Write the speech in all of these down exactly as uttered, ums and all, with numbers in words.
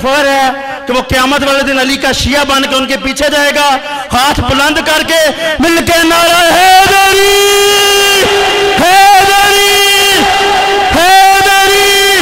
فخر ہے کہ وہ قیامت والے دن علی کا شیعہ بن کے ان کے پیچھے جائے گا، ہاتھ بلند کر کے مل کے نعرہ حیدری حیدری حیدری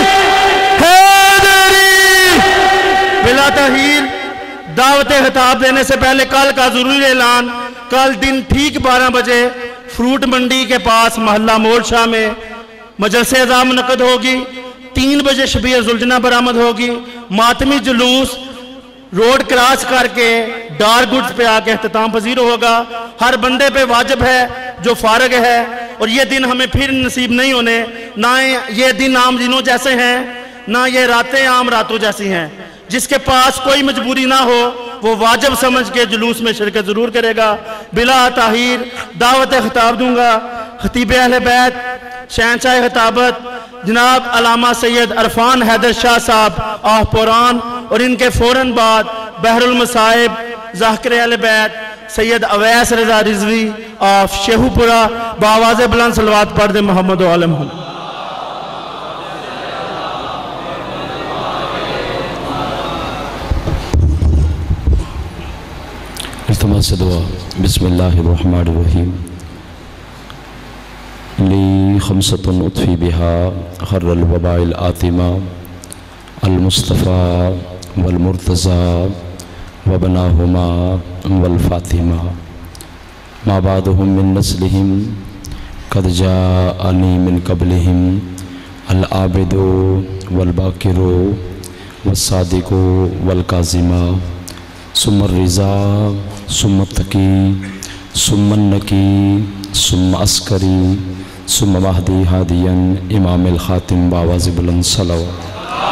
حیدری بلا تحیل دعوت خطاب دینے سے پہلے کل کا ضروری اعلان، کل دن ٹھیک بارہ بجے فروٹ منڈی کے پاس محلہ موڑ شاہ میں مجلس اعزام منعقد ہوگی، تین بجے شبیہ ذوالجناح برآمد ہوگی، ماتمی جلوس روڈ کراس کر کے ڈار گڈز پہ آ کے اختتام پذیر ہوگا۔ ہر بندے پہ واجب ہے جو فارغ ہے، اور یہ دن ہمیں پھر نصیب نہیں ہونے، نہ یہ دن عام دنوں جیسے ہیں نہ یہ راتیں عام راتوں جیسی ہیں۔ جس کے پاس کوئی مجبوری نہ ہو وہ واجب سمجھ کے جلوس میں شرکت ضرور کرے گا۔ بلا تاخیر دعوت خطاب دوں گا خطیب اہل بیت شہنشاہ خطابت جناب علامہ سید عرفان حیدر شاہ صاحب آہ پوران، اور ان کے فوراً بعد بحر المصائب ذاکر اہل بیت سید اویس رضا رضوی آف شیخو پورا بآواز بلند صلوات پڑھ دے محمد و آل محمد۔ التماس سے دعا۔ بسم اللہ الرحمن الرحیم۔ لی خمسۃ اطفی بہا خر الوباء الآتمہ المصطفیٰ والمرتضیٰ وبناہما والفاطمہ ما بعدہم من نسلہم قد جاءنی من قبلہم العابد والباکر والصادق والکاظمہ ثم الرضا ثم التقی ثم النقی ثم عسکری ثم مہدی ہادین امام الخاتم بآواز بلند صلوات۔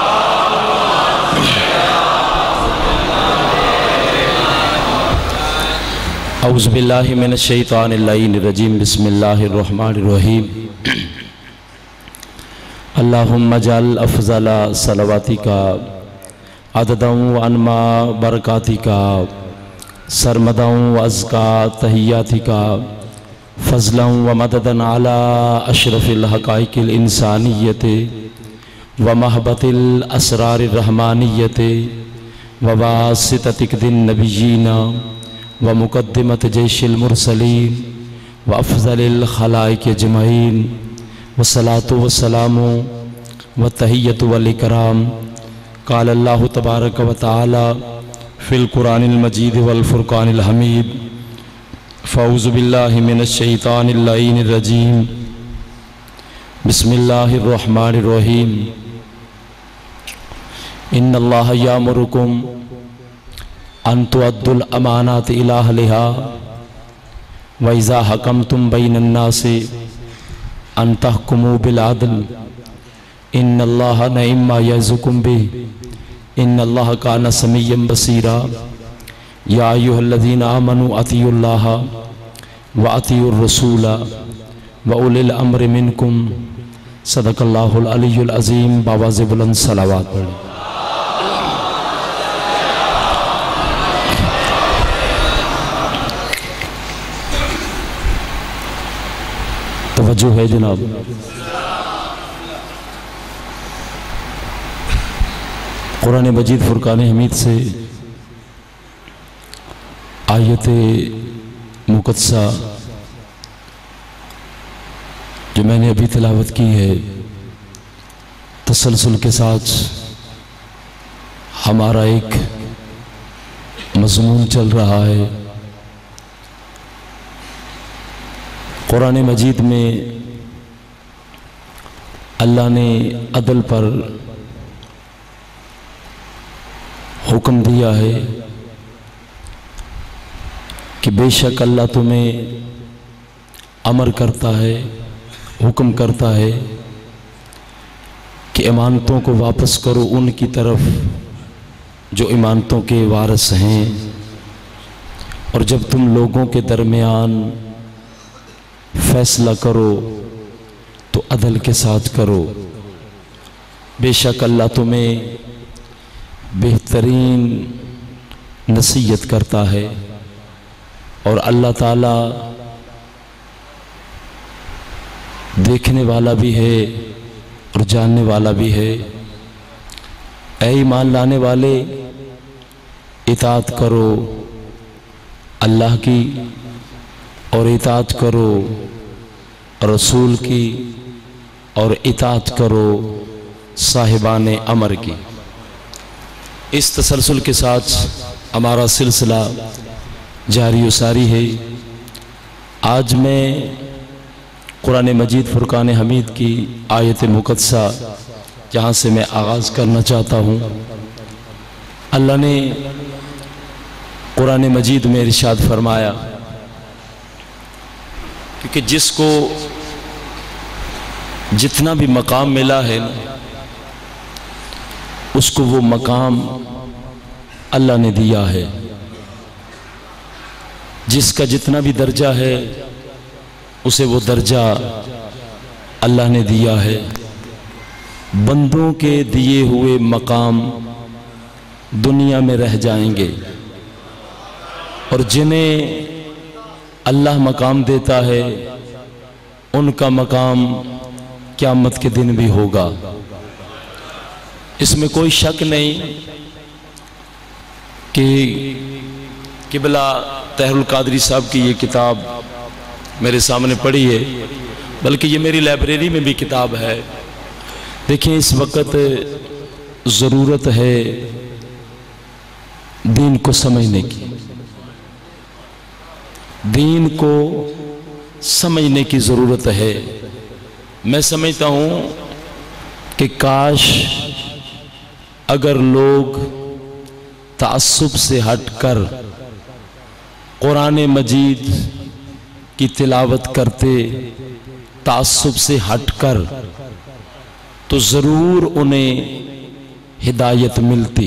اعوذ باللہ من الشیطان اللعین الرجیم، بسم اللہ الرحمن الرحیم۔ اللہم اجعل افضل صلواتک عددا وانما برکاتک سرمدا وازکا تحیاتک فضلا ومددا علی اشرف الحقائق الانسانیت ومحبت الاسرار الرحمانیت وواسطتک دن نبیین ومقدمت جیش المرسلین وافضل الخلائق اجمعین والصلاة والسلام والتحیت والاکرام۔ قال اللہ تبارک و تعالی فی القرآن المجید والفرقان الحمید۔ فاعوذ باللہ من الشیطان اللعین الرجیم، بسم اللہ الرحمن الرحیم۔ ان اللہ یامرکم ان تؤدوا الامانات الی اہلہا وَإِذَا حَكَمْتُمْ بَيْنَ النَّاسِ أَن تَحْكُمُوا بِالْعَدْلِ إِنَّ اللَّهَ نِعِمَّ مَا يَعِظُكُم بِهِ إِنَّ اللَّهَ كَانَ سَمِيعًا بَصِيرًا يَا أَيُّهَا الَّذِينَ آمَنُوا أَطِيعُوا اللَّهَ وَأَطِيعُوا الرَّسُولَ وَأُولِي الْأَمْرِ مِنكُمْ صدق اللہ العلی العظیم۔ بآواز بلند صلوات پڑھیں۔ توجہ ہے جناب، قرآن مجید فرقان حمید سے آیت مقدسہ جو میں نے ابھی تلاوت کی ہے، تسلسل کے ساتھ ہمارا ایک مضمون چل رہا ہے۔ قرآن مجید میں اللہ نے عدل پر حکم دیا ہے کہ بے شک اللہ تمہیں امر کرتا ہے، حکم کرتا ہے کہ امانتوں کو واپس کرو ان کی طرف جو امانتوں کے وارث ہیں، اور جب تم لوگوں کے درمیان فیصلہ کرو تو عدل کے ساتھ کرو، بے شک اللہ تمہیں بہترین نصیحت کرتا ہے، اور اللہ تعالیٰ دیکھنے والا بھی ہے اور جاننے والا بھی ہے۔ اے ایمان لانے والے، اطاعت کرو اللہ کی اور اطاعت کرو رسول کی اور اطاعت کرو صاحبان امر کی۔ اس تسلسل کے ساتھ ہمارا سلسلہ جاری و ساری ہے۔ آج میں قرآن مجید فرقان حمید کی آیت مقدسہ جہاں سے میں آغاز کرنا چاہتا ہوں، اللہ نے قرآن مجید میں ارشاد فرمایا کہ جس کو جتنا بھی مقام ملا ہے اس کو وہ مقام اللہ نے دیا ہے، جس کا جتنا بھی درجہ ہے اسے وہ درجہ اللہ نے دیا ہے۔ بندوں کے دیے ہوئے مقام دنیا میں رہ جائیں گے، اور جنہیں اللہ مقام دیتا ہے ان کا مقام قیامت کے دن بھی ہوگا۔ اس میں کوئی شک نہیں کہ قبلہ طاہر القادری صاحب کی یہ کتاب میرے سامنے پڑھی ہے، بلکہ یہ میری لائبریری میں بھی کتاب ہے۔ دیکھیں، اس وقت ضرورت ہے دین کو سمجھنے کی، دین کو سمجھنے کی ضرورت ہے۔ میں سمجھتا ہوں کہ کاش اگر لوگ تعصب سے ہٹ کر قرآن مجید کی تلاوت کرتے، تعصب سے ہٹ کر، تو ضرور انہیں ہدایت ملتی،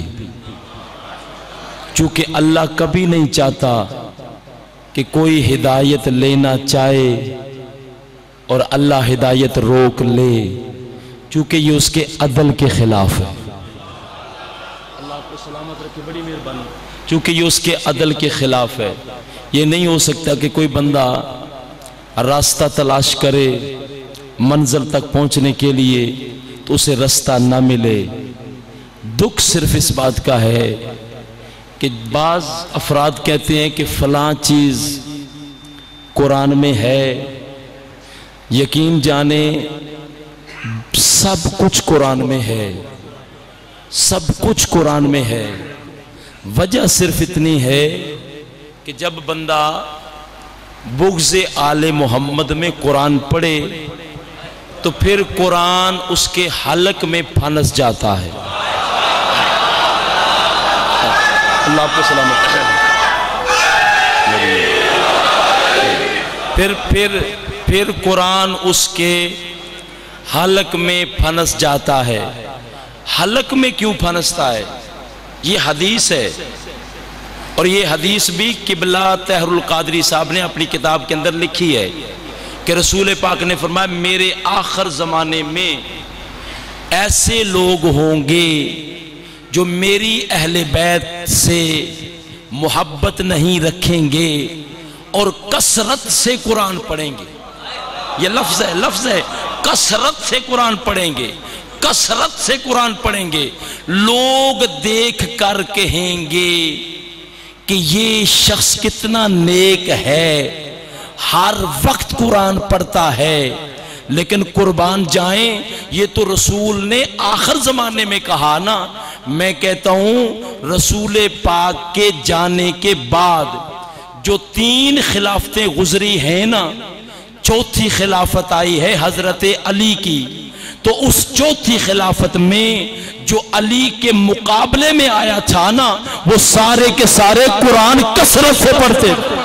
چونکہ اللہ کبھی نہیں چاہتا کہ کوئی ہدایت لینا چاہے اور اللہ ہدایت روک لے، چونکہ یہ اس کے عدل کے خلاف ہے۔ اللہ آپ کو سلامت رکھے، بڑی مہربانی۔ چونکہ یہ اس کے عدل کے خلاف ہے۔ یہ نہیں ہو سکتا کہ کوئی بندہ راستہ تلاش کرے منزل تک پہنچنے کے لیے تو اسے راستہ نہ ملے۔ دکھ صرف اس بات کا ہے کہ بعض افراد کہتے ہیں کہ فلاں چیز قرآن میں ہے، یقین جانے سب کچھ قرآن میں ہے، سب کچھ قرآن میں ہے۔ وجہ صرف اتنی ہے کہ جب بندہ بغض آل محمد میں قرآن پڑھے تو پھر قرآن اس کے حلق میں پھنس جاتا ہے۔ اللہ آپ کو سلامت پھر پھر پھر قرآن اس کے حلق میں پھنس جاتا ہے۔ حلق میں کیوں پھنستا ہے؟ یہ حدیث ہے، اور یہ حدیث بھی قبلہ طاہر القادری صاحب نے اپنی کتاب کے اندر لکھی ہے کہ رسول پاک نے فرمایا میرے آخر زمانے میں ایسے لوگ ہوں گے جو میری اہل بیت سے محبت نہیں رکھیں گے اور کثرت سے قرآن پڑھیں گے۔ یہ لفظ ہے، لفظ ہے، کثرت سے قرآن پڑھیں گے، کثرت سے قرآن پڑھیں گے۔ لوگ دیکھ کر کہیں گے کہ یہ شخص کتنا نیک ہے، ہر وقت قرآن پڑھتا ہے، لیکن قربان جائیں یہ تو رسول نے آخر زمانے میں کہا نا۔ میں کہتا ہوں رسول پاک کے جانے کے بعد جو تین خلافتیں گزری ہیں نا، چوتھی خلافت آئی ہے حضرت علی کی، تو اس چوتھی خلافت میں جو علی کے مقابلے میں آیا تھا نا، وہ سارے کے سارے قرآن کثرت سے پڑھتے تھے۔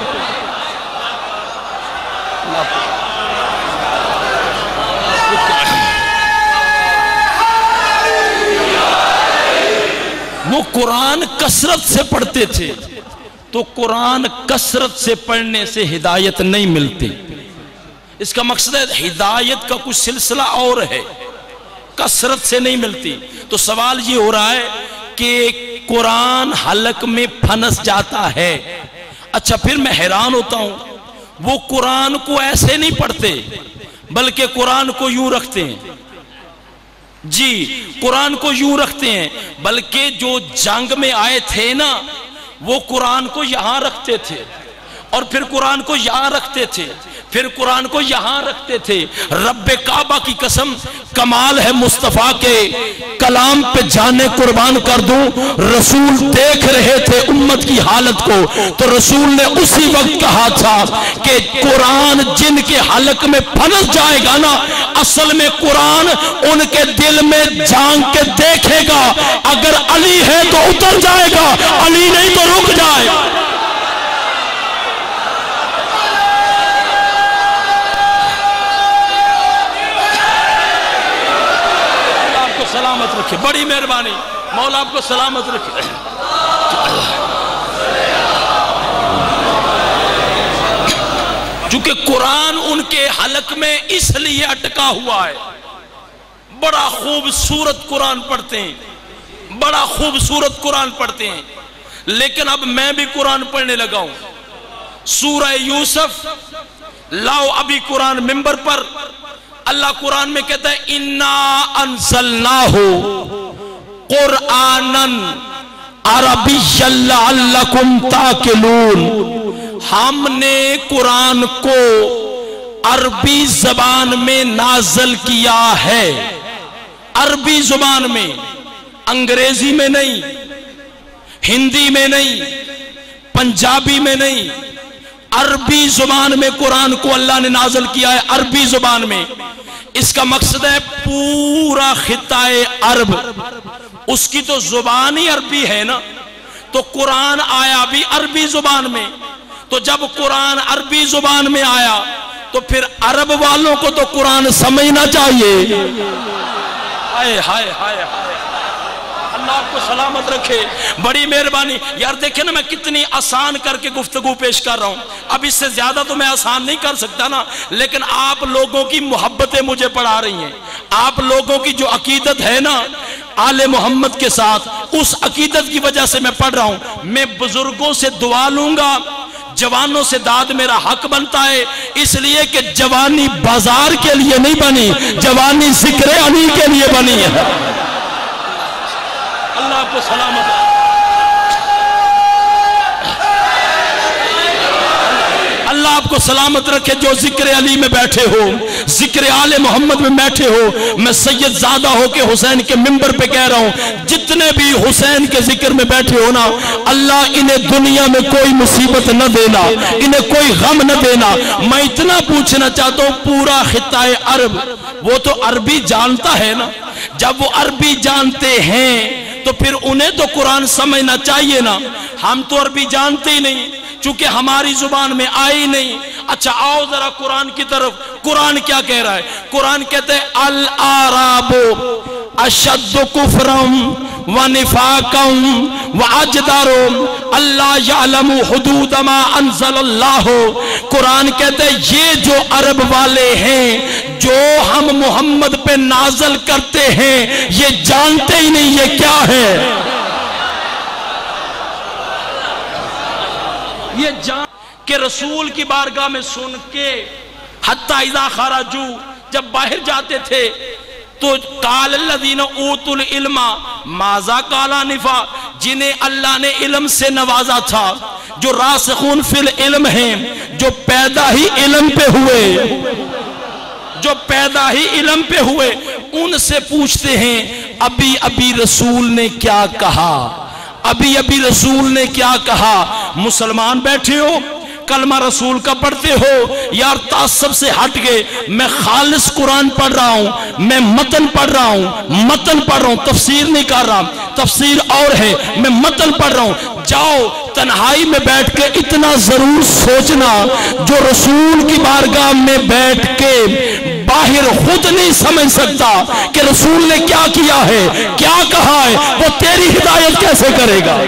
وہ قرآن کثرت سے پڑھتے تھے، تو قرآن کثرت سے پڑھنے سے ہدایت نہیں ملتی۔ اس کا مقصد ہے ہدایت کا کچھ سلسلہ اور ہے، کثرت سے نہیں ملتی۔ تو سوال یہ ہو رہا ہے کہ قرآن حلق میں پھنس جاتا ہے۔ اچھا، پھر میں حیران ہوتا ہوں، وہ قرآن کو ایسے نہیں پڑھتے بلکہ قرآن کو یوں رکھتے ہیں، جی قرآن کو یوں رکھتے ہیں، بلکہ جو جنگ میں آئے تھے نا وہ قرآن کو یہاں رکھتے تھے، اور پھر قرآن کو یہاں رکھتے تھے، پھر قرآن کو یہاں رکھتے تھے۔ رب کعبہ کی قسم، کمال ہے مصطفیٰ کے کلام پہ جانے قربان کر دوں، رسول دیکھ رہے تھے امت کی حالت کو، تو رسول نے اسی وقت کہا تھا کہ قرآن جن کے حلق میں پھنس جائے گا نا، اصل میں قرآن ان کے دل میں جھانک کے دیکھے گا، اگر علی ہے تو اتر جائے گا، علی نہیں تو رک جائے گا۔ سلامت رکھے، بڑی مہربانی، مولا آپ کو سلامت رکھے۔ چونکہ قرآن ان کے حلق میں اس لیے اٹکا ہوا ہے، بڑا خوبصورت قرآن پڑھتے ہیں، بڑا خوبصورت قرآن پڑھتے ہیں، لیکن اب میں بھی قرآن پڑھنے لگا ہوں۔ سورہ یوسف لاؤ ابھی قرآن منبر پر، اللہ قرآن میں کہتا ہے اِنَّا أَنزَلْنَاهُ قُرْآنًا عَرَبِيًّا لَعَلَّكُمْ تَعْقِلُونَ، ہم نے قرآن کو عربی زبان میں نازل کیا ہے، عربی زبان میں، انگریزی میں نہیں، ہندی میں نہیں، پنجابی میں نہیں، عربی زبان میں قرآن کو اللہ نے نازل کیا ہے، عربی زبان میں۔ اس کا مقصد ہے پورا خطہ عرب، اس کی تو زبان ہی عربی ہے نا، تو قرآن آیا بھی عربی زبان میں، تو جب قرآن عربی زبان میں آیا تو پھر عرب والوں کو تو قرآن سمجھنا چاہیے۔ ہائے ہائے ہائے ہائے، اللہ آپ کو سلامت رکھے، بڑی مہربانی۔ یار دیکھیں نا میں کتنی آسان کر کے گفتگو پیش کر رہا ہوں، اب اس سے زیادہ تو میں آسان نہیں کر سکتا نا، لیکن آپ لوگوں کی محبتیں مجھے پڑھا رہی ہیں، آپ لوگوں کی جو عقیدت ہے نا آل محمد کے ساتھ، اس عقیدت کی وجہ سے میں پڑھ رہا ہوں۔ میں بزرگوں سے دعا لوں گا، جوانوں سے داد میرا حق بنتا ہے، اس لیے کہ جوانی بازار کے لیے نہیں بنی، جوانی ذکر علی کے لیے بنی ہے۔ اللہ آپ کو سلامت ہے، اللہ آپ کو سلامت رکھے۔ جو ذکر علی میں بیٹھے ہو، ذکر آل محمد میں بیٹھے ہو، میں سید زادہ ہو کے حسین کے منبر پہ کہہ رہا ہوں، جتنے بھی حسین کے ذکر میں بیٹھے ہو نا، اللہ انہیں دنیا میں کوئی مصیبت نہ دینا، انہیں کوئی غم نہ دینا۔ میں اتنا پوچھنا چاہتا ہوں، پورا خطہ عرب وہ تو عربی جانتا ہے نا، جب وہ عربی جانتے ہیں تو پھر انہیں تو قرآن سمجھنا چاہیے نا، ہم تو عربی جانتے ہی نہیں، چونکہ ہماری زبان میں آئی نہیں۔ اچھا آؤ ذرا قرآن کی طرف، قرآن کیا کہہ رہا ہے؟ قرآن کہتے ہیں الْأَعْرَابُ أَشَدُّ كُفْرًا وَنِفَاقًا وَأَجْدَرُ أَلَّا يَعْلَمُوا حُدُودَ مَا أَنزَلَ اللَّهُ۔ قرآن کہتے ہیں یہ جو عرب والے ہیں، جو ہم محمد پہ نازل کرتے ہیں، یہ جانتے ہی نہیں یہ کیا ہے، یہ جان کہ رسول کی بارگاہ میں سن کے حتی اذا خرجو، جب باہر جاتے تھے تو قال الذین اوتوا العلم ماذا قال آنفا، جنہیں اللہ نے علم سے نوازا تھا، جو راسخون فی العلم ہیں، جو پیدا ہی علم پہ ہوئے، جو پیدا ہی علم پہ ہوئے، ان سے پوچھتے ہیں ابھی ابھی رسول نے کیا کہا، ابھی ابھی رسول نے کیا کہا۔ مسلمان بیٹھے ہو، کلمہ رسول کا پڑھتے ہو، یار تعصب سے ہٹ گئے، میں خالص قرآن پڑھ رہا ہوں، میں متن پڑھ رہا ہوں، متن پڑھ رہا ہوں، تفسیر نہیں کر رہا، تفسیر اور ہے، میں متن پڑھ رہا ہوں۔ جاؤ تنہائی میں بیٹھ کے اتنا ضرور سوچنا، جو رسول کی بارگاہ میں بیٹھ کے باہر خود نہیں سمجھ سکتا کہ رسول نے کیا کیا ہے، کیا کہا ہے، وہ تیری ہدایت کیسے کرے گا؟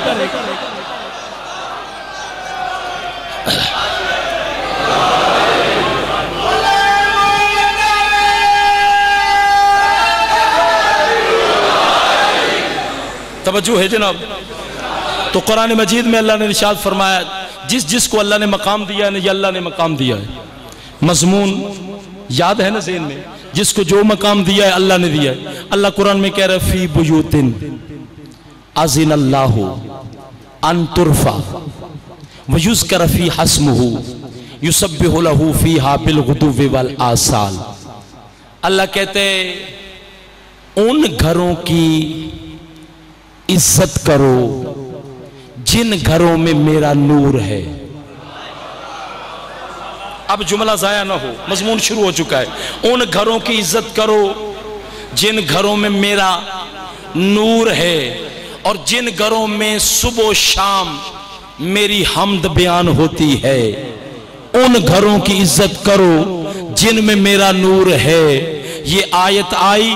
توجہ ہے جناب۔ تو قرآن مجید میں اللہ نے ارشاد فرمایا، جس جس کو اللہ نے مقام دیا ہے، یہ اللہ نے مقام دیا ہے۔ مضمون یاد ہے نا ذہن میں؟ جس کو جو مقام دیا ہے اللہ نے دیا ہے. اللہ قرآن میں کہہ رہا ہے فی بیوتن اذن اللہ ان ترفع ویذکر فیہا اسمہ یسبح لہ فیہا بالغدو والآصال. اللہ کہتے ان گھروں کی عزت کرو جن گھروں میں میرا نور ہے. اب جملہ ضائع نہ ہو، مضمون شروع ہو چکا ہے. ان گھروں کی عزت کرو جن گھروں میں میرا نور ہے اور جن گھروں میں صبح و شام میری حمد بیان ہوتی ہے. ان گھروں کی عزت کرو جن میں میرا نور ہے. یہ آیت آئی،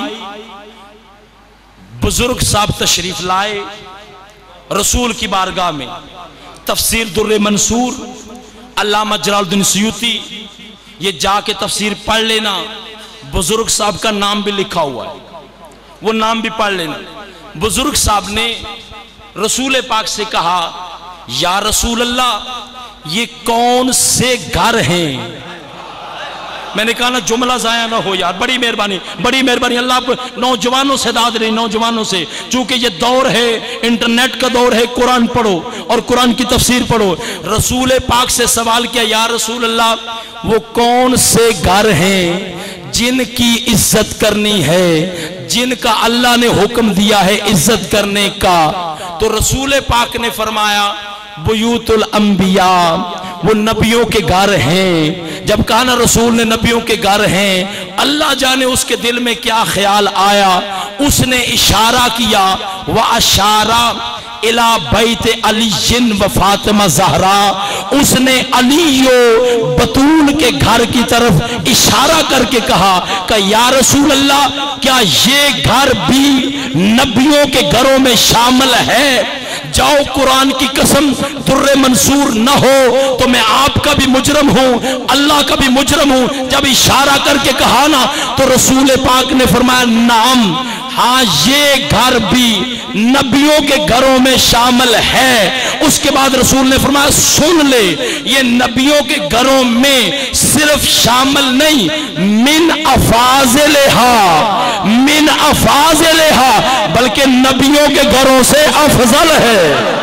بزرگ صاحب تشریف لائے رسول کی بارگاہ میں. تفسیر در منصور علامہ جلال الدین سیوطی، یہ جا کے تفسیر پڑھ لینا. بزرگ صاحب کا نام بھی لکھا ہوا ہے، وہ نام بھی پڑھ لینا. بزرگ صاحب نے رسول پاک سے کہا یا رسول اللہ یہ کون سے گھر ہیں؟ میں نے کہا نا جملہ ضائع نہ ہو یار، بڑی مہربانی بڑی مہربانی. اللہ آپ نوجوانوں سے داد رہی، نوجوانوں سے، چونکہ یہ دور ہے انٹرنیٹ کا دور ہے، قرآن پڑھو اور قرآن کی تفسیر پڑھو. رسول پاک سے سوال کیا یا رسول اللہ وہ کون سے گھر ہیں جن کی عزت کرنی ہے، جن کا اللہ نے حکم دیا ہے عزت کرنے کا؟ تو رسول پاک نے فرمایا بیوت الانبیاء، وہ نبیوں کے گھر ہیں. جب کہا نا رسول نے نبیوں کے گھر ہیں، اللہ جانے اس کے دل میں کیا خیال آیا. اس نے اشارہ کیا وَأَشَارَ إِلَى بَيْتِ عَلِيٍّ وَفَاطِمَةَ زَہْرَا. اس نے علی و بطول کے گھر کی طرف اشارہ کر کے کہا کہ یا رسول اللہ کیا یہ گھر بھی نبیوں کے گھروں میں شامل ہے؟ جاؤ قرآن کی قسم در منصور نہ ہو تو میں آپ کا بھی مجرم ہوں، اللہ کا بھی مجرم ہوں. جب اشارہ کر کے کہا نا تو رسول پاک نے فرمایا نعم، ہاں یہ گھر بھی نبیوں کے گھروں میں شامل ہے. اس کے بعد رسول نے فرمایا سن لے، یہ نبیوں کے گھروں میں صرف شامل نہیں، من افاضلہا من افاضلہا بلکہ نبیوں کے گھروں سے افضل ہے.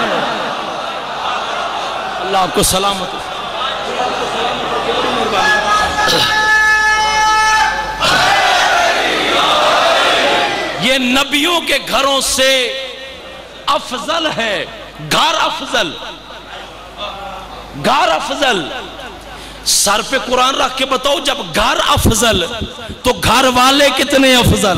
اللہ آپ کو سلامت. یہ نبیوں کے گھروں سے افضل ہے. گھر افضل، گھر افضل. سر پہ قرآن رکھ کے بتاؤ جب گھر افضل تو گھر والے کتنے افضل؟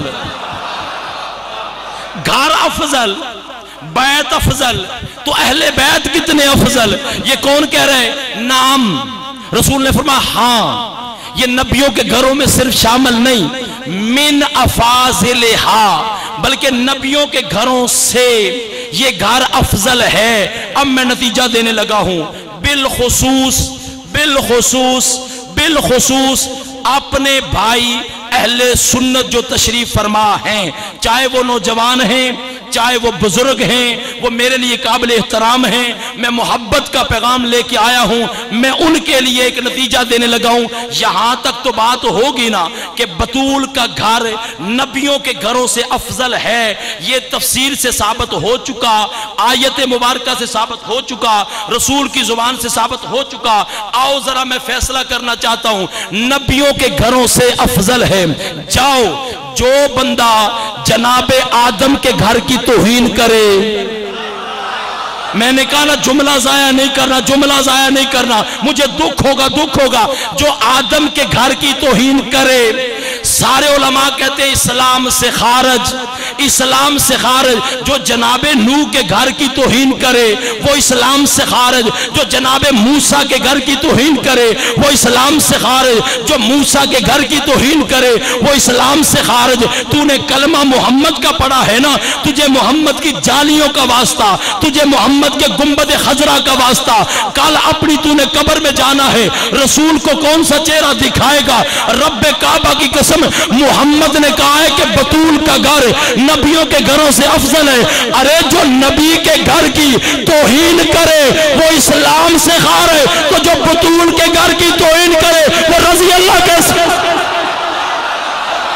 گھر افضل، بیت افضل تو اہل بیت کتنے افضل؟ یہ کون کہہ رہے ہیں؟ نام. رسول نے فرمایا ہاں یہ نبیوں کے گھروں میں صرف شامل نہیں، من افاضلہا بلکہ نبیوں کے گھروں سے یہ گھر افضل ہے. اب میں نتیجہ دینے لگا ہوں. بالخصوص بالخصوص بالخصوص اپنے بھائی اہل سنت جو تشریف فرما ہیں، چاہے وہ نوجوان ہیں چاہے وہ بزرگ ہیں، وہ میرے لیے قابل احترام ہیں. میں محبت کا پیغام لے کے آیا ہوں. میں ان کے لیے ایک نتیجہ دینے لگا ہوں. یہاں تک تو بات ہوگی نا کہ بطول کا گھر نبیوں کے گھروں سے افضل ہے، یہ تفسیر سے ثابت ہو چکا، آیت مبارکہ سے ثابت ہو چکا، رسول کی زبان سے ثابت ہو چکا. آؤ ذرا میں فیصلہ کرنا چاہتا ہوں. نبیوں کے گھروں سے افضل ہے. جاؤ جو بندہ جناب آدم کے گھر کی توہین کرے، میں نے کہا نا جملہ ضائع نہیں کرنا، جملہ ضائع نہیں کرنا، مجھے دکھ ہوگا دکھ ہوگا. جو آدم کے گھر کی توہین کرے، سارے علماء کہتے ہیں اسلام سے خارج، اسلام سے خارج. جو جناب نوح کے گھر کی توہین کرے وہ اسلام سے خارج. جو جناب موسیٰ کے گھر کی توہین کرے وہ اسلام سے خارج. جو موسیٰ کے گھر کی توہین کرے وہ اسلام سے خارج. تو نے کلمہ محمد کا پڑھا ہے نا، تجھے محمد کی جالیوں کا واسطہ، تجھے محمد کے گنبد خضرا کا واسطہ. کل اپنی تو نے قبر میں جانا ہے، رسول کو کون سا چہرہ دکھائے گا؟ رب کعبہ کی قسم محمد نے کہا ہے کہ بطول کا گھر نبیوں کے گھروں سے افضل ہے. ارے جو نبی کے گھر کی توہین کرے وہ اسلام سے خارج ہے، تو جو بطول کے گھر کی توہین کرے وہ رضی اللہ کے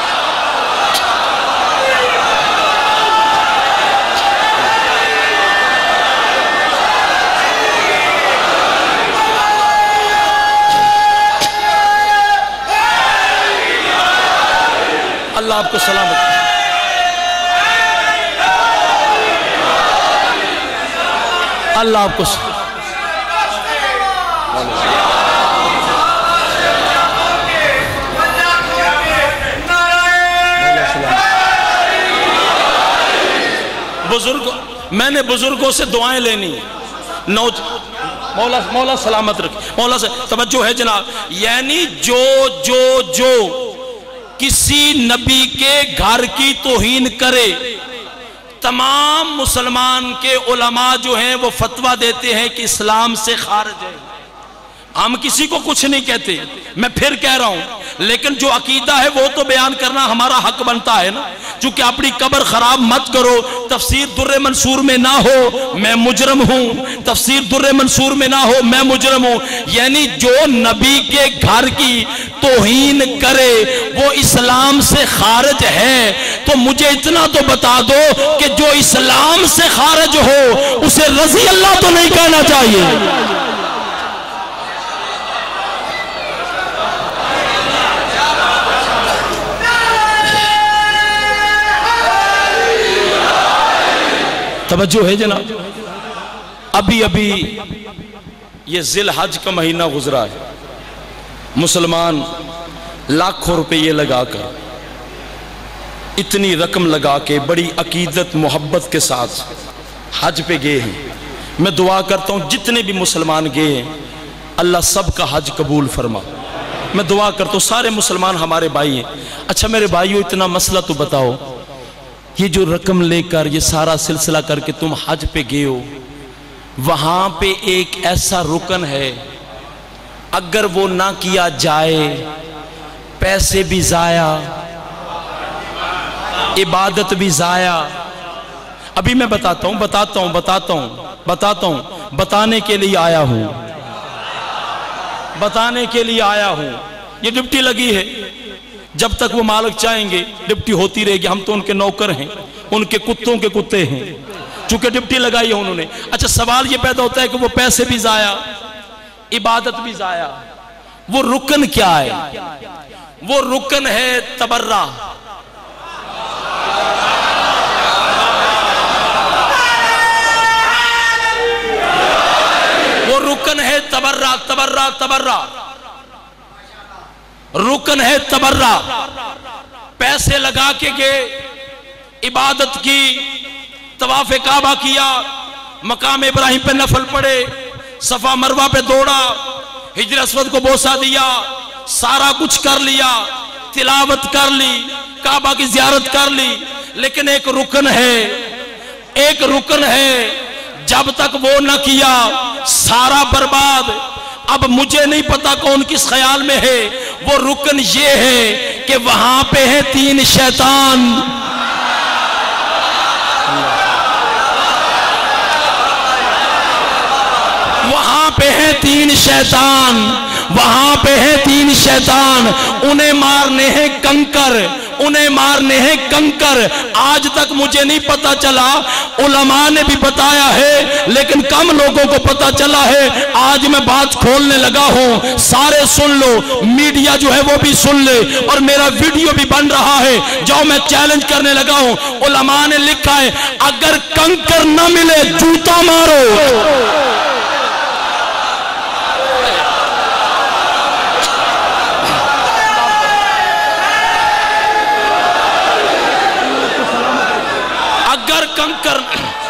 اللہ آپ کو سلامت رکھے. اللہ آپ کو بزرگ میں نے بزرگوں سے دعائیں لینی نوج مولا مولا سلامت رکھے. مولا سے توجہ ہے جناب. یعنی جو جو جو کسی نبی کے گھر کی توہین کرے تمام مسلمان کے علماء جو ہیں وہ فتویٰ دیتے ہیں کہ اسلام سے خارج ہے. ہم کسی کو کچھ نہیں کہتے, میں پھر کہہ رہا ہوں, لیکن جو عقیدہ ہے وہ تو بیان کرنا ہمارا حق بنتا ہے نا. چونکہ اپنی قبر خراب مت کرو. تفسیر در منصور میں نہ ہو میں مجرم ہوں, تفسیر در منصور میں نہ ہو میں مجرم ہوں. یعنی جو نبی کے گھر کی توہین کرے وہ اسلام سے خارج ہے. تو مجھے اتنا تو بتا دو کہ جو اسلام سے خارج ہو اسے رضی اللہ تو نہیں کہنا چاہیے. توجہ ہے جناب. ابھی ابھی یہ ذی الحج کا مہینہ گزرا ہے. مسلمان لاکھوں روپے لگا کر, اتنی رقم لگا کے بڑی عقیدت محبت کے ساتھ حج پہ گئے ہیں. میں دعا کرتا ہوں جتنے بھی مسلمان گئے ہیں اللہ سب کا حج قبول فرما. میں دعا کرتا ہوں سارے مسلمان ہمارے بھائی ہیں. اچھا میرے بھائیو اتنا مسئلہ تو بتاؤ, یہ جو رقم لے کر یہ سارا سلسلہ کر کے تم حج پہ گئے ہو, وہاں پہ ایک ایسا رکن ہے اگر وہ نہ کیا جائے پیسے بھی ضائع, عبادت بھی ضائع. ابھی میں بتاتا ہوں بتاتا ہوں بتاتا ہوں بتاتا ہوں بتانے کے لیے آیا ہوں بتانے کے لیے آیا ہوں. یہ ڈپٹی لگی ہے, جب تک وہ مالک چاہیں گے ڈپٹی ہوتی رہے گی. ہم تو ان کے نوکر ہیں, ان کے کتوں کے کتے ہیں, چونکہ ڈپٹی لگائی ہے انہوں نے. اچھا سوال یہ پیدا ہوتا ہے کہ وہ پیسے بھی ضائع, عبادت بھی ضائع. وہ رکن کیا ہے؟ وہ رکن ہے تبرع. وہ رکن ہے تبرع تبرع تبرع رکن ہے تبرع. پیسے لگا کے گئے, عبادت کی, طواف کعبہ کیا, مقام ابراہیم پہ نفل پڑے, صفا مروہ پہ دوڑا, حجر اسود کو بوسہ دیا, سارا کچھ کر لیا, تلاوت کر لی, کعبہ کی زیارت کر لی. لیکن ایک رکن ہے, ایک رکن ہے, جب تک وہ نہ کیا سارا برباد. اب مجھے نہیں پتا کون کس خیال میں ہے. وہ رکن یہ ہے کہ وہاں پہ ہے تین شیطان. وہاں پہ ہے تین شیطان وہاں پہ ہے تین شیطان. انہیں مارنے ہیں کنکر, انہیں مارنے ہیں کنکر. آج تک مجھے نہیں پتا چلا, علماء نے بھی بتایا ہے لیکن کم لوگوں کو پتا چلا ہے. آج میں بات کھولنے لگا ہوں, سارے سن لو, میڈیا جو ہے وہ بھی سن لے, اور میرا ویڈیو بھی بن رہا ہے. جاؤ میں چیلنج کرنے لگا ہوں. علماء نے لکھا ہے اگر کنکر نہ ملے جوتا مارو. اگر کنکر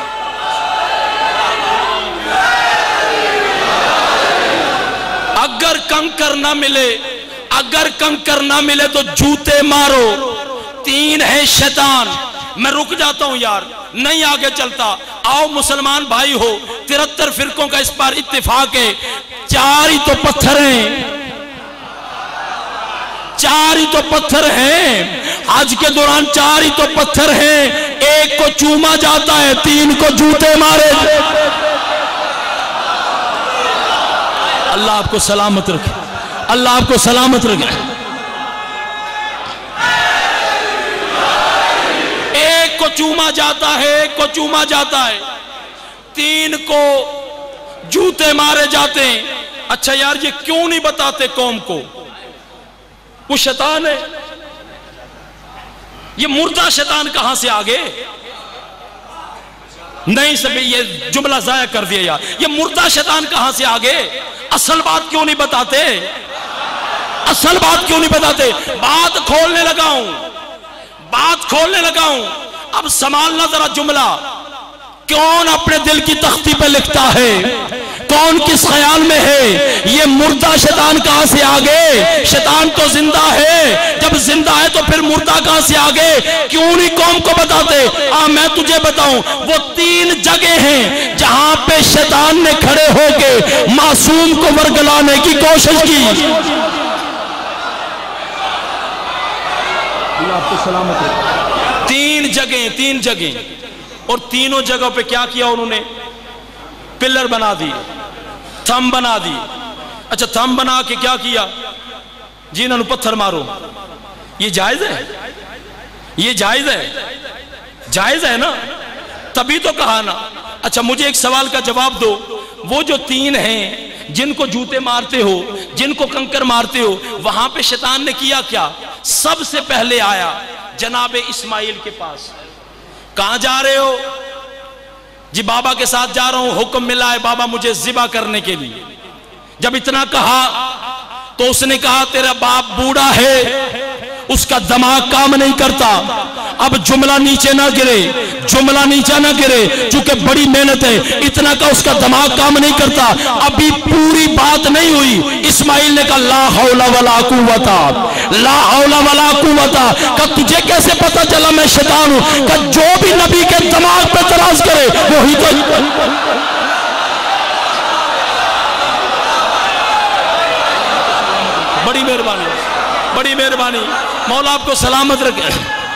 اگر کنکر نہ ملے اگر کنکر نہ ملے تو جوتے مارو. تین ہے شیطان. میں رک جاتا ہوں یار, نہیں آگے چلتا. آؤ مسلمان بھائی ہو, ترہتر فرقوں کا اس پر اتفاق ہے. چار ہی تو پتھر ہیں, چار ہی تو پتھر ہیں حج کے دوران, چار ہی تو پتھر ہیں. ایک کو چوما جاتا ہے, تین کو جوتے مارے. اللہ آپ کو سلامت رکھے, اللہ آپ کو سلامت رکھے. ایک کو چوما جاتا ہے, ایک کو چوما جاتا ہے, تین کو جوتے مارے جاتے ہیں. اچھا یار یہ کیوں نہیں بتاتے قوم کو؟ وہ شیطان ہے. یہ مردہ شیطان کہاں سے آگے؟ نہیں سبھی یہ جملہ ضائع کر دیا یار. یہ مردہ شیطان کہاں سے آگے؟ اصل بات کیوں نہیں بتاتے؟ اصل بات کیوں نہیں بتاتے؟ بات کھولنے لگا ہوں بات کھولنے لگا ہوں اب سنبھالنا ذرا جملہ. کون اپنے دل کی تختی پہ لکھتا ہے؟ کون کس خیال میں ہے؟ یہ مردہ شیطان کہاں سے آگے؟ شیطان تو زندہ ہے. جب زندہ ہے تو پھر مردہ کہاں سے آگے؟ کیوں نہیں قوم کو بتاتے؟ آ میں تجھے بتاؤں. وہ تین جگہ ہیں جہاں پہ شیطان نے کھڑے ہو کے معصوم کو ورگلانے کی کوشش کی. آپ کو سلامت ہے. تین جگہ تین جگہ اور تینوں جگہوں پہ کیا کیا انہوں نے؟ پلر بنا دی، تھم بنا دی. اچھا تھم بنا کے کیا کیا؟ جی انہوں پتھر مارو. یہ جائز ہے؟ یہ جائز ہے؟ جائز ہے نا؟ تبھی تو کہا نا. اچھا مجھے ایک سوال کا جواب دو. وہ جو تین ہیں جن کو جوتے مارتے ہو، جن کو کنکر مارتے ہو، وہاں پہ شیطان نے کیا کیا؟ سب سے پہلے آیا جناب اسماعیل کے پاس. کہاں جا رہے ہو؟ جی بابا کے ساتھ جا رہا ہوں، حکم ملا ہے بابا مجھے ذبح کرنے کے لیے. جب اتنا کہا تو اس نے کہا تیرا باپ بوڑھا ہے، اس کا دماغ کام نہیں کرتا. اب جملہ نیچے نہ گرے، جملہ نیچے نہ گرے چونکہ بڑی محنت ہے. اتنا کا اس کا دماغ کام نہیں کرتا. ابھی پوری بات نہیں ہوئی. اسماعیل نے کہا لا حول ولا قوت لا حول ولا قوت. کہ تجھے کیسے پتا چلا میں شیطان ہوں؟ کہ جو بھی نبی کے دماغ پہ اعتراض کرے وہی تو. بڑی مہربانی بڑی مہربانی مولا آپ کو سلامت رکھے.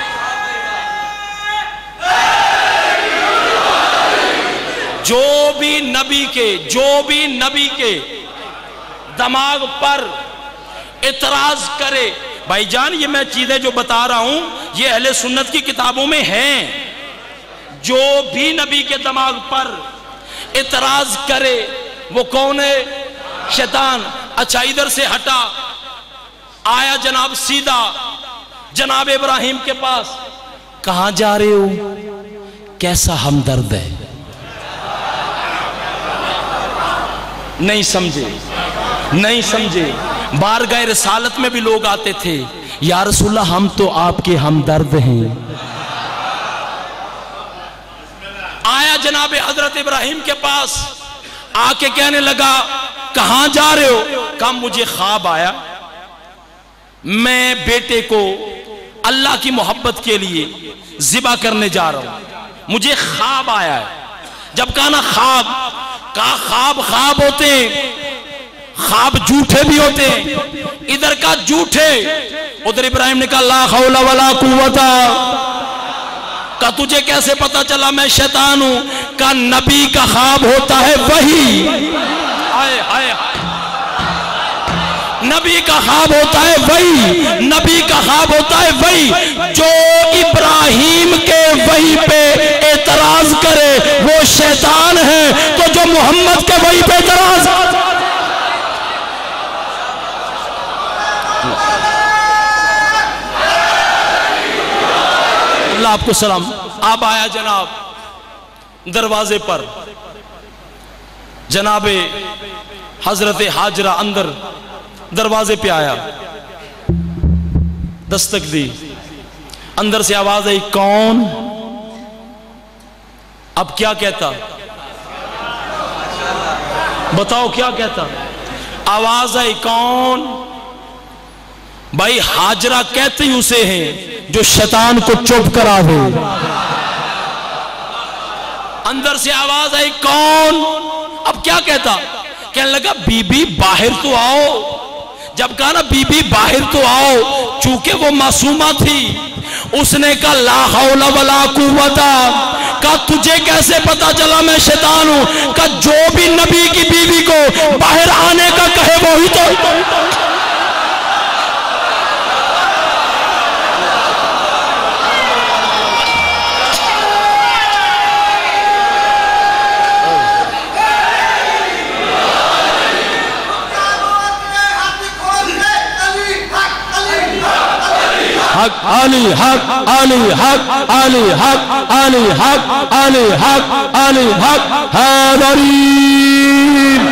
جو بھی نبی کے جو بھی نبی کے دماغ پر اعتراض کرے، بھائی جان یہ میں چیزیں جو بتا رہا ہوں یہ اہل سنت کی کتابوں میں ہیں. جو بھی نبی کے دماغ پر اعتراض کرے وہ کون ہے؟ شیطان. اچھا ادھر سے ہٹا آیا جناب سیدھا جناب ابراہیم کے پاس. کہاں جا رہے ہو؟ کیسا ہمدرد ہے. نہیں سمجھے نہیں سمجھے. بارگاہ رسالت میں بھی لوگ آتے تھے، یا رسول اللہ ہم تو آپ کے ہمدرد ہیں. آیا جناب حضرت ابراہیم کے پاس، آ کے کہنے لگا کہاں جا رہے ہو؟ کہا مجھے خواب آیا، میں بیٹے کو اللہ کی محبت کے لیے ذبح کرنے جا رہا ہوں، مجھے خواب آیا ہے. جب کہا نا خواب، کہا خواب خواب ہوتے ہیں، خواب جھوٹے بھی ہوتے ہیں. ادھر کا جھوٹے، ادھر ابراہیم نے کہا لا حول ولا قوت. کہا تجھے کیسے پتا چلا میں شیطان ہوں؟ کہا نبی کا خواب ہوتا ہے وہی. آئے آئے نبی کا خواب ہوتا ہے وہی نبی کا خواب ہوتا ہے وہی جو ابراہیم کے وحی پہ اعتراض کرے وہ شیطان ہے. تو جو محمد کے وحی پہ اعتراض اللہ آپ کو سلام. اب آیا جناب دروازے پر، جناب حضرت حاجرہ اندر دروازے پہ آیا، دستک دی. اندر سے آواز آئی کون؟ اب کیا کہتا؟ بتاؤ کیا کہتا؟ آواز آئی کون؟ بھائی حاجرہ کہتے ہی اسے ہیں جو شیطان کو چپ کرا دے. اندر سے آواز آئی کون؟ اب کیا کہتا؟ کہنے لگا بی بی باہر تو آؤ. جب کہا نا بی بی باہر تو آؤ، چونکہ وہ معصومہ تھی، اس نے کہا لا حول ولا قوت. کہا تجھے کیسے پتا چلا میں شیطان ہوں؟ کہا جو بھی نبی کی بیوی کو باہر آنے کا کہے وہی تو. حق علی حق علی حق علی حق علی حق علی حق علی حق حیدری.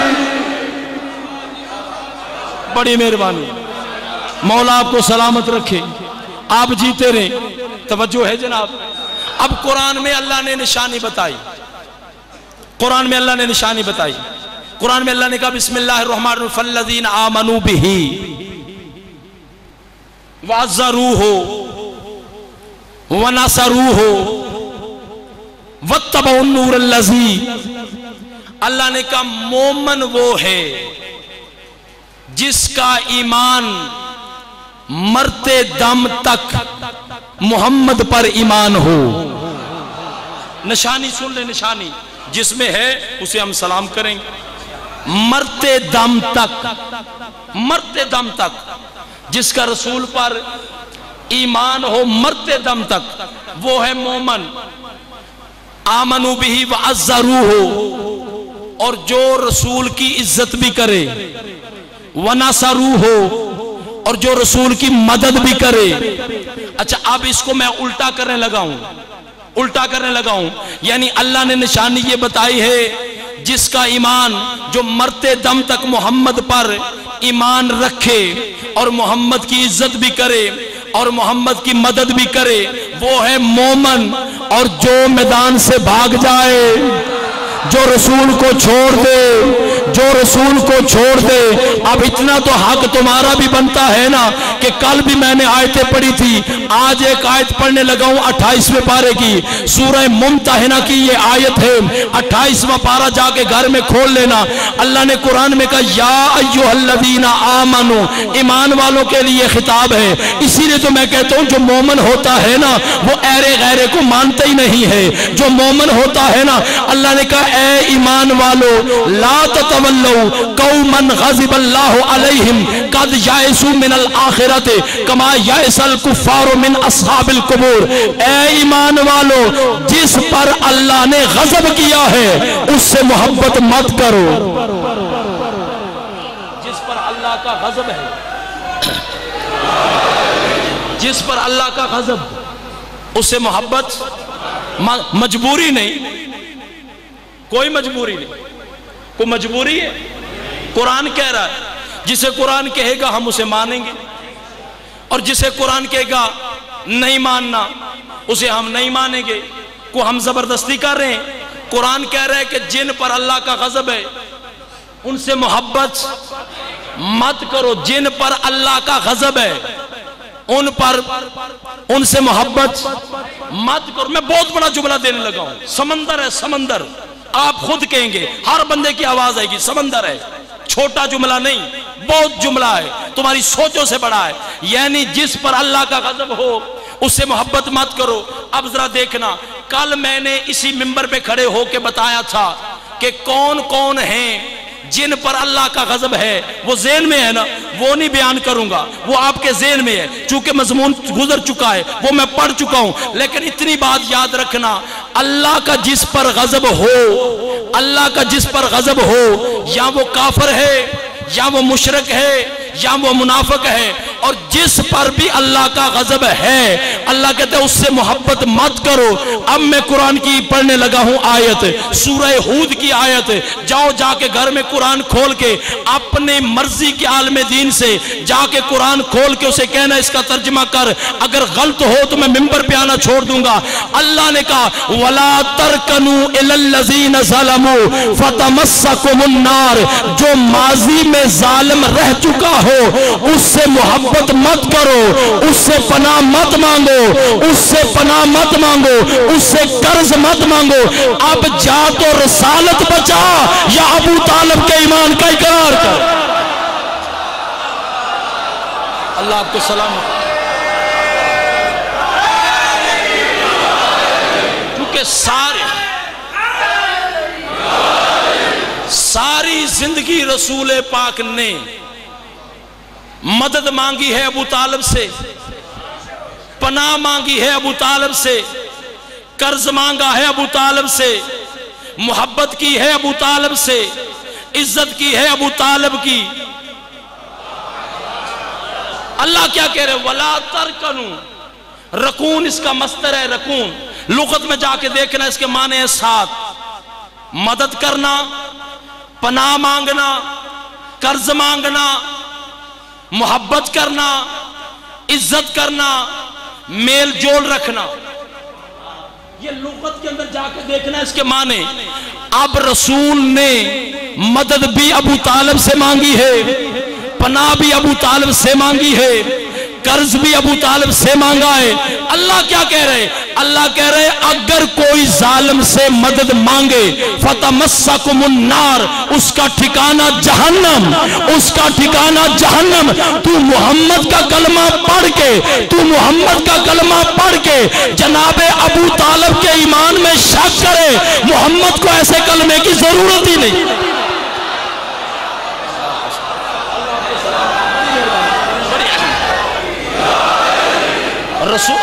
بڑی مہربانی. مولا آپ کو سلامت رکھے، آپ جیتے رہیں. توجہ ہے جناب. اب قرآن میں اللہ نے نشانی بتائی، قرآن میں اللہ نے نشانی بتائی. قرآن میں اللہ نے کہا بسم اللہ الرحمن الرحیم فالذین آمنوا بہ وعزروہ ونصروہ واتبعوا النور الذی. اللہ نے کہا مومن وہ ہے جس کا ایمان مرتے دم تک محمد پر ایمان ہو. نشانی سن لے، نشانی جس میں ہے اسے ہم سلام کریں گے. مرتے دم تک، مرتے دم تک جس کا رسول پر ایمان ہو مرتے دم تک وہ ہے مومن. آمنوا بہ وعزروہ، اور جو رسول کی عزت بھی کرے، ونصروہ، اور جو رسول کی مدد بھی کرے. اچھا اب اس کو میں الٹا کرنے لگا ہوں، الٹا کرنے لگا ہوں. یعنی اللہ نے نشانی یہ بتائی ہے جس کا ایمان جو مرتے دم تک محمد پر ایمان رکھے اور محمد کی عزت بھی کرے اور محمد کی مدد بھی کرے وہ ہے مومن. اور جو میدان سے بھاگ جائے، جو رسول کو چھوڑ دے، جو رسول کو چھوڑ دے. اب اتنا تو حق تمہارا بھی بنتا ہے نا کہ کل بھی میں نے آیتیں پڑھی تھی، آج ایک آیت پڑھنے لگا ہوں اٹھائیسویں پارے کی، سورہ ممتحنہ کی یہ آیت ہے. اٹھائیسواں پارہ جا کے گھر میں کھول لینا. اللہ نے قرآن میں کہا یا ایھا الذین آمنوا، ایمان والوں کے لیے خطاب ہے. اسی لیے تو میں کہتا ہوں جو مومن ہوتا ہے نا وہ ایرے غیرے کو مانتا ہی نہیں ہے. جو مومن ہوتا ہے نا اللہ نے کہا اے ایمان والو لا تتولوا قوما غضب اللہ علیہم قد یئسوا من الآخرۃ کما یئس الکفار من اصحاب القبور. اے ایمان والو جس پر اللہ نے غضب کیا ہے اس سے محبت مت کرو. جس پر اللہ کا غضب ہے، جس پر اللہ کا غضب اس سے محبت، مجبوری نہیں، کوئی مجبوری نہیں. کوئی مجبوری ہے؟ قرآن کہہ رہا ہے جسے قرآن کہے گا ہم اسے مانیں گے، اور جسے قرآن کہے گا نہیں ماننا اسے ہم نہیں مانیں گے. کو ہم زبردستی کر رہے ہیں؟ قرآن کہہ رہا ہے کہ جن پر اللہ کا غضب ہے ان سے محبت مت کرو. جن پر اللہ کا غضب ہے ان پر، ان سے محبت مت کرو. میں بہت بڑا جملہ دینے لگا ہوں. سمندر ہے سمندر، آپ خود کہیں گے، ہر بندے کی آواز آئے گی سمندر ہے. چھوٹا جملہ نہیں، بہت جملہ ہے، تمہاری سوچوں سے بڑا ہے. یعنی جس پر اللہ کا غضب ہو اس سے محبت مت کرو. اب ذرا دیکھنا، کل میں نے اسی منبر پہ کھڑے ہو کے بتایا تھا کہ کون کون ہیں جن پر اللہ کا غضب ہے. وہ ذہن میں ہے نا، وہ نہیں بیان کروں گا، وہ آپ کے ذہن میں ہے چونکہ مضمون گزر چکا ہے، وہ میں پڑھ چکا ہوں. لیکن اتنی بات یاد رکھنا، اللہ کا جس پر غضب ہو، اللہ کا جس پر غضب ہو یا وہ کافر ہے یا وہ مشرک ہے یا وہ منافق ہے، اور جس پر بھی اللہ کا غضب ہے اللہ کہتے ہیں اس سے محبت مت کرو. اب میں قرآن کی پڑھنے لگا ہوں آیت، سورہ ہود کی آیت. جاؤ جا کے گھر میں قرآن کھول کے اپنے مرضی کے عالم دین سے جا کے قرآن کھول کے اسے کہنا اس کا ترجمہ کر. اگر غلط ہو تو میں ممبر پہ آنا چھوڑ دوں گا. اللہ نے کہا وَلَا تَرْكَنُوا إِلَى الَّذِينَ ظَلَمُوا فَتَمَسَّكُمُ النَّارِ. جو ماضی میں ظالم رہ چکا ہو اس سے محبت مت کرو، اس سے پناہ مت مانگو، اس سے پناہ مت مانگو، اس سے قرض مت مانگو. اب جا تو رسالت بچا یا ابو طالب کے ایمان کا اقرار کر. اللہ آپ کو سلامت. کیونکہ سارے ساری زندگی رسول پاک نے مدد مانگی ہے ابو طالب سے، پناہ مانگی ہے ابو طالب سے، قرض مانگا ہے ابو طالب سے، محبت کی ہے ابو طالب سے، عزت کی ہے ابو طالب کی. اللہ کیا کہہ رہے وَلَا تَرْكَنُوا रकून इसका मस्तर है, रकून लुगत में जाके देखना, इसके माने है साथ, मदद करना, पनाह मांगना, कर्ज मांगना, मोहब्बत करना, इज्जत करना, मेल जोल रखना, ये लुगत के अंदर जाके देखना इसके माने। अब रसूल ने मदद भी अबू तालिब से मांगी है, पनाह भी अबू तालिब से मांगी है, कर्ज भी अबू तालिब से मांगा है। अल्लाह क्या कह रहे? अल्लाह कह रहे अगर कोई जालिम से मदद मांगे फतमस्सकुमुन नार, उसका ठिकाना जहन्नम, उसका ठिकाना जहन्नम। तू मोहम्मद का कलमा पढ़ के, तू मोहम्मद का कलमा पढ़ के जनाबे अबू तालिब के ईमान में शक करे, मोहम्मद को ऐसे कलमे की जरूरत ही नहीं। रसूल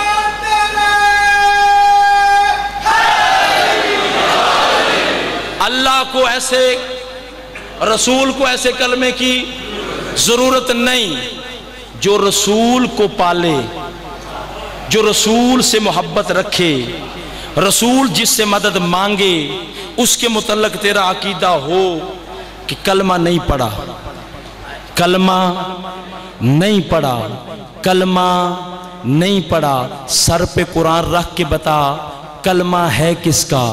अल्लाह को ऐसे, रसूल को ऐसे कलमे की जरूरत नहीं। जो रसूल को पाले, जो रसूल से मोहब्बत रखे, रसूल जिससे मदद मांगे, उसके मुतल्लक तेरा अकीदा हो कि कलमा नहीं पढ़ा, कलमा नहीं पढ़ा, कलमा नहीं पढ़ा, सर पे कुरान रख के बता कलमा है किसका,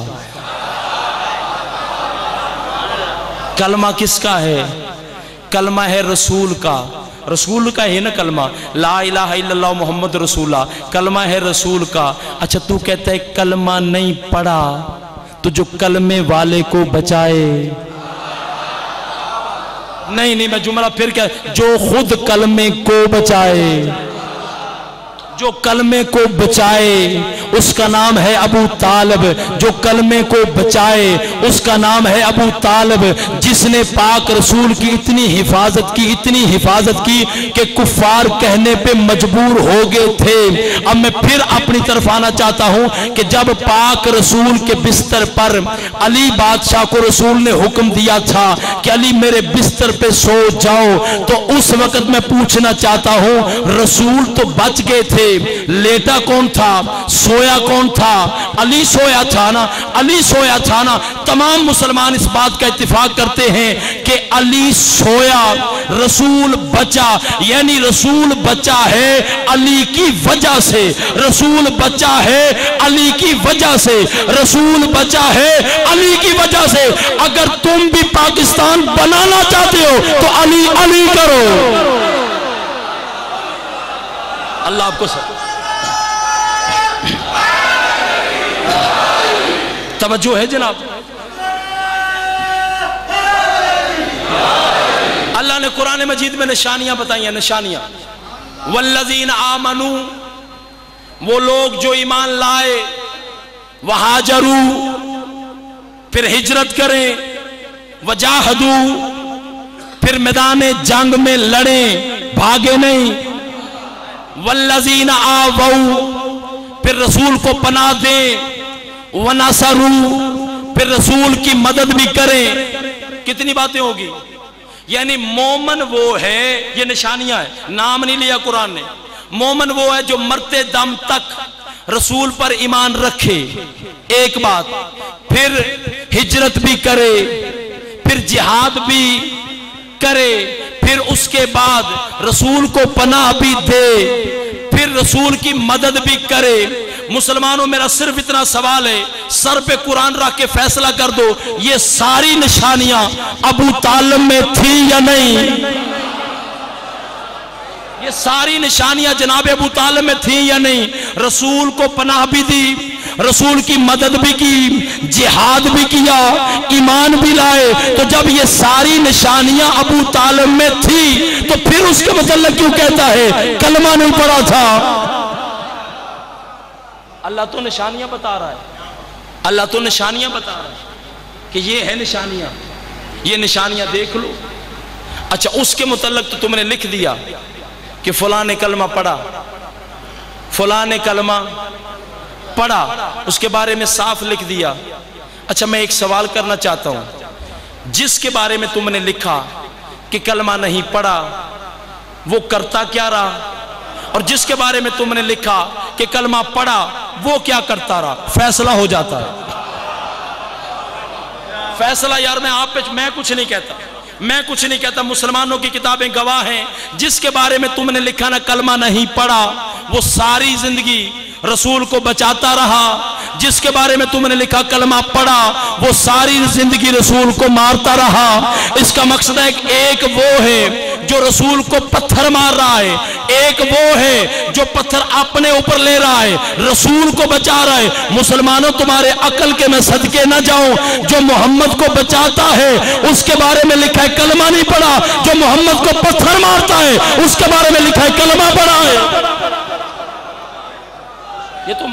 कलमा किसका है? कलमा है रसूल का, रसूल का है ना कलमा, ला इलाहा इल्लल्लाह मोहम्मद रसूला, कलमा है रसूल का। अच्छा तू कहता है कलमा नहीं पढ़ा, तो जो कलमे वाले को बचाए, नहीं नहीं मैं जुमला फिर क्या, जो खुद कलमे को बचाए, जो कलमे को बचाए उसका नाम है अबू तालिब, जो कलमे को बचाए उसका नाम है अबू तालिब, जिसने पाक रसूल की इतनी हिफाजत की, इतनी हिफाजत की कि कुफ्फार कहने पे मजबूर हो गए थे। अब मैं फिर अपनी तरफ आना चाहता हूं कि जब पाक रसूल के बिस्तर पर अली बादशाह को रसूल ने हुक्म दिया था कि अली मेरे बिस्तर पे सो जाओ, तो उस वक्त मैं पूछना चाहता हूं रसूल तो बच गए थे, लेटा कौन था, सोया कौन था? अली सोया था ना, अली सोया था ना। तमाम मुसलमान इस बात का इत्तिफाक करते हैं कि अली सोया, रसूल बचा, यानी रसूल बचा है अली की वजह से, रसूल बचा है अली की वजह से, रसूल बचा है अली की वजह से। अगर तुम भी पाकिस्तान बनाना चाहते हो तो अली अली करो। अल्लाह आपको सब तवज्जो है जनाब। अल्लाह ने कुरान मजीद में निशानियां बताई हैं, निशानियां। वल्लज़ीन आमनू, वो लोग जो ईमान लाए, वहाजरू, फिर हिजरत करें, वजाहदू, फिर मैदान जंग में लड़े, भागे नहीं, वल्लज़ीन आवऊ, फिर रसूल को पनाह दें, वनसरू, फिर रसूल की मदद भी करें। कितनी बातें होगी? यानी मोमन वो है, ये निशानियां है, नाम नहीं लिया कुरान ने। मोमन वो है जो मरते दम तक रसूल पर ईमान रखे, एक बात, फिर हिजरत भी करे, फिर जिहाद भी करे, फिर उसके बाद रसूल को पनाह भी दे, फिर रसूल की मदद भी करे। मुसलमानों मेरा सिर्फ इतना सवाल है, सर पे कुरान रख के फैसला कर दो, ये सारी निशानियां अबू तालिब में थी या नहीं? ये सारी निशानियां जनाब अबू तालिब में थी या नहीं? रसूल को पनाह भी दी, रसूल की मदद भी की, जिहाद भी किया, ईमान भी लाए। तो जब ये सारी निशानियां अबू तालिब में थी तो फिर उसके मतलब क्यों कहता है कलमा नहीं पढ़ा था? अल्लाह तो निशानियां बता रहा है, अल्लाह तो निशानियां बता रहा है कि ये है निशानियां, ये निशानियां देख लो। अच्छा उसके मुतल्लिक तो तुमने लिख दिया कि फलां ने कलमा पढ़ा, फलां ने कलमा पढ़ा, उसके बारे में साफ लिख दिया। अच्छा मैं एक सवाल करना चाहता हूं, जिसके बारे में तुमने लिखा कि कलमा नहीं पढ़ा, वो करता क्या रहा اور جس کے بارے میں تم نے لکھا کہ کلمہ پڑھا وہ کیا کرتا رہا؟ فیصلہ ہو جاتا ہے۔ فیصلہ یار میں آپ پہ میں کچھ نہیں کہتا، میں کچھ نہیں کہتا، مسلمانوں کی کتابیں گواہ ہیں۔ جس کے بارے میں تم نے لکھا نا کلمہ نہیں پڑھا وہ ساری زندگی رسول کو بچاتا رہا، جس کے بارے میں تم نے لکھا کلمہ پڑھا وہ ساری زندگی رسول کو مارتا رہا۔ اس کا مقصد ہے کہ ایک وہ ہے جو رسول کو پتھر مار رہا ہے، ایک وہ ہے جو پتھر اپنے اوپر لے رہا ہے، رسول کو بچا رہا ہے۔ مسلمانوں تمہارے عقل کے میں صدقے نہ جاؤں، جو محمد کو بچاتا ہے اس کے بارے میں لکھا ہے کلمہ نہیں پڑھا، جو محمد کو پتھر مارتا ہے اس کے بارے میں لکھا ہے کلمہ پڑھا ہے۔ یہ تم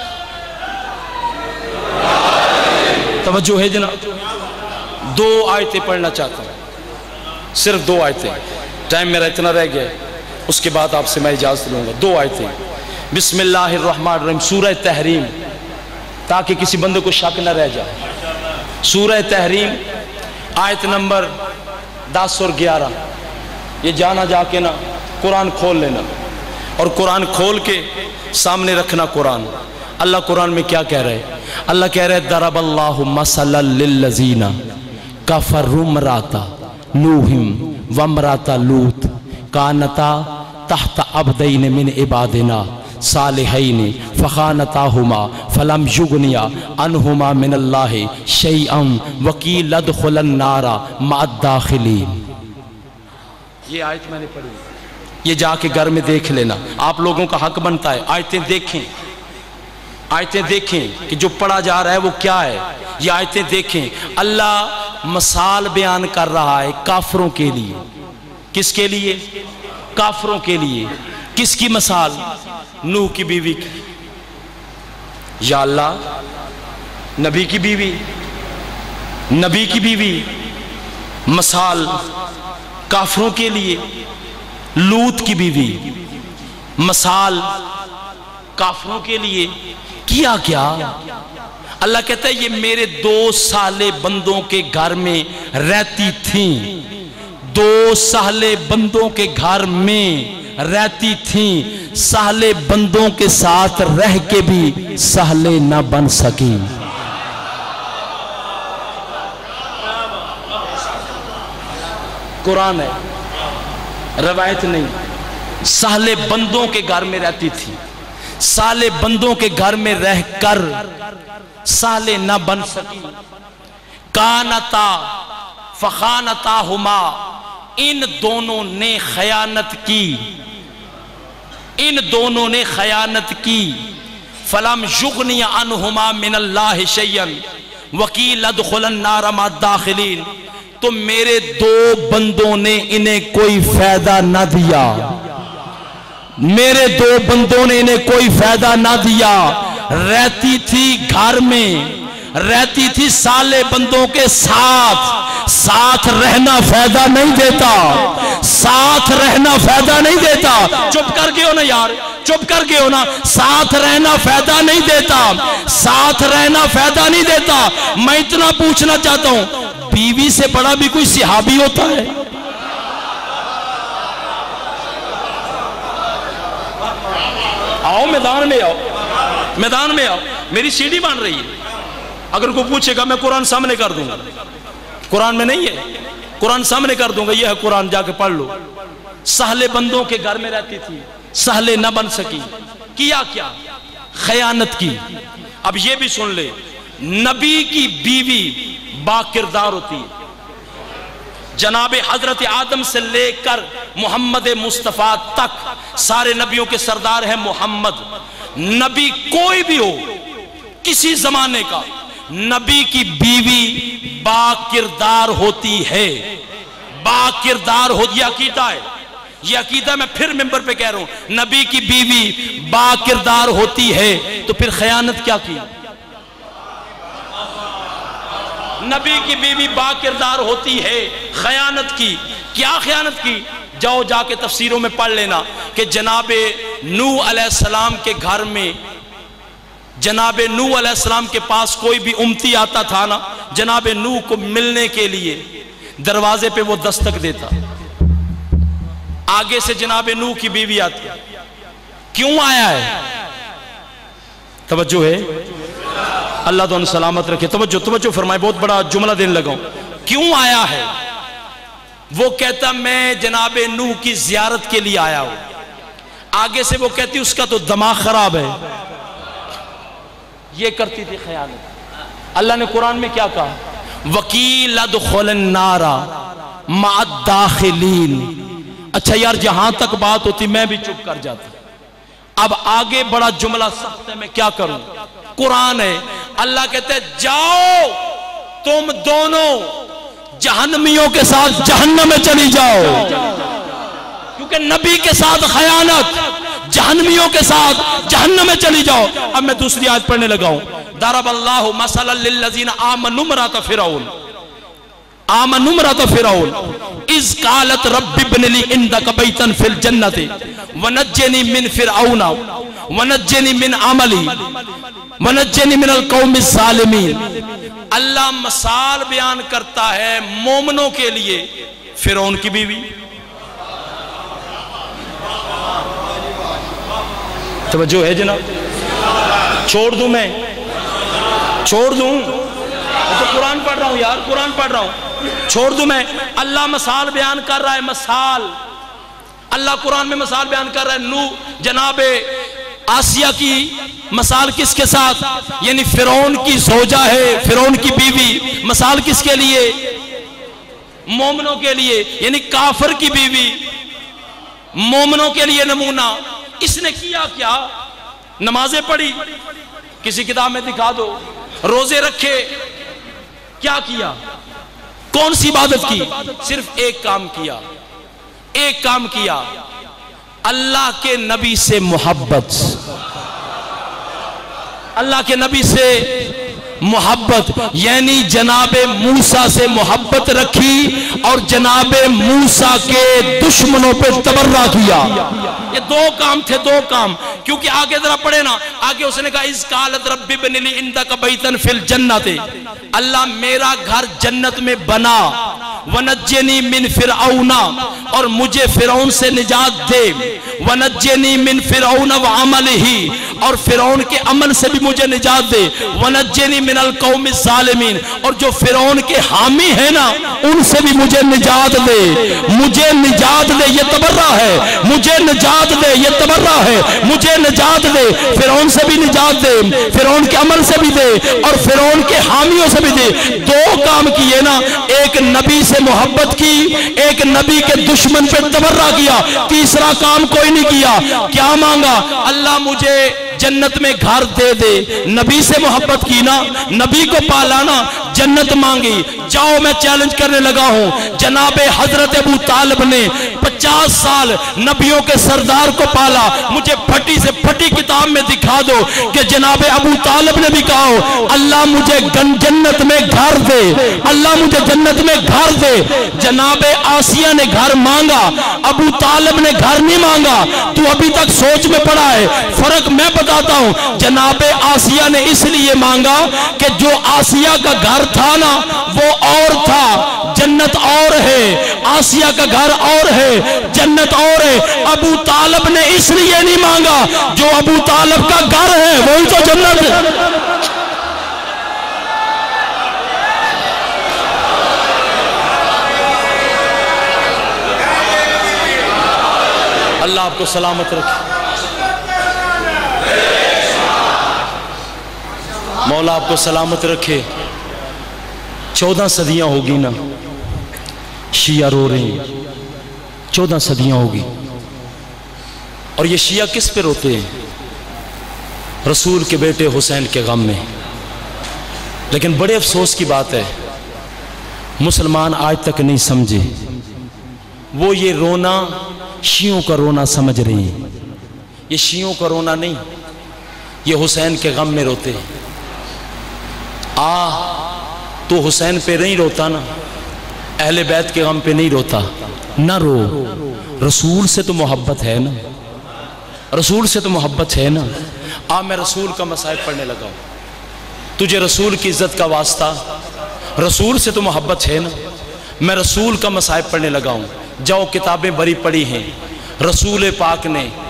توجہ ہے جناب؟ دو آیتیں پڑھنا چاہتا ہوں، صرف دو آیتیں، ٹائم میرا اتنا رہ گیا ہے، اس کے بعد آپ سے میں اجازت لوں گا۔ دو آیتیں، بسم اللہ الرحمن الرحیم، سورہ تحریم، تاکہ کسی بندے کو شک نہ رہ جائے۔ سورہ تحریم آیت نمبر دس اور گیارہ، یہ جانا جا کے نا قرآن کھول لینا، اور قرآن کھول کے سامنے رکھنا قرآن۔ اللہ قرآن میں کیا کہہ رہے؟ اللہ کہہ رہے ضرب اللہ مثلا للذین کفروا امرأۃ نوح وامرأۃ لوط کانتا تحت عبدین من عبادنا صالحین فخانتاہما فلم یغنیا عنہما من اللہ شیئا وقیل ادخلا النار مع الداخلین۔ یہ آیت میں نے پڑھی، یہ جا کے گھر میں دیکھ لینا، آپ لوگوں کا حق بنتا ہے آیتیں دیکھیں، آیتیں دیکھیں کہ جو پڑھا جا رہا ہے وہ کیا ہے، یہ آیتیں دیکھیں۔ اللہ مثال بیان کر رہا ہے کافروں کے لیے، کس کے لیے؟ کافروں کے لیے۔ کس کی مثال؟ نوح کی بیوی کی۔ یا اللہ، نبی کی بیوی، نبی کی بیوی مثال کافروں کے لیے۔ لوط کی بیوی مثال کافروں کے لیے۔ کیا کیا؟ اللہ کہتا ہے یہ میرے دو سالے بندوں کے گھر میں رہتی تھیں، دو سالے بندوں کے گھر میں رہتی تھیں، سالے بندوں کے ساتھ رہ کے بھی سہلے نہ بن سکی۔ قرآن ہے، روایت نہیں۔ سالے بندوں کے گھر میں رہتی تھی، سالے بندوں کے گھر میں رہ کر سالے نہ بن سکی۔ کانتا فخانتاہما، ان دونوں نے خیانت کی، ان دونوں نے خیانت کی۔ فلم یغنی عنہما من اللہ شیئا وقیل ادخلا النار مع الداخلین، تو میرے دو بندوں نے انہیں کوئی فائدہ نہ دیا، میرے دو بندوں نے انہیں کوئی فائدہ نہ دیا۔ رہتی تھی گھر میں، رہتی تھی سالے بندوں کے ساتھ، ساتھ رہنا فائدہ نہیں دیتا، ساتھ رہنا فائدہ نہیں دیتا۔ چپ کر گئے ہو نا یار، چپ کر گئے ہو نا، ساتھ رہنا فائدہ نہیں دیتا، ساتھ رہنا فائدہ نہیں دیتا۔ میں اتنا پوچھنا چاہتا ہوں، بیوی سے بڑا بھی کوئی صحابی ہوتا ہے؟ آؤ میدان میں آؤ، میدان میں آؤ، میری سیڑھی بن رہی ہے۔ اگر کوئی پوچھے گا میں قرآن سامنے کر دوں گا، قرآن میں نہیں ہے، قرآن سامنے کر دوں گا، یہ ہے قرآن، جا کے پڑھ لو۔ سہلے بندوں کے گھر میں رہتی تھی، سہلے نہ بن سکی۔ کیا کیا؟ خیانت کی۔ اب یہ بھی سن لے، نبی کی بیوی با کردار ہوتی ہے۔ جناب حضرت آدم سے لے کر محمد مصطفیٰ تک سارے نبیوں کے سردار ہیں محمد۔ نبی کوئی بھی ہو، کسی زمانے کا، نبی کی بیوی با کردار ہوتی ہے، با کردار ہوتی ہے۔ عقیدہ ہے، یہ عقیدہ میں پھر ممبر پہ کہہ رہا ہوں، نبی کی بیوی با کردار ہوتی ہے۔ تو پھر خیانت کیا کی؟ نبی کی بیوی با کردار ہوتی ہے، خیانت کی۔ کیا خیانت کی؟ جاؤ جا کے تفسیروں میں پڑھ لینا کہ جناب نوح علیہ السلام کے گھر میں، جناب نوح علیہ السلام کے پاس کوئی بھی امتی آتا تھا نا، جناب نوح کو ملنے کے لیے دروازے پہ وہ دستک دیتا، آگے سے جناب نوح کی بیوی آتی، کیوں آیا ہے؟ توجہ ہے؟ اللہ تو ان سلامت رکھے. توجہ توجہ فرمائے, بہت بڑا جملہ دینے لگا ہوں. کیوں آیا ہے؟ وہ کہتا میں جناب نوح کی زیارت کے لیے آیا ہوں. آگے سے وہ کہتی اس کا تو دماغ خراب ہے. یہ کرتی تھی خیانت. اللہ نے قرآن میں کیا کہا؟ وَقِيلَ ادْخُلِ النَّارَ مَعَ الدَّاخِلِينَ. اچھا یار جہاں تک بات ہوتی میں بھی چپ کر جاتا. اب آگے بڑا جملہ سخت ہے, میں کیا کروں؟ قرآن ہے. اللہ کہتے ہیں جاؤ تم دونوں جہنمیوں کے ساتھ جہنم میں چلی جاؤ, کیونکہ نبی کے ساتھ خیانت, جہنمیوں کے ساتھ جہنم میں چلی جاؤ. اب میں دوسری آیت پڑھنے لگا ہوں. ضرب اللہ مثلا للذین آمنوا امرأۃ فرعون آمنوا امرأۃ فرعون اذ قالت رب ابن لی عندک بیتا فی الجنۃ ونجنی من فرعون ونجنی من عملی ونجنی من القوم الظالمین. اللہ مثال بیان کرتا ہے مومنوں کے لیے. فرعون کی بیوی, توجہ ہے جناب؟ چھوڑ دوں میں چھوڑ دوں میں تو قرآن پڑھ رہا ہوں یار, قرآن پڑھ رہا ہوں. چھوڑ دوں میں؟ اللہ مثال بیان کر رہا ہے. مثال اللہ قرآن میں مثال بیان کر رہا ہے. نوح جناب آسیہ کی مثال کس کے ساتھ؟ یعنی فرعون کی زوجہ ہے, فرعون کی بیوی. مثال کس کے لیے؟ مومنوں کے لیے. یعنی کافر کی بیوی مومنوں کے لیے نمونہ. اس نے کیا کیا؟ نمازیں پڑھی, کسی کتاب میں دکھا دو. روزے رکھے, کیا کیا؟ کون سی عبادت کی؟ صرف ایک کام کیا, ایک کام کیا, اللہ کے نبی سے محبت. اللہ کے نبی سے محبت یعنی جناب موسیٰ سے محبت رکھی اور جناب موسیٰ کے دشمنوں پہ تبرہ کیا. یہ دو کام تھے, دو کام. کیونکہ آگے ذرا پڑھے نا, آگے اس نے کہا اِذْ قَالَتْ رَبِّ ابْنِ لِي عِندَكَ بَيْتًا فِي الْجَنَّةِ, اللہ میرا گھر جنت میں بنا. وَنَجِّنِي مِن فِرْعَوْنَ, اور مجھے فرعون سے نجات دے. وَنَجِّنِي مِن فِرْعَوْنَ وَعَمَلِهِ, اور فرعون کے عمل سے بھی مجھے نجات دے. وَنَجِّنِي مِنَ الْقَوْمِ الظَّالِمِينَ, اور جو فرعون کے حامی ہیں نا ان سے بھی مجھے نجات دے. مجھے نجات دے, یہ تبرہ ہے. مجھے نجات دے, یہ تبرہ ہے. مجھے نجات دے, فرعون سے بھی نجات دے, فرعون کے عمل سے بھی دے اور فرعون کے حامیوں سے بھی دے. دو کام کیے نا, ایک نبی سے محبت کی, ایک نبی کے دشمن پہ تبرہ کیا. تیسرا کام کوئی نہیں کیا. کیا مانگا؟ اللہ مجھے جنت میں گھر دے دے. نبی سے محبت کی نا, نبی کو پالا نا, جنت مانگی. جاؤ میں چیلنج کرنے لگا ہوں, جناب حضرت ابو طالب نے پچاس سال نبیوں کے سردار کو پالا. مجھے پھٹی سے پھٹی کتاب میں دکھا دو کہ جناب ابو طالب نے بھی کہا ہو اللہ مجھے جنت میں گھر دے, اللہ مجھے جنت میں گھر دے. جناب آسیہ نے گھر مانگا, ابو طالب نے گھر نہیں مانگا. تو ابھی تک سوچ میں پڑا ہے. فرق میں بتاتا ہوں, جناب آسیہ نے اس لیے مانگا کہ جو آسیہ کا گھر تھا نا وہ اور تھا, جنت اور ہے. آسیہ کا گھر اور ہے, جنت اور ہے. ابو طالب نے اس لیے نہیں مانگا, جو ابو طالب کا گھر ہے وہی تو جنت ہے. اللہ آپ کو سلامت رکھے, مولا آپ کو سلامت رکھے. چودہ صدیاں ہوگی نا شیعہ رو رہے ہیں, چودہ صدیاں ہوگی. اور یہ شیعہ کس پہ روتے ہیں؟ رسول کے بیٹے حسین کے غم میں. لیکن بڑے افسوس کی بات ہے مسلمان آج تک نہیں سمجھے. وہ یہ رونا شیعوں کا رونا سمجھ رہے ہیں. یہ شیعوں کا رونا نہیں, یہ حسین کے غم میں روتے ہیں. آہ تو حسین پہ نہیں روتا نا, اہل بیت کے غم پہ نہیں روتا. نہ رو, رسول سے تو محبت ہے نا, رسول سے تو محبت ہے نا. آ میں رسول کا مصائب پڑھنے لگا ہوں. تجھے رسول کی عزت کا واسطہ, رسول سے تو محبت ہے نا. میں رسول کا مصائب پڑھنے لگا ہوں. جاؤ کتابیں بری پڑھی ہیں. رسول پاک نے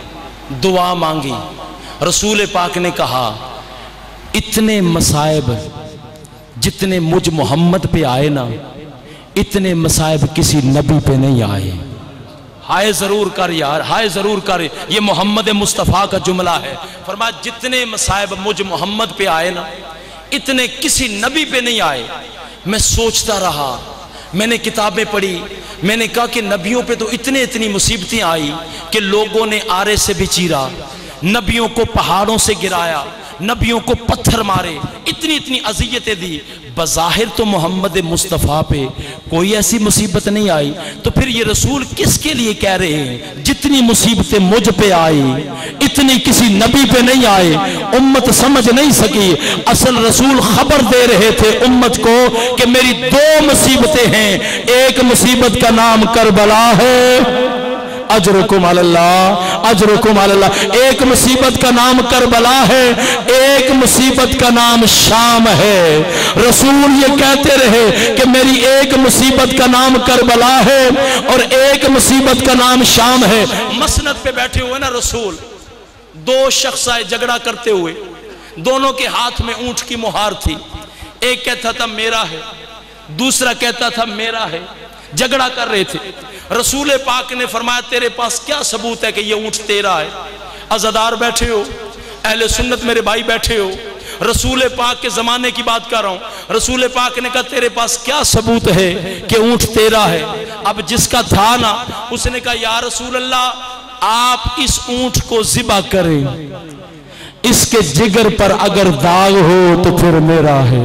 دعا مانگی. رسول پاک نے کہا اتنے مصائب جتنے مجھ محمد پہ آئے نا اتنے مصائب کسی نبی پہ نہیں آئے. ہائے ضرور کر یار، ہائے ضرور کر. یہ محمد مصطفیٰ کا جملہ ہے. فرمایا جتنے مصائب مجھ محمد پہ آئے نا اتنے کسی نبی پہ نہیں آئے. میں سوچتا رہا، میں نے کتابیں پڑھی، میں نے کہا کہ نبیوں پہ تو اتنے اتنی مصیبتیں آئی کہ لوگوں نے آرے سے بھی چیرا، نبیوں کو پہاڑوں سے گرایا، نبیوں کو پتھر مارے، اتنی اتنی اذیتیں دی. بظاہر تو محمد مصطفیٰ پہ کوئی ایسی مصیبت نہیں آئی، تو پھر یہ رسول کس کے لیے کہہ رہے ہیں جتنی مصیبتیں مجھ پہ آئی اتنی کسی نبی پہ نہیں آئے؟ امت سمجھ نہیں سکی. اصل رسول خبر دے رہے تھے امت کو کہ میری دو مصیبتیں ہیں، ایک مصیبت کا نام کربلا ہے، اجرکم علی اللہ، اجرکم علی اللہ. ایک مصیبت کا نام کربلا ہے، ایک مصیبت کا نام شام ہے. رسول یہ کہتے رہے کہ میری ایک مصیبت کا نام کربلا ہے اور ایک مصیبت کا نام شام ہے. مسند پہ بیٹھے ہوئے نا رسول، دو شخص آئے جھگڑا کرتے ہوئے، دونوں کے ہاتھ میں اونٹ کی مہار تھی. ایک کہتا تھا میرا ہے، دوسرا کہتا تھا میرا ہے. جھگڑا کر رہے تھے. رسول پاک نے فرمایا تیرے پاس کیا ثبوت ہے کہ یہ اونٹ تیرا ہے؟ عزادار بیٹھے ہو، اہل سنت میرے بھائی بیٹھے ہو، رسول پاک کے زمانے کی بات کر رہا ہوں. رسول پاک نے کہا تیرے پاس کیا ثبوت ہے کہ اونٹ تیرا ہے؟ اب جس کا تھا نا اس نے کہا یا رسول اللہ آپ اس اونٹ کو ذبح کریں، اس کے جگر پر اگر داغ ہو تو پھر میرا ہے.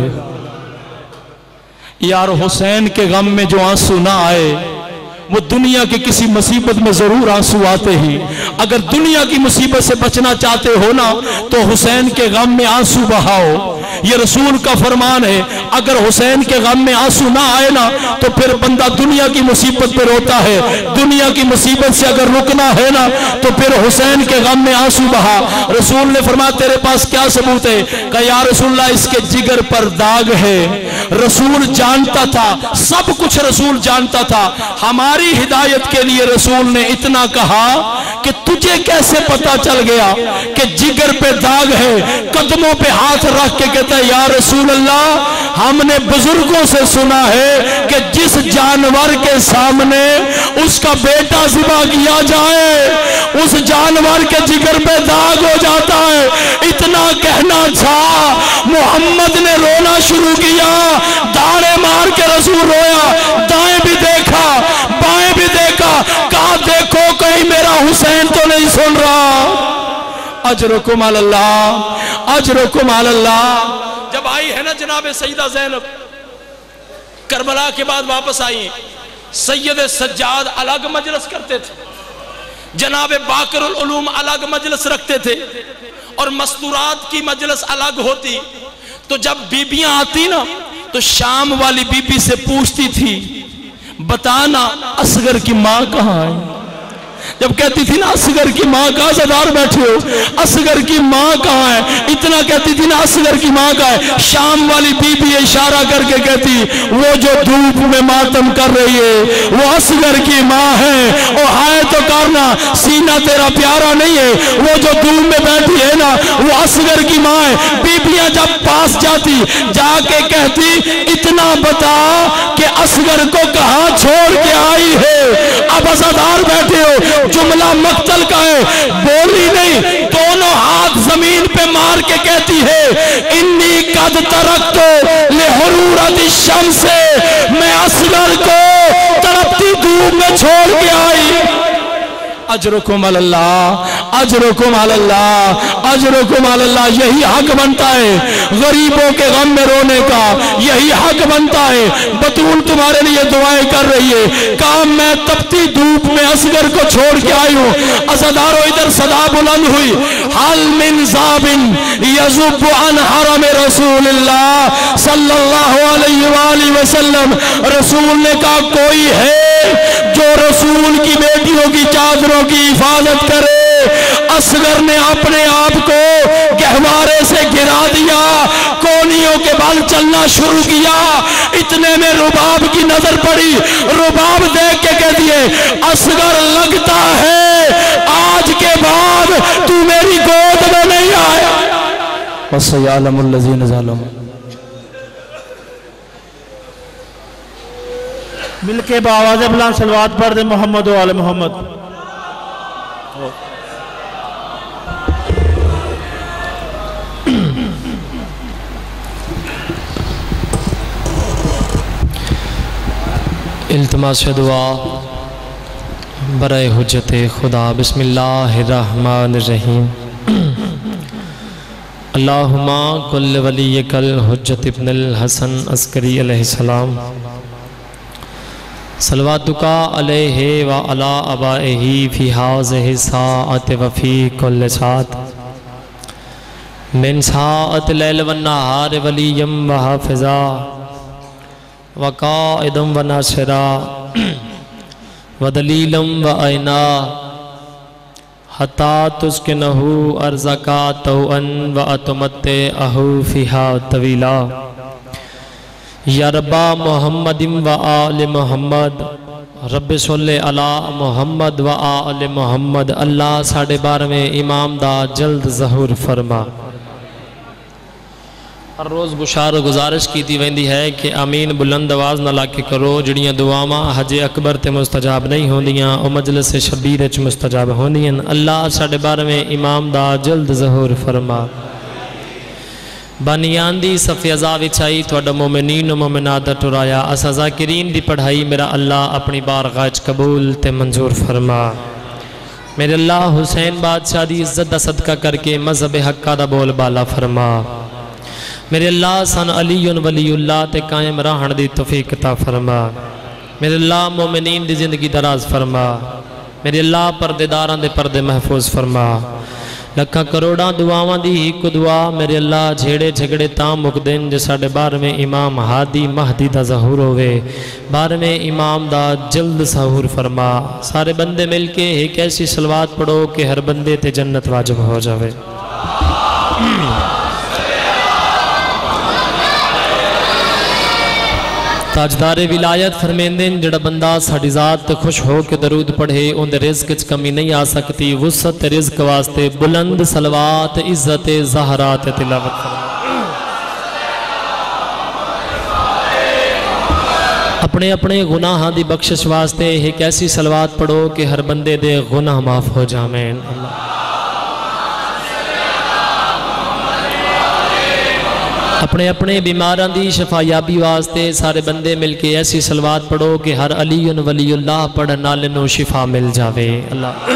یار حسین کے غم میں جو آنسو نہ آئے وہ دنیا کی کسی مصیبت میں ضرور آنسو آتے ہی. اگر دنیا کی مصیبت سے بچنا چاہتے ہو نا تو حسین کے غم میں آنسو بہاؤ. یہ رسول کا فرمان ہے. اگر حسین کے غم میں آنسو نہ آئے نا تو پھر بندہ دنیا کی مصیبت پہ روتا ہے. دنیا کی مصیبت سے اگر رکنا ہے نا تو پھر حسین کے غم میں آنسو بہا. رسول نے فرمایا تیرے پاس کیا ثبوت ہے؟ کہ یا رسول اللہ اس کے جگر پر داغ ہے. رسول جانتا تھا، سب کچھ رسول جانتا تھا. ہماری ہدایت کے لیے رسول نے اتنا کہا کہ تجھے کیسے پتا چل گیا کہ جگر پہ داغ ہے؟ قدموں پہ ہاتھ رکھ کے کہتا ہے یا رسول اللہ ہم نے بزرگوں سے سنا ہے کہ جس جانور کے سامنے اس کا بیٹا ذبح کیا جائے اس جانور کے جگر پہ داغ ہو جاتا ہے. اتنا کہنا تھا، محمد نے رونا شروع کیا، داڑے مار کے رسول رویا، دائیں بھی دیکھا بائیں بھی دیکھا، کہا دیکھو کہیں میرا حسین تو نہیں سن رہا. اجرکم علی اللہ، اجرکم علی اللہ. جب آئی ہے نا جناب سیدہ زینب کربلا کے بعد واپس آئی، سید سجاد الگ مجلس کرتے تھے، جناب باقر العلوم الگ مجلس رکھتے تھے اور مستورات کی مجلس الگ ہوتی. تو جب بیبیاں آتی نا تو شام والی بی بی سے پوچھتی تھی بتانا اصغر کی ماں کہاں ہے؟ جب کہتی تھی نا اصغر کی ماں کہاں، زدار بیٹھے ہو، اصغر کی ماں کہاں ہے؟ اتنا کہتی تھی نا اصغر کی ماں کہاں ہے؟ شام والی بی بی اشارہ کر کے کہتی وہ جو دھوپ میں ماتم کر رہی ہے وہ اصغر کی ماں ہے. اور ہائے تو کرنا سینہ تیرا پیارا نہیں ہے، وہ جو دھوپ میں بیٹھی ہے نا وہ اصغر کی ماں ہے. بیبیاں جب پاس جاتی جا کے کہتی اتنا بتا کہ اصغر کو کہاں چھوڑ کے آئی ہے؟ اب عزادار بیٹھے ہو، جملہ مقتل کا ہے، بولی نہیں، دونوں ہاتھ زمین پہ مار کے کہتی ہے انی قد ترکتو لحرورت الشمس، میں اصغر کو تڑپتی دھوپ میں چھوڑ کے آئی. اجرکم علی اللہ، اجرکم علی اللہ، اجرکم علی اللہ. یہی حق بنتا ہے غریبوں کے غم میں رونے کا، یہی حق بنتا ہے. بطول تمہارے لیے دعائیں کر رہی ہے، کام میں تپتی دھوپ میں اصغر کو چھوڑ کے آئی ہوں. عزادارو ادھر صدا بلند ہوئی، حل من ذابن یذب عن حرم رسول اللہ صلی اللہ علیہ وآلہ وسلم. رسول نے کہا کوئی ہے جو رسول کی بیٹیوں کی چادروں کی حفاظت کرے؟ اصغر نے اپنے آپ کو گہوارے سے گرا دیا، کونیوں کے بل چلنا شروع کیا۔ اتنے میں رباب کی نظر پڑی، رباب دیکھ کے کہہ دیے اصغر لگتا ہے آج کے بعد تو میری گود میں نہیں آیا۔ وَسَيَعْلَمُ الَّذِينَ ظَلَمُوا۔ مل کے بآواز بلند صلوات پڑھ دے محمد و آل محمد۔ التماس دعا برائے حجت خدا۔ بسم اللہ الرحمن الرحیم۔ اللہم کل ولیک الحجت ابن الحسن عسکری علیہ السلام، صلواتک علیہ وعلی آبائہ فی ہذہ الساعۃ وفی کل ساعۃ، من ساعۃ اللیل والنہار ولیم وحافظا وقائدم وناصرا ودلیلم وعینا حتی تسکنہ ارزقا توأن واتمتعہ فیہا طویلا۔ یا رب محمد و آل محمد، رب صلی علی محمد و آل محمد۔ اللہ ساڑھے بارویں امام دا جلد ظہور فرما۔ ہر روز بشار گزارش کی تھی ویندی ہے کہ آمین بلند آواز نہ لاکے کرو، جڑیاں دعاواں حج اکبر تے مستجاب نہیں ہوندیاں او مجلس شبیر اچ مستجاب ہوندیاں۔ اللہ ساڑھے بارویں امام دا جلد ظہور فرما۔ بانیان دی صفی عذاب اچھائی تھوڑا مومنین و مومنات ٹرایا، اسا ذاکرین دی پڑھائی میرا اللہ اپنی بارگاہ وچ قبول تے منظور فرما۔ میرے اللہ حسین بادشاہ دی عزت دا صدقہ کر کے مذہب حقہ دا بول بالا فرما۔ میرے اللہ سن علی ولی اللہ تے قائم رہن دی توفیق عطا فرما۔ میرے اللہ مومنین دی زندگی دراز فرما۔ میرے اللہ پردیداراں دے پردے محفوظ فرما۔ لکھا کروڑاں دعاواں دی ہی کو دعا میرے اللہ جھیڑے جھگڑے تام مقدن جے ساڑھے بارویں امام ہادی مہدی دا ظہور ہوئے، بارویں امام دا جلد ظہور فرما۔ سارے بندے مل کے ایک ایسی صلوات پڑھو کہ ہر بندے تے جنت واجب ہو جاوے۔ تاجدار ولایت فرمیندن جڑا بندہ ساڑھی ذات خوش ہو کے درود پڑھے ان دے رزق اچ کمی نہیں آ سکتی، وسعت رزق واسطے بلند صلوات عزت زہرات تلاوت فرما۔ اپنے اپنے گناہاں دی بخشش واسطے ایک ایسی صلوات پڑھو کہ ہر بندے دے گناہ معاف ہو جامین۔ اپنے اپنے بیماران دی شفایابی واسطے سارے بندے مل کے ایسی صلوات پڑھو کہ ہر علی ولی اللہ پڑھنا لنو شفا مل جاوے۔ اللہ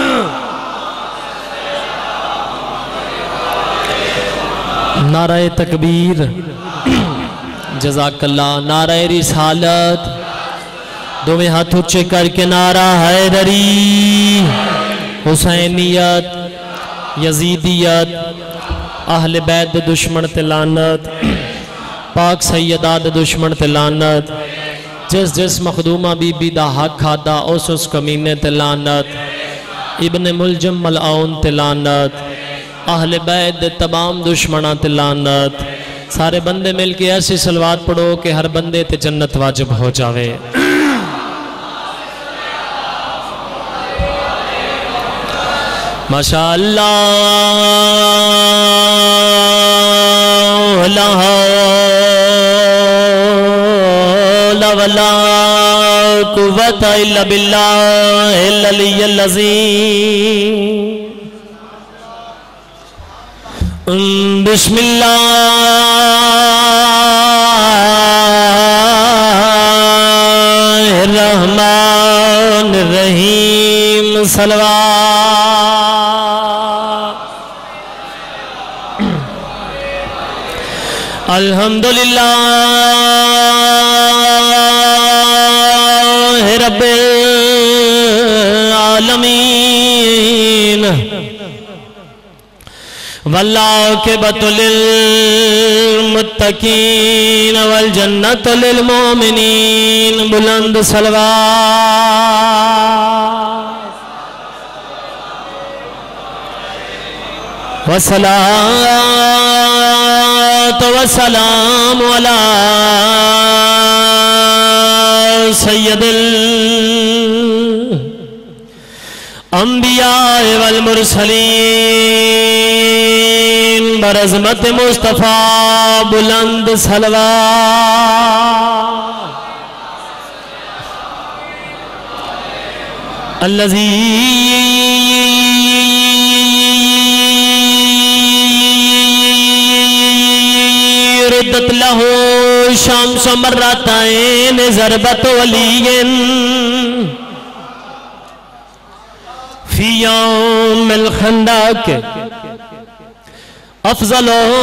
نعرہ تکبیر، جزاک اللہ، نعرہ رسالت، دوویں ہاتھ اونچے کر کے نعرہ حیدری، حسینیت، یزیدیت، اہل بیت دشمن تے لعنت، پاک سیدات دشمن تے لعنت، جس جس مخدومہ بی بی دا حق کھادا اس اس کمینے تے لعنت، ابن ملجم ملعون تے لعنت، اہل بیت تمام دشمنہ تے لعنت۔ سارے بندے مل کے ایسی صلوات پڑھو کہ ہر بندے تے جنت واجب ہو جاوے۔ ماشاءاللہ لا حول ولا قوت الا باللہ العلی العظیم۔ بسم اللہ الرحمن الرحیم۔ صلوات۔ الحمدللہ رب العالمین والعاقبۃ للمتقین والجنۃ للمؤمنین۔ بلند صلوات۔ والصلاة والسلام على سید الانبیاء والمرسلین برعظمت مصطفیٰ بلند صلوات الذی ردت له شمس مرتين ضربت ولي في يوم الخندق افضل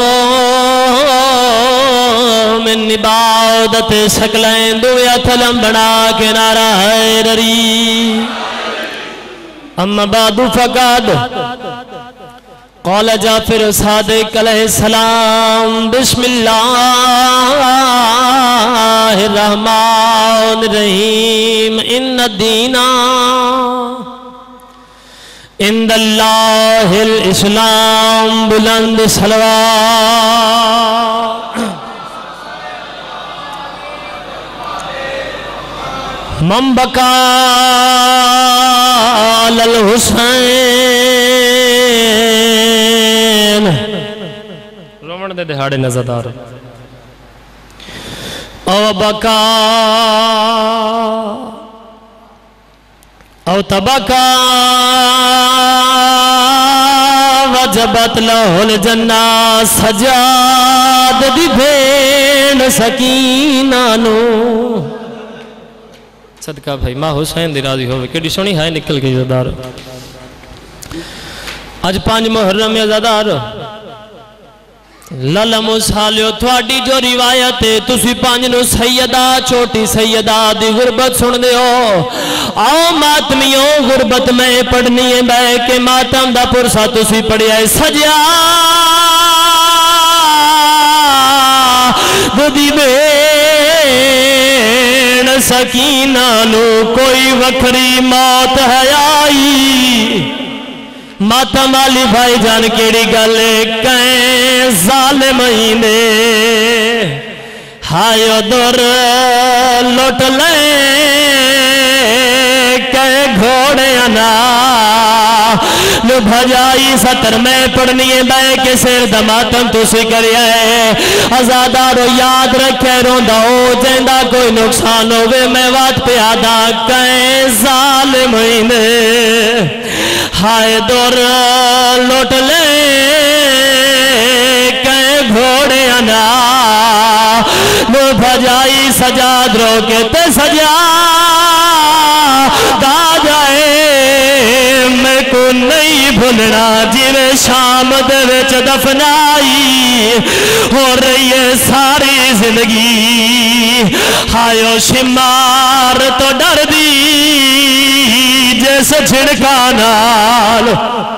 من عبادت شکلیں دویا تھلم بنا کے نعرہ حیدری اما بعد فقد قال جعفر صادق علیہ السلام بسم اللہ الرحمن الرحیم ان الدین عند اللہ الاسلام بلند صلوات من بکا للحسین رومن دے دہاڑے نظردار او بکا او تبکا وجبت لہ الجنہ سجاد دی بھین سکینانو صدقہ بھائی ماں حسین دی راضی ہوئے کیڑی سونی ہائے نکل گئی زدار آج پانچ محرم زدار لالا موسیٰ تھوڑی جو روایت ہے تُسی پانچ نو سیدہ چوٹی سیدہ دی غربت سن دے ہو آؤ ماتمیوں غربت میں پڑھنی ہے بے کہ ماتم دا پرسا تُسی پڑھی ہے سجا دودی بین سکینہ نو کوئی وکھری موت ہے آئی ماتم والی بھائی جان کیڑی گلے کہیں ظالم ہینے ہائیو دور لوٹ لیں کہیں گھوڑے انا نو بھجائی ستر میں پڑھنی ہے بے کے سیر دماتم تو سکر ہے ازادارو یاد رکھے روندہ ہو جیندہ کوئی نقصان ہوئے میں وات پہ آدھا کہیں ظالم ہینے ہائے دور لوٹ لے کہیں گھوڑے انا نو بھجائی سجاد روکے تے سجا دا جائے میں کو نہیں بھولنا جن شام دے وچ دفنائی ہو رہی ہے ساری زندگی ہائیو شمار تو ڈر دی جیسے چھڑکا نال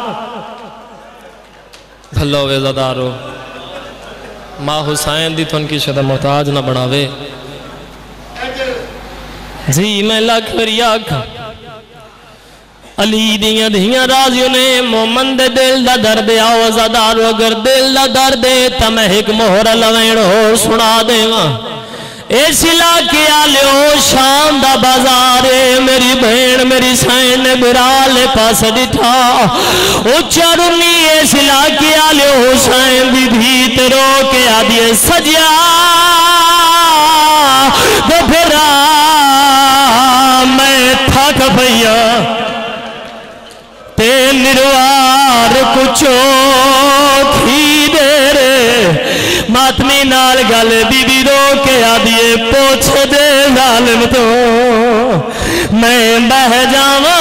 بھلو ویزادارو ماں حسین دی تو ان کی شدہ محتاج نہ بڑھاوے جی میں لکھ میری آنکھا علی دیاں دیاں رازیوں نے مومن دے دل دا درد آوازادارو اگر دل دا درد تا میں ایک مہر لوین ہو سنا دے ماں اس علاقے آلیو شام دا بازارے میری بہن میری سائن برالے پاس ڈٹھا اچھا رنی اس علاقے آلیو حسین دی دھیت رو کے آدھیے سجیا دو پھرا میں تھاک بھئیا تے نروار کچھو کھی دے رے ماتمی نال گل بی بی رو کے آدھیے پوچھ دے ظالم تو میں بہ جاواں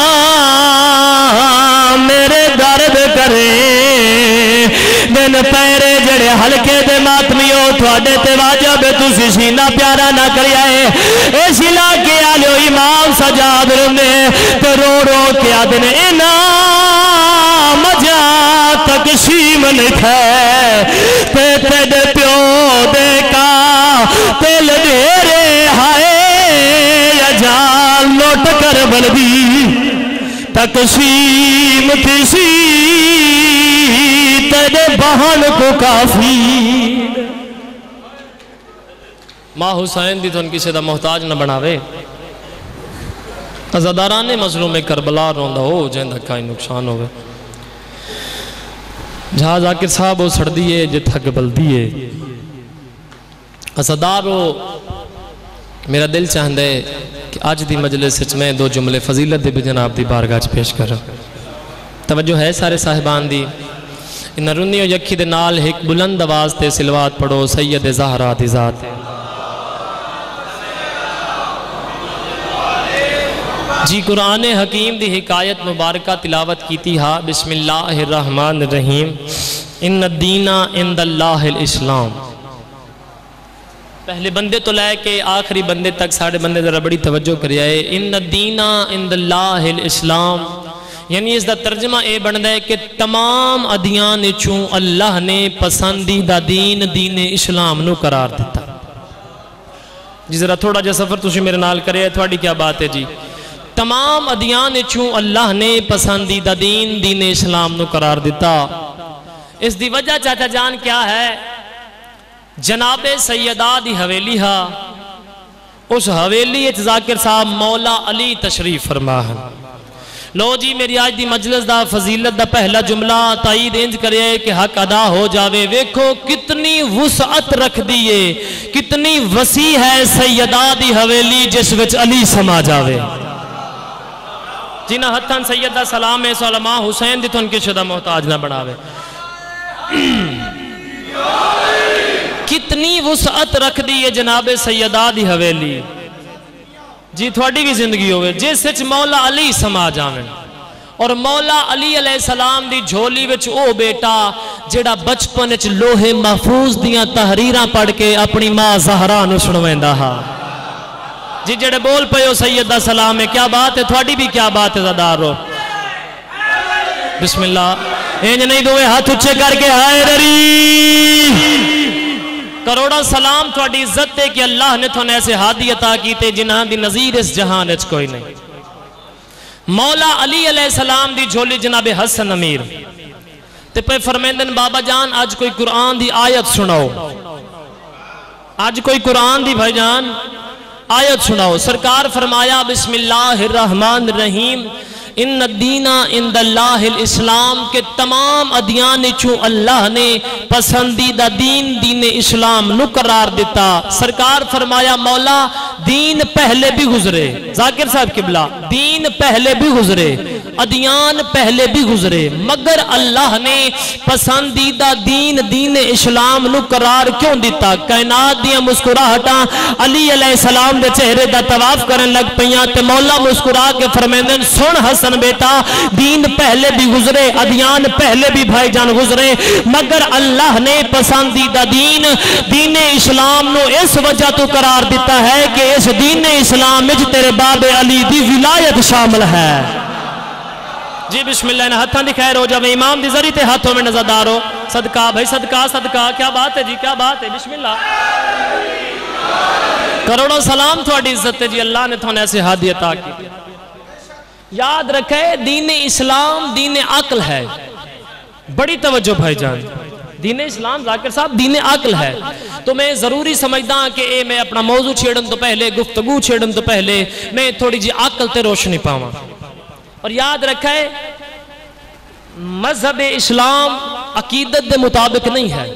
میرے درد کرے دن پیرے جڑے ہلکے دے ماتمیوں تھوڑے تے واجب تُسی سینہ پیارا نہ کریائے اس علاقے آلیو امام سجاد رنے تے رو رو کے آدھنے انام جا تقسیم لکھے تے تیڈے پیو دے کا تیل دیرے ہائے یا جان لوٹ کر بلدی تقسیم تھی سی زید بہن کو کافی ماں حسین دی تو ان کسی دا محتاج نہ بناوے عزاداران مظلوم کربلا روندہ ہو جہاں کئی نقصان ہوئے جہاں ذاکر صاحب وہ سڑ دیئے جے تھک بل دیئے عزادارو میرا دل چاہندے کہ آج دی مجلس میں دو جملے فضیلت دے بھی جناب دی بارگاہ پیش کر توجہ ہے سارے صاحبان دی ان رنی و یکی دے نال ایک بلند آواز تے سلوات پڑھو سید زہرا دی ذات جی قرآن حکیم دی حکایت مبارکہ تلاوت کیتی ہا بسم اللہ الرحمن الرحیم ان الدین عند اللہ الاسلام پہلے بندے تو لائے کہ آخری بندے تک ساڑھے بندے ذرا بڑی توجہ کری آئے ان الدین عند اللہ الاسلام یعنی اس دا ترجمہ اے بندہ ہے کہ تمام ادیان چون اللہ نے پسندیدہ دین دین اسلام نو قرار دیتا جی ذرا تھوڑا جا سفر تُسی میرے نال کرے تھوڑی کیا بات ہے جی تمام ادیان چون اللہ نے پسندیدہ دین دین اسلام نو قرار دیتا اس دی وجہ چاچا جان کیا ہے جناب سیدہ دی حویلی ہا اس حویلی اچ ذاکر صاحب مولا علی تشریف فرما ہے لو جی میری آج دی مجلس دا فضیلت دا پہلا جملہ تائید انج کرے کہ حق ادا ہو جاوے ویکھو کتنی وسعت رکھ دیئے کتنی وسیع ہے سیدہ دی حویلی جس وچ علی سما جاوے جنہ حتن سیدہ سلام ہے سلمہ حسین دی تو ان کی شدہ محتاج نہ بڑھاوے کتنی وسعت رکھ دیئے جناب سیدہ دی حویلی جی تھوڑی بھی زندگی ہوئے جس سچ مولا علی سما جاویں اور مولا علی علیہ السلام دی جھولی وچ او بیٹا جڑا بچپن وچ لوہے محفوظ دیاں تحریراں پڑھ کے اپنی ماں زہرا نو سنویندا ہا جی جڑے بول پہو سیدہ سلام ہے کیا بات ہے تھوڑی بھی کیا بات ہے زدارو بسم اللہ اینج نہیں دوئے ہاتھ اچھے کر کے ہائے دری کروڑا سلام تھوڑی عزت ہے کہ اللہ نے تھوڑے ایسے ہادی عطا کیتے جنہاں دی نظیر اس جہان اچھ کوئی نہیں مولا علی علیہ السلام دی جھولی جناب حسن امیر تے پہ فرمیندن بابا جان آج کوئی قرآن دی آیت سناؤ آج کوئی قرآن دی بھائی جان آیت سناؤ سرکار فرمایا بسم اللہ الرحمن الرحیم ان الدین عند اللہ الاسلام کے تمام ادیان چون اللہ نے پسندیدہ دین دین اسلام نو قرار دیتا سرکار فرمایا مولا دین پہلے بھی گزرے ذاکر صاحب قبلہ دین پہلے بھی گزرے ادیان پہلے بھی گزرے مگر اللہ نے پسندیدہ دین دین اسلام نو قرار کیوں دیتا کائنات دیا مسکراہٹاں علی علیہ السلام دے چہرے دا طواف کرن لگ پہیاں تے مولا مسکرا کے فرمیندن سن حسن بیٹا دین پہلے بھی گزرے ادیان پہلے بھی بھائی جان گزرے مگر اللہ نے پسندیدہ دین دین اسلام نو اس وجہ تو قرار دیتا ہے کہ اس دین اسلام میں تیرے باب علی دی ولایت شامل ہے جی بسم اللہ نے ہاتھاں دی خیر ہو جب امام دی ذریعے ہاتھوں میں نظردار ہو صدقہ بھائی صدقہ صدقہ کیا بات ہے جی کیا بات ہے بسم اللہ کروڑوں سلام تھوڑی عزت ہے جی اللہ نے تھوڑے ایسے ہادی عطا کی یاد رکھے دین اسلام دین عقل ہے بڑی توجہ بھائی جان دین اسلام ذاکر صاحب دین عقل ہے تو میں ضروری سمجھدا کہ اے میں اپنا موضوع چھیڑن تو پہلے گفتگو چھیڑن تو پہلے میں تھوڑی جی عقل تے روشنی پاواں اور یاد رکھے مذہب اسلام عقیدت دے مطابق نہیں ہے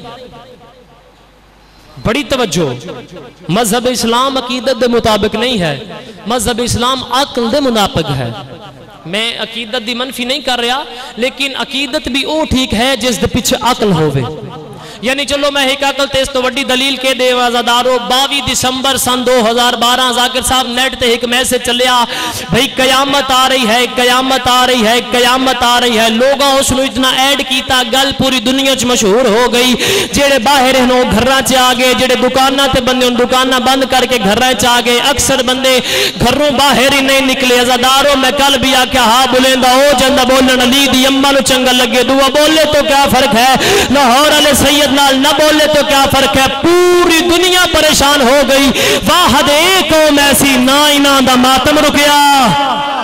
بڑی توجہ مذہب اسلام عقیدت دے مطابق نہیں ہے مذہب اسلام عقل دے منافق ہے میں عقیدت دی منفی نہیں کر رہا لیکن عقیدت بھی او ٹھیک ہے جس دے پیچھے عقل ہوئے یعنی چلو میں ایک عقل تیس تو وڈی دلیل کے دے وازدارو باوی دسمبر سن دو ہزار بارہ ذاکر صاحب نیٹ تے ایک میسج چلیا بھئی قیامت آ رہی ہے قیامت آ رہی ہے قیامت آ رہی ہے لوگاں اس نے اتنا ایڈ کیتا گل پوری دنیا چ مشہور ہو گئی جڑے باہر ہیں وہ گھراں چ آ گئے جڑے دکاناں تے بندے ان دکاناں بند کر کے گھراں چ آ گئے اکثر بندے گھروں باہر ہی نہیں نکلے عزادارو میں کل بھی آ کے ہاں بولیندا او جندا بولن علی دی اماں نو چنگا لگے دعا بولے تو کیا فرق ہے لاہور والے سید نال نہ بولے تو کیا فرق ہے پوری دنیا پریشان ہو گئی واحد ایک قوم ایسی نا انہاں دا ماتم رکیا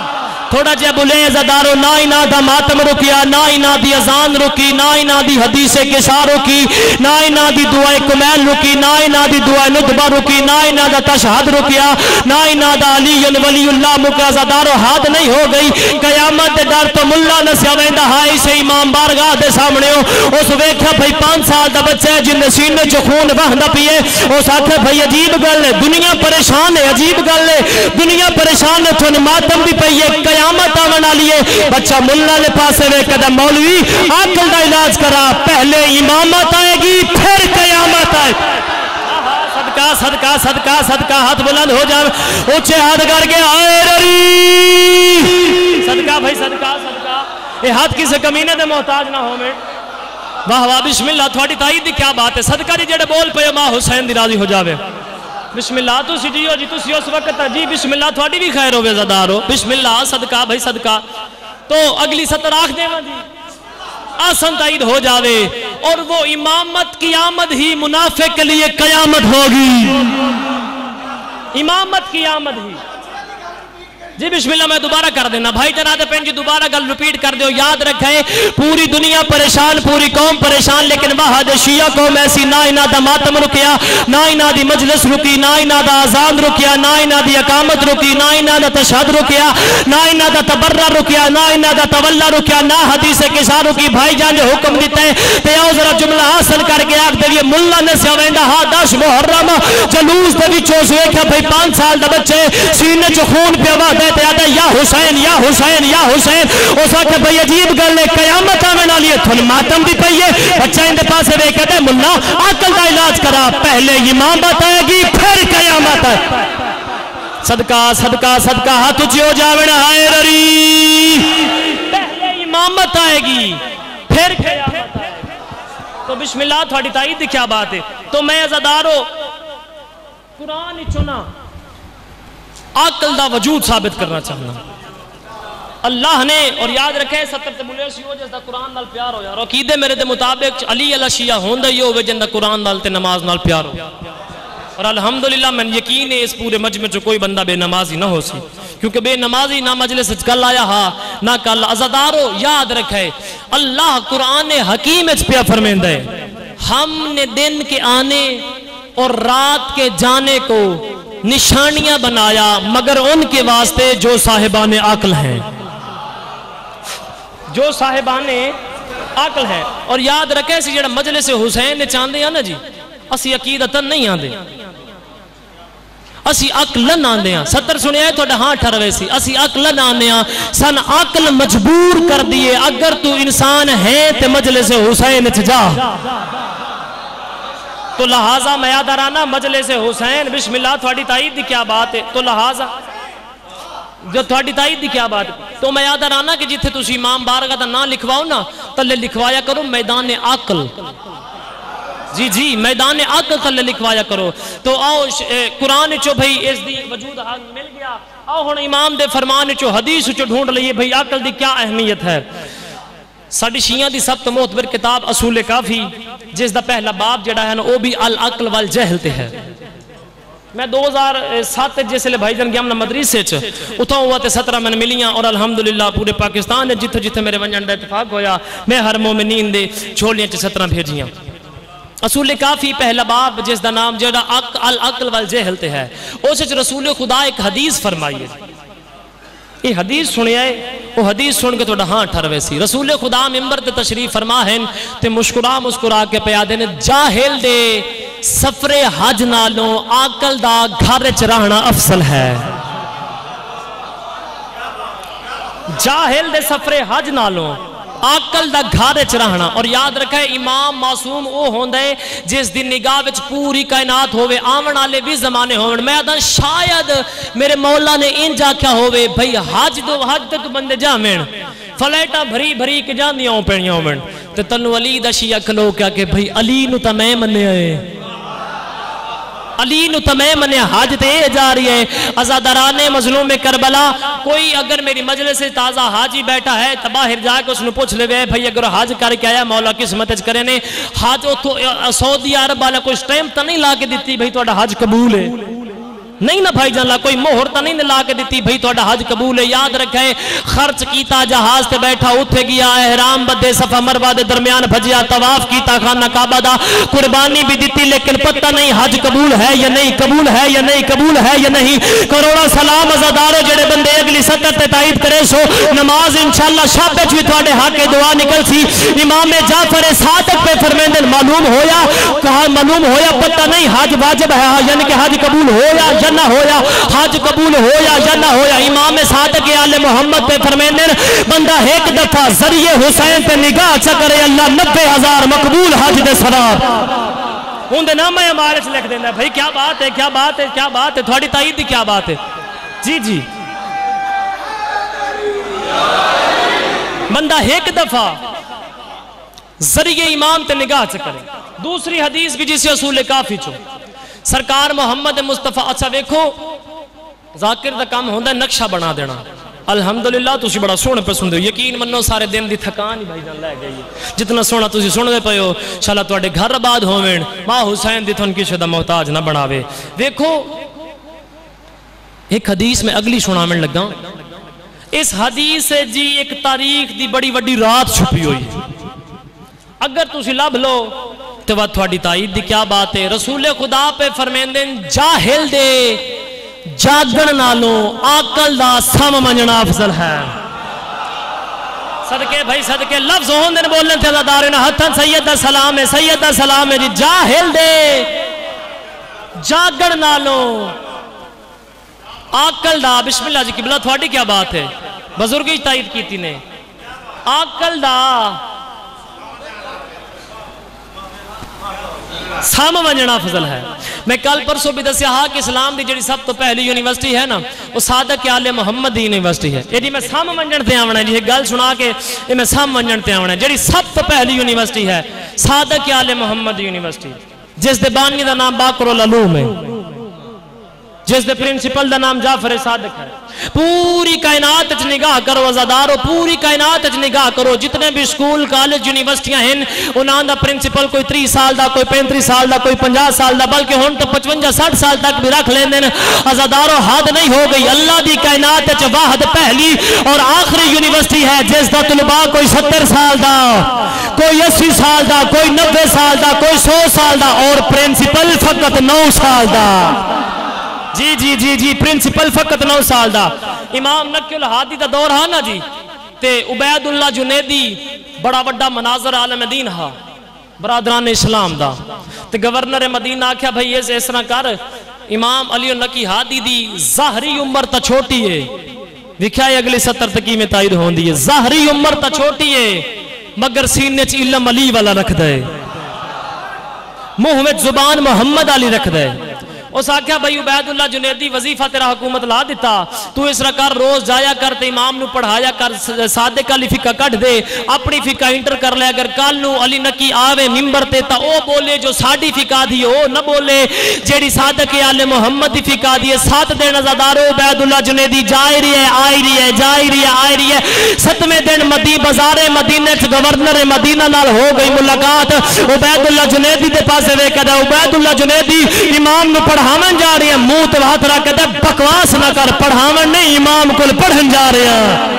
تھوڑا جہا بولے عزادارو نہ ہی نہ دا ماتم رکیا نہ ہی نہ دی اذان رکی نہ ہی نہ دی حدیث کسا رکی نہ ہی نہ دی دعائے کمیل رکی نہ ہی نہ دی دعائے ندبہ رکی نہ ہی نہ دا تشہد رکیا نہ ہی نہ دا علی ولی اللہ مکہ عزادارو حد نہیں ہو گئی قیامت دے ڈر تو ملا نسیا ویندا ہائی سے امام بارگاہ دے سامنے ہو اس ویکھیا بھئی پانچ سال دا بچہ ہے جن سینے چ خون وہندا پیے اس آکھے بھئی عجیب گل ہے دنیا پریشان ہے عجیب گل ہے دنیا پریشان ہے تھن ماتم بھی پئی ہے قیامت آون والی ہے بچہ ملا دے پاسے وے کدا مولوی عقل دا علاج کرا پہلے امامت آئے گی پھر قیامت آئے صدقہ صدقہ صدقہ صدقہ ہاتھ بلند ہو جائے اونچے ہاتھ کر کے آئے رری صدقہ بھائی صدقہ صدقہ یہ ہاتھ کسے کمینے دے محتاج نہ ہو میں واہ واہ بسم اللہ تھوڑی تائید دی کیا بات ہے صدقہ جی جڑے بول پہ ماں حسین دی راضی ہو جاوے بسم اللہ تو سی جیو جی تو سی اس وقت جی بسم اللہ تھوڑی بھی خیر ہوئے زدارو بسم اللہ صدقہ بھائی صدقہ تو اگلی ستر آنکھ دے جی آسان تائید ہو جاوے اور وہ امامت کی آمد ہی منافق کے لیے قیامت ہوگی امامت کی آمد ہی جی بسم اللہ میں دوبارہ کر دینا بھائی جناد پین جی دوبارہ گل ریپیٹ کر دیو یاد رکھیں پوری دنیا پریشان پوری قوم پریشان لیکن وہاں دے شیعہ قوم ایسی نہ ہی نہ دا ماتم رکیا نہ ہی نہ دی مجلس رکی نہ ہی نہ دا آزان رکیا نہ ہی نہ دی اقامت رکی نہ ہی نہ دا تشہد رکیا نہ ہی نہ دا تبرہ رکیا نہ ہی نہ دا تولہ رکیا نہ حدیث کسا رکی بھائی جان جو حکم دیتے ہیں تے آؤ ذرا جملہ حاصل کر کے آگ دے ملا نے سیویندہ ہاں داش محرم جلوس دے بھی چوس ہوئے کہ بھائی پانچ سال دا بچے سینے چو خون پہ وعدے تے یا حسین یا حسین یا حسین اس وقت بھئی عجیب گل ہے قیامت آمن آلی ہے تھن ماتم بھی پئیے بچہ اندے پاس ہے کہتے ہیں ملا عقل دا علاج کرا پہلے امام بتائے گی پھر قیامت آئے صدقہ صدقہ صدقہ ہاتھ اچھی ہو جاوڑا آئے رری پہلے امامت آئے گی پھر قیامت آئے گی تو بسم اللہ تھوڑی تائید دی کیا بات ہے تو میں عزادارو قرآن ہی چنا عقل دا وجود ثابت کرنا چاہنا اللہ نے اور یاد رکھے ستر تے بولے سی ہو جس دا قرآن نال پیار ہو یار عقیدے میرے دے مطابق علی علیہ شیعہ ہوندہ ہی ہوئے جن دا قرآن نال تے نماز نال پیار ہو اور الحمدللہ من یقین ہے اس پورے مجمع جو کوئی بندہ بے نمازی نہ ہو سی کیونکہ بے نمازی نہ مجلس کل آیا ہاں نہ کل عزادارو یاد رکھے اللہ قرآن حکیم اچ پیا فرمیندہ ہے ہم نے دن کے آنے اور رات کے جانے کو نشانیاں بنایا مگر ان کے واسطے جو صاحبان عقل ہیں جو صاحبان عقل ہیں اور یاد رکھے سی جڑا مجلس حسین نے چاندے ہیں نا جی اسی عقیدتاً نہیں آندے اسی عقلن آندے ہیں ستر سنے آئے تو ہاں ٹھروے سی اسی عقلن آندے ہیں سن عقل مجبور کر دیئے اگر تو انسان ہے تے مجلس حسین جا تو لہٰذا میادرانہ مجلس حسین بسم اللہ تھوڑی تائید دی کیا بات ہے تو لہٰذا جو تھوڑی تائید دی کیا بات ہے تو میادرانہ کہ جتھے تسی امام بارگاہ دا نام لکھواؤ نا تلے لکھوایا کرو میدان عقل جی جی میدان عقل تلے لکھوایا کرو تو آؤ قرآن چو بھئی اس دی وجود حق مل گیا آؤ ہن امام دے فرمان چو حدیث چو ڈھونڈ لئیے بھئی عقل دی کیا اہمیت ہے ساڑھی شیعہ دی سب تو معتبر کتاب اصول کافی جس دا پہلا باب جڑا ہے نا وہ بھی العقل والجہل تے ہے میں دو ہزار سات جیسے لے بھائی جان گیا ہم مدریس سے اتھا ہوا تے سترہ میں ملیاں اور الحمدللہ پورے پاکستان نے جتھے جتھے میرے ونجن دا اتفاق ہویا میں ہر مومنین دے چھوڑیاں چے سترہ بھیجیاں اصول کافی پہلا باب جس دا نام جڑا العقل والجہل تے ہے اس وچ رسول خدا ایک حدیث فرمائی ہے یہ حدیث سنی ہے وہ حدیث سن کے توڑا ہاں ٹھروے سی رسول خدا ممبر تے تشریف فرما ہیں تے مشکرا مسکرا کے پیادے نے جاہل دے سفر حج نالوں عقل دا گھر چ رہنا افضل ہے جاہل دے سفر حج نالوں عقل دا گھر چ رہنا اور یاد رکھے امام معصوم او ہوندے جس دی نگاہ وچ پوری کائنات ہوئے آمن آلے بھی زمانے ہوئے میں آدھا شاید میرے مولا نے ان جا کیا ہوئے بھئی حج دو حج تے تو بندے جامن فلیٹا بھری بھری کے جان دیاں پہنیاں ہوئے تے تنو علی دا شیعہ کھلو کیا کہ بھئی علی نو تا میں منے آئے علی نو تمہیں منے حج تے جا رہی ہے ازادران مظلوم کربلا کوئی اگر میری مجلس سے تازہ حاجی بیٹھا ہے تو باہر جا کے اس نے پوچھ لے گئے بھئی اگر حج کر کے آیا مولا قسمت کرے نے حج سعودی عرب والا کوئی سٹیمپ تو نہیں لا کے دیتی بھئی تو حج قبول ہے نہیں نہ بھائی جان لا کوئی مہر تا نہیں لا کے دیتی بھئی تہاڈا حج قبول ہے. یاد رکھے خرچ کیتا جہاز تے بیٹھا اوتھے گیا احرام بدے صفا مروہ دے درمیان بھجیا طواف کیتا خانہ کعبہ دا قربانی بھی دیتی لیکن پتہ نہیں حج قبول ہے یا نہیں قبول ہے یا نہیں قبول ہے یا نہیں. کروڑا سلام عزادارو جڑے بندے اگلی سطر تے تائید کرے سو نماز انشاءاللہ شب وچ وی تواڈے حق دعا نکل سی. امام جعفر صادق پہ فرمیندن معلوم ہویا کہا معلوم ہویا پتہ نہیں حج واجب ہے یعنی کہ حج قبول ہویا یا نہ ہویا حج قبول ہویا یا نہ ہویا. امام صادق آل محمد پہ فرمیندن بندہ ایک دفعہ ذریعے حسین پہ نگاہ چکرے اللہ نبے ہزار مقبول حج دے ثواب ان دے نامہ ہمارے سے لکھ دینا. بھائی کیا بات ہے کیا بات ہے کیا بات ہے تھوڑی تائید دی کیا بات ہے. جی جی بندہ ایک دفعہ ذریعے امام تے نگاہ چکرے. دوسری حدیث بھی جسے اصول کافی چو سرکار محمد مصطفیٰ اچھا ویکھو ذاکر دا کام ہوندہ ہے نقشہ بنا دینا. الحمدللہ تسی بڑا سونے پہ سن دے یقین منو سارے دن دی تھکان ہی بھائی جان لے گئی ہے جتنا سونا تسی سن دے پہ ہو شاءاللہ تو اڈے گھر آباد ہوویں ماں حسین دی تھن کی شدہ محتاج نہ بناوے. ویکھو ایک حدیث میں اگلی سنامن لگا. اس حدیث سے جی ایک تاریخ دی بڑی وڈی رات چھپی ہوئی اگر تسی لب لو تو وہ تھوڑی تائید دی کیا بات ہے. رسول خدا پہ فرمیندن جاہل دے جاگن نالوں آقل دا سم منجنا افضل ہے. صدقے بھائی صدقے لفظ ہوندن بولنے تھے اللہ دارنا حتن سید دا سلام ہے سید دا سلام ہے جی جاہل دے جاگن نالوں آقل دا. بسم اللہ جی قبلہ تھوڑی کیا بات ہے بزرگی تائید کیتی نے آقل دا سام منجنا فضل ہے. میں کل پرسوں بھی دسیا ہاں کہ اسلام دی جڑی سب تو پہلی یونیورسٹی ہے نا وہ صادق آل محمد دی یونیورسٹی ہے. یہ جی میں سام منجن تے آونا ہے جی گل سنا کے یہ میں سام منجن تے آونا ہے جڑی سب تو پہلی یونیورسٹی ہے صادق آل محمد دی یونیورسٹی جس دے بانی دا نام باقر العلوم ہے جس دے پرنسپل دا نام جعفر صادق ہے. پوری کائنات اچھ نگاہ کرو عزادارو پوری کائنات اچھ نگاہ کرو جتنے بھی سکول کالج یونیورسٹیاں ہیں انہاں دا پرنسپل کوئی تری سال دا کوئی پینتری سال دا کوئی پنجا سال دا بلکہ ہون تو پچونجا ساٹھ سال تک بھی رکھ لیں دیں. عزادارو حد نہیں ہو گئی. اللہ دی کائنات اچھ واحد پہلی اور آخری یونیورسٹی ہے جس دا طلباء کوئی ستر سال دا کوئی اسی سال دا کوئی نوے سال دا کوئی سو سال دا اور پرنسپل فقط نو سال دا. جی جی جی جی پرنسپل فقط نو سال دا. امام نقی الحادی دا دور ہاں نا جی تے عبید اللہ جنیدی بڑا بڑا مناظر عالم دین ہا برادران اسلام دا تے گورنر مدینہ آکھیا بھئی یہ اس طرح کر امام علی نقی حادی دی ظاہری عمر تا چھوٹی ہے وکھائی اگلی ستر تکی میں تائید ہون دی ہے ظاہری عمر تا چھوٹی ہے مگر سینے چ علم علی والا رکھ دے منہ میں زبان محمد علی رکھ دے. اس آکھیا بھئی عبید اللہ جنیدی وظیفہ تیرا حکومت لا دیتا تو اس رکار روز جایا کرتے امام نو پڑھایا کر صادق علی فقہ کٹ دے اپنی فقہ انٹر کر لے اگر کل نو علی نقی آوے ممبر تے تا او بولے جو ساڑی فقہ دی او نہ بولے جیڑی صادق آل محمد دی فقہ دی سات دن عزادارو عبید اللہ جنیدی جائی رہی ہے آئی رہی ہے جائی رہی ہے آئی رہی ہے. ستمیں دن مدی بازار مدینہ گورنر مدینہ نال ہو گئی ملاقات. عبید اللہ جنیدی دے پاسے وے کہتا عبید اللہ جنیدی امام نو پڑھا پڑھاون جا رہے ہیں منہ تے ہاتھ رکھ کے بکواس نہ کر پڑھاون نہیں امام کو پڑھن جا رہے ہیں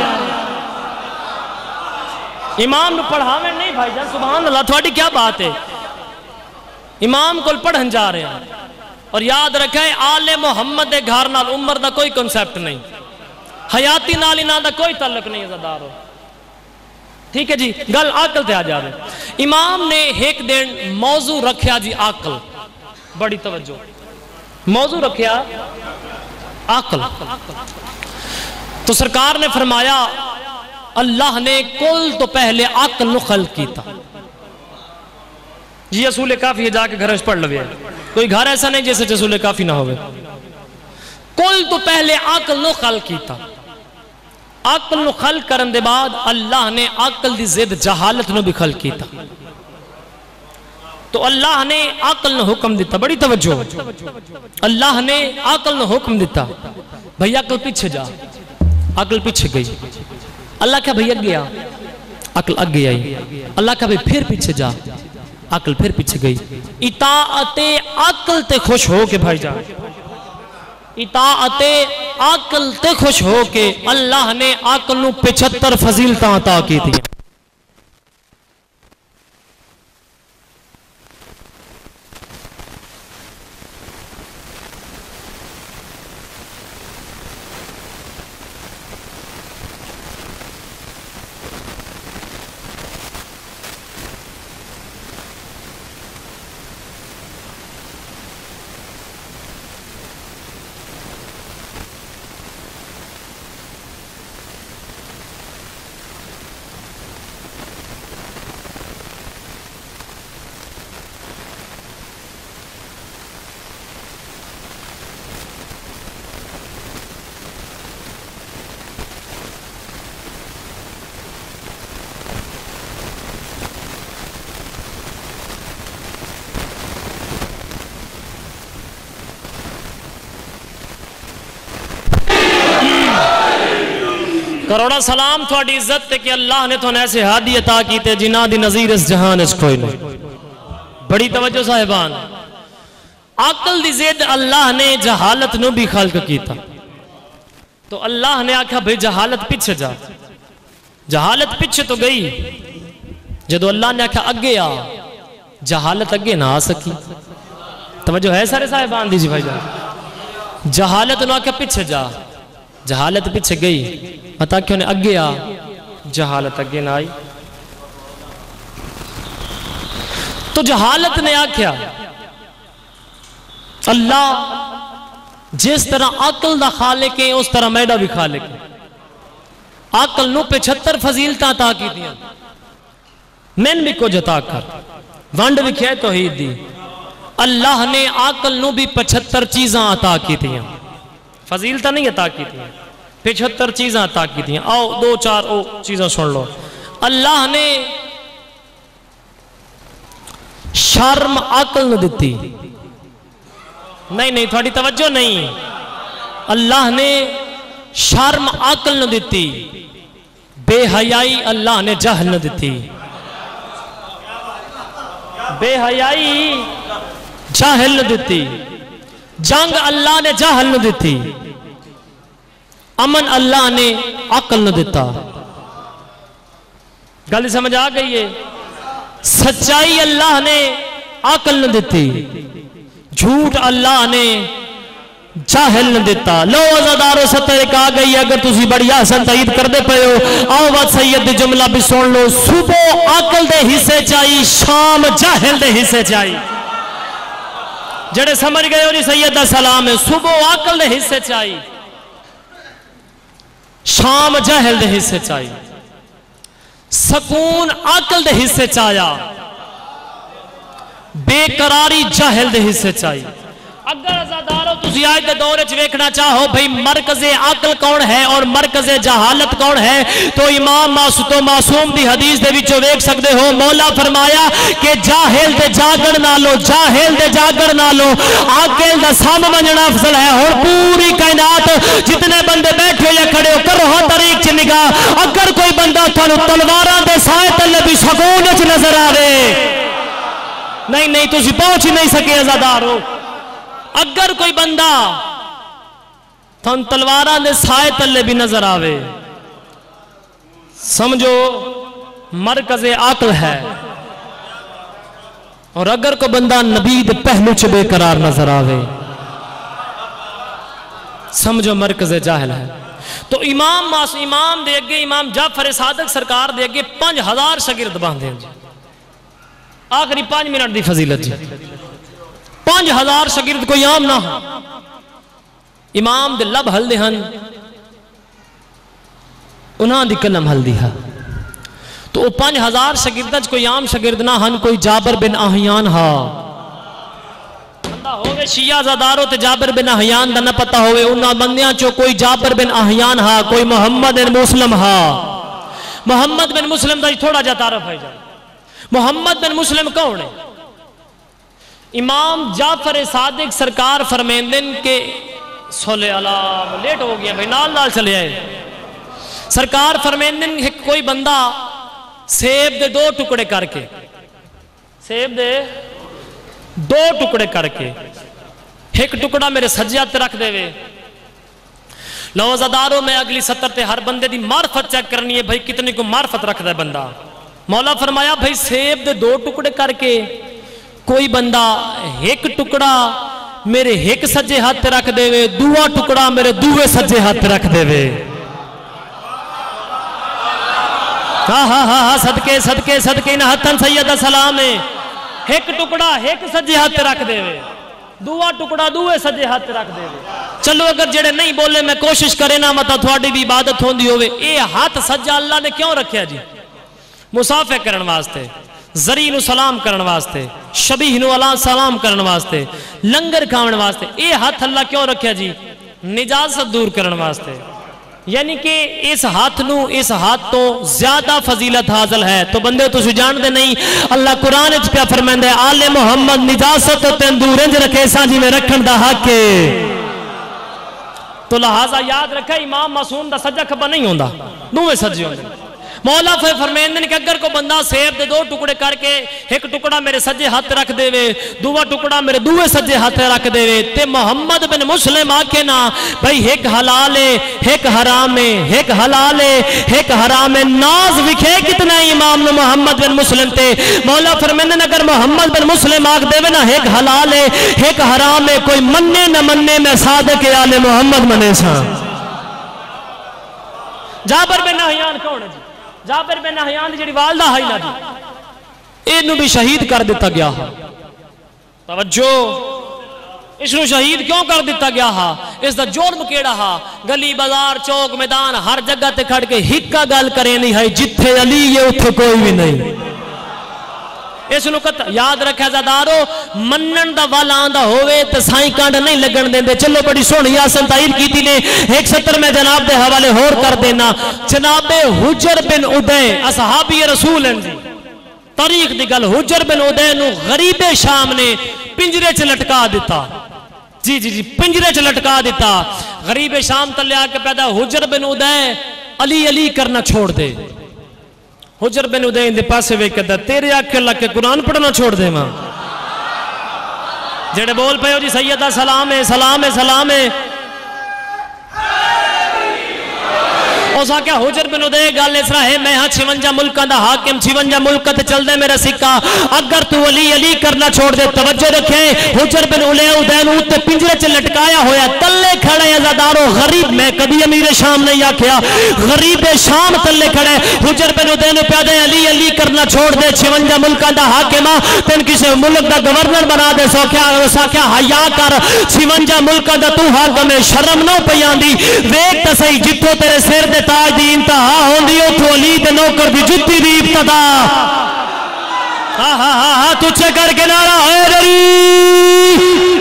امام نو پڑھاون نہیں بھائی جان سبحان اللہ تھوڑی کیا بات ہے امام کو پڑھن جا رہے ہیں. اور یاد رکھیں آل محمد دے گھر نال عمر دا کوئی کنسپٹ نہیں حیاتی نال انہاں دا کوئی تعلق نہیں عزادارو ٹھیک ہے جی. گل عقل تے آ جا رہے امام نے ایک دن موضوع رکھیا جی عقل بڑی توجہ موضوع رکھیا عقل. تو سرکار نے فرمایا اللہ نے کل تو پہلے عقل نو خلق کیتا. جی اصول کافی ہے جا کے گھرش پڑھ لوے کوئی گھر ایسا نہیں جیسے اصول کافی نہ ہوئے. کل تو پہلے عقل نو خلق کیتا. عقل نو خلق کرن دے بعد اللہ نے عقل دی ضد جہالت نو بھی خلق کیتا. تو اللہ نے عقل نو حکم دیتا بڑی توجہ اللہ نے عقل نو حکم دیتا بھئی عقل پیچھے جا عقل پیچھے گئی. اللہ کہا بھئی اگ گیا عقل اگ گیا اللہ کہا بھئی پھر پیچھے جا عقل پھر پیچھے گئی. اطاعت عقل تے خوش ہو کے بھائی جا اطاعت عقل تے خوش ہو کے اللہ نے عقل نو پچھتر فضیلتاں عطا کی تھی. کروڑا سلام تھوڑی عزت تے کہ اللہ نے تو ایسے ہادی عطا کی تے جنہ دی نظیر اس جہان اس کوئی نہیں. بڑی توجہ صاحبان. عقل دی زید اللہ نے جہالت نو بھی خلق کیتا. تو اللہ نے آکھا بھئی جہالت پیچھے جا. جہالت پیچھے تو گئی. جدو اللہ نے آکھا اگے آ, جہالت اگے نہ آ سکی. توجہ ہے سارے صاحبان دیجی بھائی جان. جہالت نو آکھا پیچھے جا. جہالت پیچھے گئی. مطا کہ انہیں اگے آ, جہالت اگے نہ آئی. تو جہالت نے آکھیا اللہ جس طرح عقل دا خالق ہے اس طرح میڈا بھی خالق ہے. عقل نو پچھتر فضیلتاں عطا کی دیا. من بھی کو جتا کر وانڈ بھی کھائے توحید دی. اللہ نے عقل نو بھی پچھتر چیزاں عطا کی دیا. فضیلتاں نہیں عطا کی دیا, پچھتر چیزاں عطا کی دیا. آؤ دو چار او چیزاں سن لو. اللہ نے شرم عقل نو دیتی. نہیں نہیں تھوڑی توجہ نہیں. اللہ نے شرم عقل نو دیتی. بے حیائی اللہ نے جہل نو دیتی. بے حیائی جاہل نو دیتی. جنگ اللہ نے جاہل نو دیتی. امن اللہ نے عقل نو دیتا. گل سمجھ آ گئی ہے. سچائی اللہ نے عقل نو دیتی. جھوٹ اللہ نے جاہل نو دیتا. لو عزادارو ستر ایک آ گئی. اگر تسی بڑی آسان تائید کر دے پہے ہو آؤ بات سید دی جملہ بھی سن لو. صبح عقل دے حصے چاہی, شام جاہل دے حصے چاہی. جڑے سمجھ گئے ہو جی سید دا سلام ہے. صبح عقل دے حصے چاہی, شام جاہل دے حصے چاہی. سکون عقل دے حصے چاہیا, بے قراری جاہل دے حصے چاہی. اگر ازادارو تسی آج دے دورے چویکھنا چاہو بھئی مرکز عقل کون ہے اور مرکز جہالت کون ہے تو امام معصوم دی حدیث دے وچوں ویکھ سکتے ہو. مولا فرمایا کہ جاہل دے جاگڑ نہ لو, جاہل دے جاگڑ نہ لو, عاقل دا سام منجنا افضل ہے. اور پوری کائنات جتنے بندے بیٹھے یا کھڑے ہو کرو ہاں طریق چ نگاہ. اگر کوئی بندہ تھانو تلواراں دے سائے تلے بھی سکون وچ نظر آوے, نہیں نہیں تسی پہنچ ہی نہیں سکے ازادارو. اگر کوئی بندہ تھن تلواراں دے سائے تلے بھی نظر آوے سمجھو مرکز عقل ہے. اور اگر کوئی بندہ نبی دے پہلو چ بے قرار نظر آوے سمجھو مرکز جاہل ہے. تو امام ماس امام دے اگے امام جعفر صادق سرکار دے اگے پانچ ہزار شاگرد باندھے ہیں. آخری پانچ منٹ دی فضیلت جی. پانچ ہزار شاگرد کوئی عام نہ ہو. امام دے لب ہل دے ہن, انہاں دی کلم ہل دی ہے. تو وہ پانچ ہزار شاگردج کوئی عام شاگرد نہ ہن. کوئی جابر بن احیان ہا بندہ ہوئے شیعہ زادارو تے جابر بن احیان دا نہ پتہ ہوئے. انہاں بندیاں چو کوئی جابر بن احیان ہا, کوئی محمد بن مسلم ہا. محمد بن مسلم دا تھوڑا جا تعارف ہے جائے. محمد بن مسلم کون ہے؟ امام جعفر صادق سرکار فرمیندن کے صلی اللہ لیٹ ہو گیا بھئی نال نال چلے آئے. سرکار فرمیندن کوئی بندہ سیب دے دو ٹکڑے کر کے, سیب دے دو ٹکڑے کر کے ایک ٹکڑا میرے سجے ہاتھ رکھ دے وے. لو عزادارو میں اگلی سطر تے ہر بندے دی معرفت چیک کرنی ہے بھائی کتنے کو معرفت رکھ دے بندہ. مولا فرمایا بھائی سیب دے دو ٹکڑے کر کے کوئی بندہ ایک ٹکڑا میرے ایک سجے ہاتھ رکھ دے وے, دوہ ٹکڑا میرے دوے سجے ہاتھ رکھ دے وے. ہاں ہاں ہاں ہاں صدقے صدقے صدقے نہ ہتن سیدہ سلام ہے. ایک ٹکڑا ایک سجے ہاتھ رکھ دے وے, دوہ ٹکڑا دوے سجے ہاتھ رکھ دے وے. چلو اگر جڑے نہیں بولے میں کوشش کرے نا مطا تھوڑی بھی عبادت ہوندی ہوئے. اے ہاتھ سجا اللہ نے کیوں رکھیا جی؟ مسافہ کرن واسطے, زری نو سلام کرن واسطے, شبیہ نو اللہ سلام کرن واسطے, لنگر کھاون واسطے. اے ہاتھ اللہ کیوں رکھیا جی؟ نجاست دور کرن واسطے. یعنی کہ اس ہاتھ نو اس ہاتھ تو زیادہ فضیلت حاصل ہے. تو بندے تو جان دے نہیں, اللہ قرآن اچ پیا فرمائندا ہے آل محمد نجاست تے دور انج رکھے ساں جی میں رکھن دا حق ہے. تو لہذا یاد رکھا امام معصوم دا سجا کھبا نہیں ہوندا, دوویں سجے ہوندے. مولا فرمائندے نے کہ اگر کو بندہ سیب دے دو ٹکڑے کر کے ایک ٹکڑا میرے سجے ہاتھ رکھ دے وے, دوہ ٹکڑا میرے دوے سجے ہاتھ رکھ دے وے, تے محمد بن مسلم آکے نا بھئی ایک حلال ہے ایک حرام ہے, ایک حلال ہے ایک حرام ہے. ناز وکھے کتنا امام نو محمد بن مسلم تے. مولا فرمائندے نے اگر محمد بن مسلم آکھ دے وے نا ایک حلال ہے ایک حرام ہے, کوئی مننے نہ مننے میں صادق آل محمد منے سا. جابر بن نہیان کون ہے جی؟ جابر بن نہیان جڑی والدہ ہے نا جی, انہوں بھی شہید کر دیتا گیا ہا. توجہ, اس نو شہید کیوں کر دیتا گیا ہا؟ اس دا جرم کیڑا ہا؟ گلی بازار چوک میدان ہر جگہ تے کھڑ کے ہکا گل کرے نہیں ہے جتھے علی ہے اتھے کوئی بھی نہیں. اس نکت یاد رکھا زادارو, منن دا والا آندہ ہوئے تے سائیں کانڈ نہیں لگن دیں دے. چلو بڑی سونی آسن تائید کی تھی نے, ایک ستر میں جناب دے حوالے ہور کر دینا. جناب حجر بن عدے اصحابی رسول ہیں جی, تاریخ دی گل. حجر بن عدے نو غریب شام نے پنجرے چ لٹکا دیتا. جی جی جی پنجرے چ لٹکا دیتا. غریب شام تلے آ کے پیدا حجر بن عدے علی علی کرنا چھوڑ دے. حجر بن عدے دے پاسے وے کہتا تیرے آکھے اللہ کے قرآن پڑھنا چھوڑ دے ماں. جڑے بول پہ ہو جی سیدہ سلام ہے سلام ہے سلام ہے. اس آکھا حجر بن عدے گال اس رہے میں ہاں چھونجا ملکہ دا حاکم, چھونجا ملکہ تے چل دے میرا سکہ, اگر تو علی علی کرنا چھوڑ دے. توجہ رکھے, حجر بن عدے نو تے پنجرے چ لٹکایا ہویا تلے کھڑے عزادارو. غریب میں کبھی امیر شام نہیں آکھیا, غریب شام تلے کھڑے. حجر بن عدے نو پیادے علی علی کرنا چھوڑ دے, چھونجا ملکہ دا حاکمہ تین کسی ملک دا گورنر بنا دے. سو کیا اسا کیا حیا کر, چھونجا ملکہ دا تو حاکم شرم نو پیاندی. ویک تا صحیح جتھو تیرے سر دے تاج دی انتہا ہوندی اتھو علی دے نوکر دی جتی دی ابتدا. ہاں ہاں ہاں ہاں تجھے کر کے نعرہ حیدری.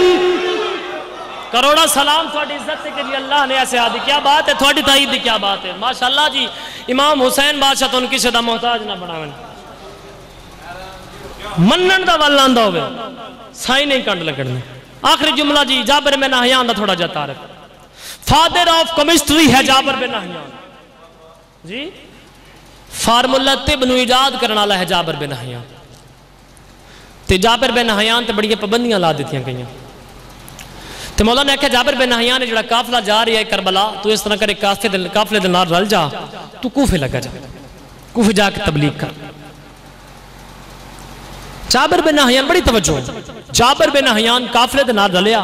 کروڑا سلام تھوڑی عزت سے کہ جی اللہ نے ایسے آدھی. کیا بات ہے تھوڑی تائید دی, کیا بات ہے ماشاءاللہ جی. امام حسین بادشاہ تو ان کی صدا محتاج نہ بناویں. منن دا والان دا ہوئے سائی نہیں کنڈ لگڑنے. آخری جملہ جی جابر بن نہیان دا تھوڑا جاتا رکھ. فادر آف کیمسٹری ہے جابر بن نہیان جی. فارمولہ طب نو ایجاد کرنا ہے جابر بن نہیان. تے جابر بن نہیان تے بڑی پابندیاں لا دیتیاں گئیاں. تے مولا نے کہا جابر بن نہیان نے جڑا قافلہ جا رہی ہے کربلا, تو اس طرح کرے قافلے دل نار رل جا, تو کوفے لگا جا, کوفے جا کے تبلیغ کر. جابر بن نہیان بڑی توجہ, جابر بن نہیان قافلے دل نار رلیا.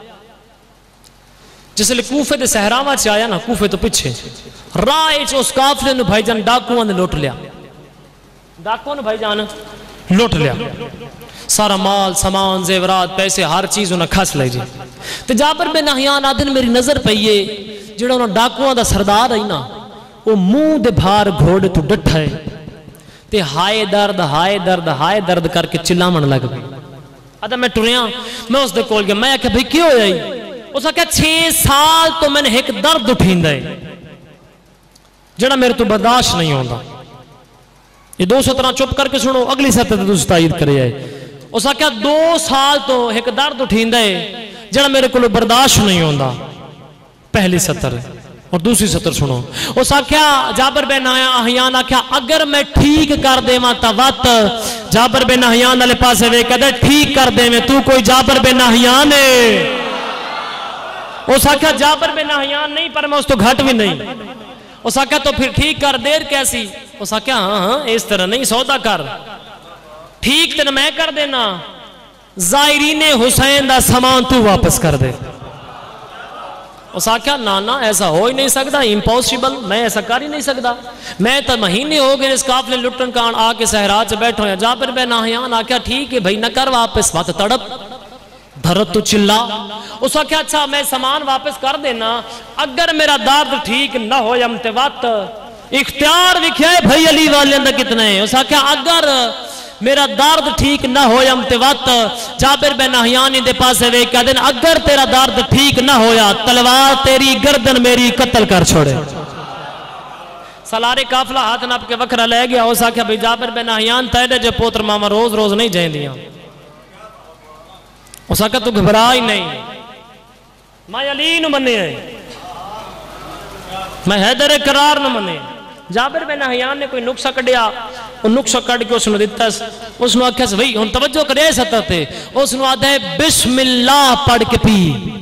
جس لئے کوفے دے سہراوہ چاہ آیا نا, کوفے تو پچھے رائے چھ اس قافلے نو بھائی جان ڈاکوان نے لوٹ لیا. ڈاکوان بھائی جان لوٹ لیا. سارا مال سامان زیورات پیسے ہر چیز انہیں کھس لے جی. تو جابر بن نہیان آدھن میری نظر پہیے جڑا انہوں ڈاکوان دا سردار آئی نا, وہ منہ دے بھار گھوڑے تو ڈٹھ ہے. تے ہائے درد ہائے درد ہائے درد کر کے چلامن لگ گئی. آدھا میں ٹریاں, میں اس دے کول گیا, میں کہا بھئی کیوں ہوئی؟ اس نے کہا چھ سال تو میں نے ایک درد اٹھین دے جڑا میرے تو برداشت نہیں ہوندہ. یہ دو سترہ چپ کر کے سنو, اگلی سطح تو تائید کرے ہے. اس نے کہا دو سال تو ایک درد اٹھین دے جڑا میرے کو برداشت نہیں ہوندہ. پہلی سطر اور دوسری سطر سنو. اس نے کہا جابر بن نہیان کہا اگر میں ٹھیک کر دے ماں تا وقت. جابر بن نہیان علیہ پاسے وے کہا ٹھیک کر دے میں, تو کوئی جابر بن نہیان ہے. اس آکھا جابر بن نہیان نہیں پر میں اس تو گھٹ بھی نہیں. اس آکھا تو پھر ٹھیک کر دیر کیسی؟ اس آکھا ہاں ہاں اس طرح نہیں سودا کر ٹھیک تن میں کر دینا زائرین حسین دا سامان تو واپس کر دے. اس آکھا نانا ایسا ہو ہی نہیں سکتا امپوسیبل میں ایسا کر ہی نہیں سکتا میں تو مہینے ہو گئے اس قافلے لٹن کان آ کے صحرا چ بیٹھا ہوں. جابر بن نہیان آکھا ٹھیک ہے بھائی نہ کر واپس بات تڑپ دھرت تو چلا. اس آکھا اچھا میں سامان واپس کر دینا اگر میرا درد ٹھیک نہ ہو یمتے وقت اختیار وکھیا ہے بھائی علی والے اندر کتنے ہیں. اس آکھا اگر میرا درد ٹھیک نہ ہو یمتے وقت جابر بن نہیان دے پاسے وے کہہ دین اگر تیرا درد ٹھیک نہ ہویا تلوار تیری گردن میری قتل کر چھوڑے. سالارے قافلہ ہاتھ نپ کے وکرہ لے گیا. اس آکھا بھائی جابر بن نہیان تیرے جو پوتر ماما روز روز نہیں جائیں دیا. اس آکھا تو گھبرا ہی نہیں میں علی نو منے ہیں میں حیدر قرار نو منے. جابر بن نہیان نے کوئی نقصہ کڑیا وہ نقصہ کڑ کے اس نے دیتا اس نے آکھا سے بھئی ہن توجہ کرے ستا تھے اس نے آدھا ہے بسم اللہ پڑھ کے پی.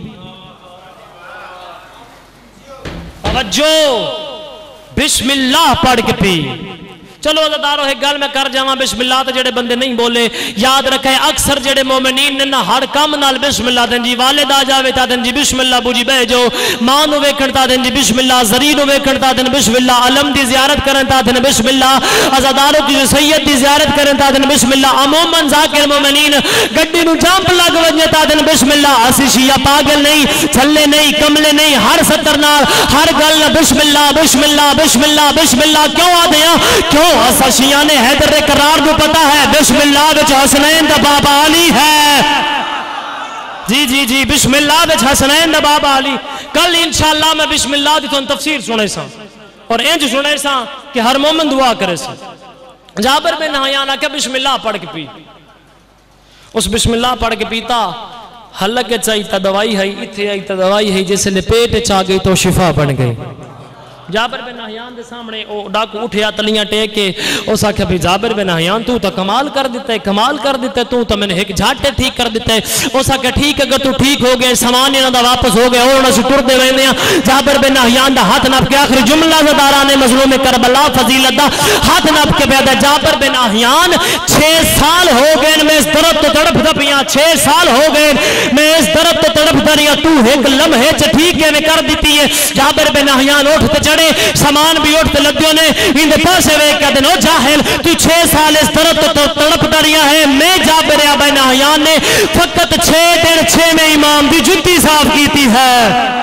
توجہ بسم اللہ پڑھ کے پی. چلو عزادارو ایک گل میں کر جاواں بسم اللہ تے جڑے بندے نہیں بولے یاد رکھے اکثر جڑے مومنین نے نہ ہر کام نال بسم اللہ دین جی والد آ جاوے تا دین جی بسم اللہ بو جی بہ جو ماں نو ویکھن تا دین جی بسم اللہ زری نو ویکھن تا دین بسم اللہ علم دی زیارت کرن تا دین بسم اللہ عزادارو کی سید دی زیارت کرن تا دین بسم اللہ عموماً ذاکر مومنین گڈی نو جمپ لگ ونجے تا دین بسم اللہ. اسی شیعہ پاگل نہیں چھلے نہیں کملے نہیں ہر ستر نال ہر گل بسم اللہ بسم اللہ بسم اللہ بسم اللہ کیوں آ دیا کیوں اسا شیعہ نے حیدر قرار کو پتا ہے بسم اللہ وچ حسنین دا بابا علی ہے. جی جی جی بسم اللہ وچ حسنین دا بابا علی. کل انشاءاللہ میں بسم اللہ دی تو تفسیر سنے سا اور انج سنے سا کہ ہر مومن دعا کرے سا. جابر بن نہیان آکھا بسم اللہ پڑھ کے پی. اس بسم اللہ پڑھ کے پیتا حلق چاہی تا دوائی ہے اتھے آئی تا دوائی ہے جیسے لے پیٹ چاہ گئی تو شفا بن گئی. جابر بن نہیان دے سامنے او ڈاکو اٹھیا تلیاں ٹیک کے اس آکھا بھی جابر بن نہیان تو تا کمال کر دیتا ہے کمال کر دیتا ہے تو تا میں نے ایک جھاٹے ٹھیک کر دیتا ہے. اس آکھا ٹھیک اگر تو ٹھیک ہو گئے سامان انہاں دا واپس ہو گئے اور انہاں سے ٹر دے ویندے ہیں. جابر بن نہیان دا ہاتھ نپ کے آخری جملہ زداران مظلوم کربلا فضیلت دا ہاتھ نپ کے بیدہ جابر بن نہیان چھ سال ہو گئے میں اس درد تو تڑپ دا پیاں چھ سال ہو گئے میں اس درد تو تڑپ دا رہا تو ایک لمحے چھ ٹھیک ہے میں کر دیتی ہے. جابر بن نہیان اٹھتے چڑھے سامان بھی اٹھتے لدیوں نے ان دے پاسے وے کہتے ہیں او جاہل تو چھ سال اس درد تو تڑپ دریا ہے میں جابر بن نہیان نے فقط چھ دن چھ میں امام دی جتی صاف کیتی ہے.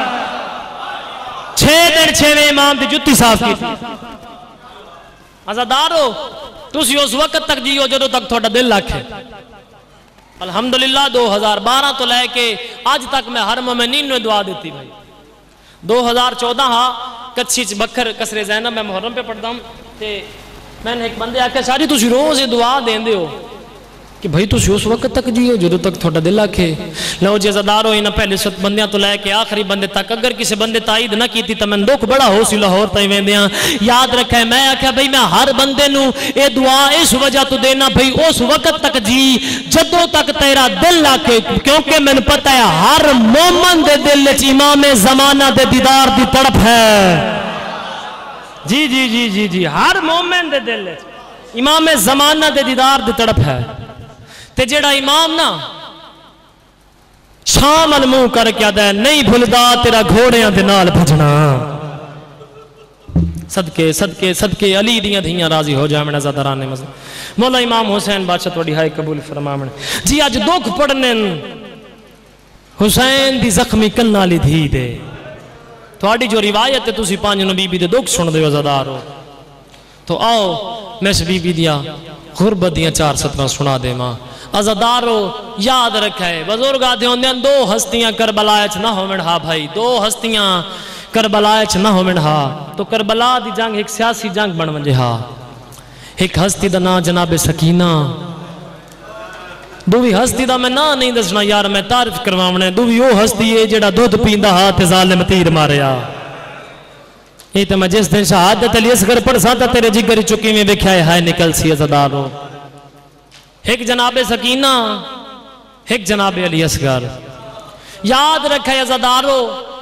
چھ دن چھ میں امام دی جتی صاف کیتی. عزادارو تسی اس وقت تک جیو جدو تک تھوڑا دل لاکھے. الحمدللہ دو ہزار بارہ تو لے کے آج تک میں ہر مومنین نے دعا دیتی بھائی. دو ہزار چودہ ہاں کچھی بکر کسر زینب میں محرم پہ پڑھتا ہوں تے میں نے ایک بندے آکے ساری تسی روز دعا دین دے ہو کہ بھائی تسی اس وقت تک جیو جدو تک تھوڑا دل آکھے. لو جی عزادارو انہاں پہلے ست بندیاں تو لے کے آخری بندے تک اگر کسی بندے تائید نہ کیتی تو میں دکھ بڑا ہو سی لاہور تائیں ویندیاں. یاد رکھے میں آکھا بھائی میں ہر بندے نو اے دعا اس وجہ تو دینا بھئی اس وقت تک جی جدو تک تیرا دل آکے کیونکہ میں نے پتہ ہے ہر مومن دے دل چ امام زمانہ دے دیدار دی تڑپ ہے. جی جی جی جی جی ہر مومن دے دل امام زمانہ دے دیدار دی تڑپ ہے. تے جیڑا امام نا شام المو کر کے آدھا ہے نہیں بھلدا تیرا گھوڑیاں دے نال بھجنا. صدقے صدقے صدقے علی دیاں دھیاں راضی ہو جائے میں زیادہ رانے مزل مولا امام حسین بادشاہ توڑی ہائی قبول فرما میں جی آج دکھ پڑھنے حسین دی زخمی کنالی دھی دے توڑی جو روایت ہے تُسی پانچ نبی بی دے دکھ سن دے وزدارو تو آؤ میں اس بی بی دیا غربت دیا چار سترہ سنا دے ماں. عزدارو یاد رکھے بزرگ آدھے ہوندے دو ہستیاں کربلائچ نہ ہو منہا بھائی دو ہستیاں کربلائچ نہ ہو منہا. تو کربلا دی جنگ ایک سیاسی جنگ بن ونجے ہا. ایک ہستی دا نا جناب سکینہ دووی ہستی دا میں نا نہیں دسنا یار میں تعریف کرواونے دووی او ہستی ہے جڑا دودھ پیندہ ہاتھ ظالم تیر ماریا. یہ تو میں جس دن شہادت علی اصغر پڑھ ساتا تیرے جگر چکی میں بکھیا ہے ہائے نکل سی عزدارو. ایک جناب سکینہ ایک جناب علی اصغر. یاد رکھے عزدارو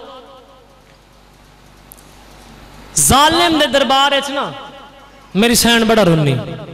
ظالم دے دربار ہے نا میری سین بڑا رونی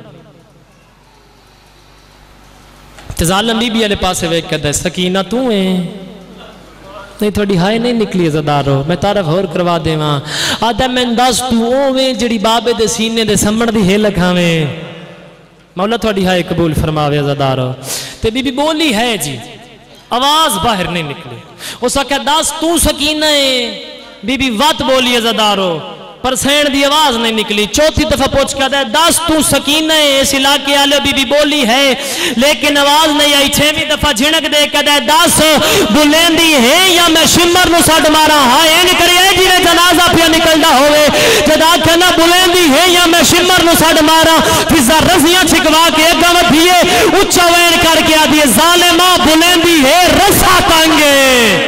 تے ظالم بی بی علیہ پاسے ویک کہتا ہے سکینہ تو ہیں نہیں تھوڑی ہائے نہیں نکلی عزدارو میں تعرف اور کروا دے ماں آدھا میں انداز تو اوویں جڑی بابے دے سینے دے سمڑ دی ہے لکھاویں مولا تھوڑی ہائے قبول فرماوے عزدارو تے بی بی بولی ہے جی آواز باہر نہیں نکلی اس وقت داس تو سکینہ ہے بی بی وات بولی عزدارو پر سین دی آواز نہیں نکلی چوتھی دفعہ پوچھ کہتا ہے داس تو سکینہ ہے اس علاقے آلے بی بی بولی ہے لیکن آواز نہیں آئی چھویں دفعہ جھنک دے کہتا ہے داس بلیندی ہے یا میں شمر نو ساڑھ مارا ہاں یہ نہیں کری ہے جی نے جنازہ پیا نکلنا ہوئے جدا کہنا بلیندی ہے یا میں شمر نو ساڑھ مارا فضا رزیاں چھکوا کے ایک گمت دیئے اچھا وین کر کے آدھیے ظالمہ بلیندی ہے رسا تانگے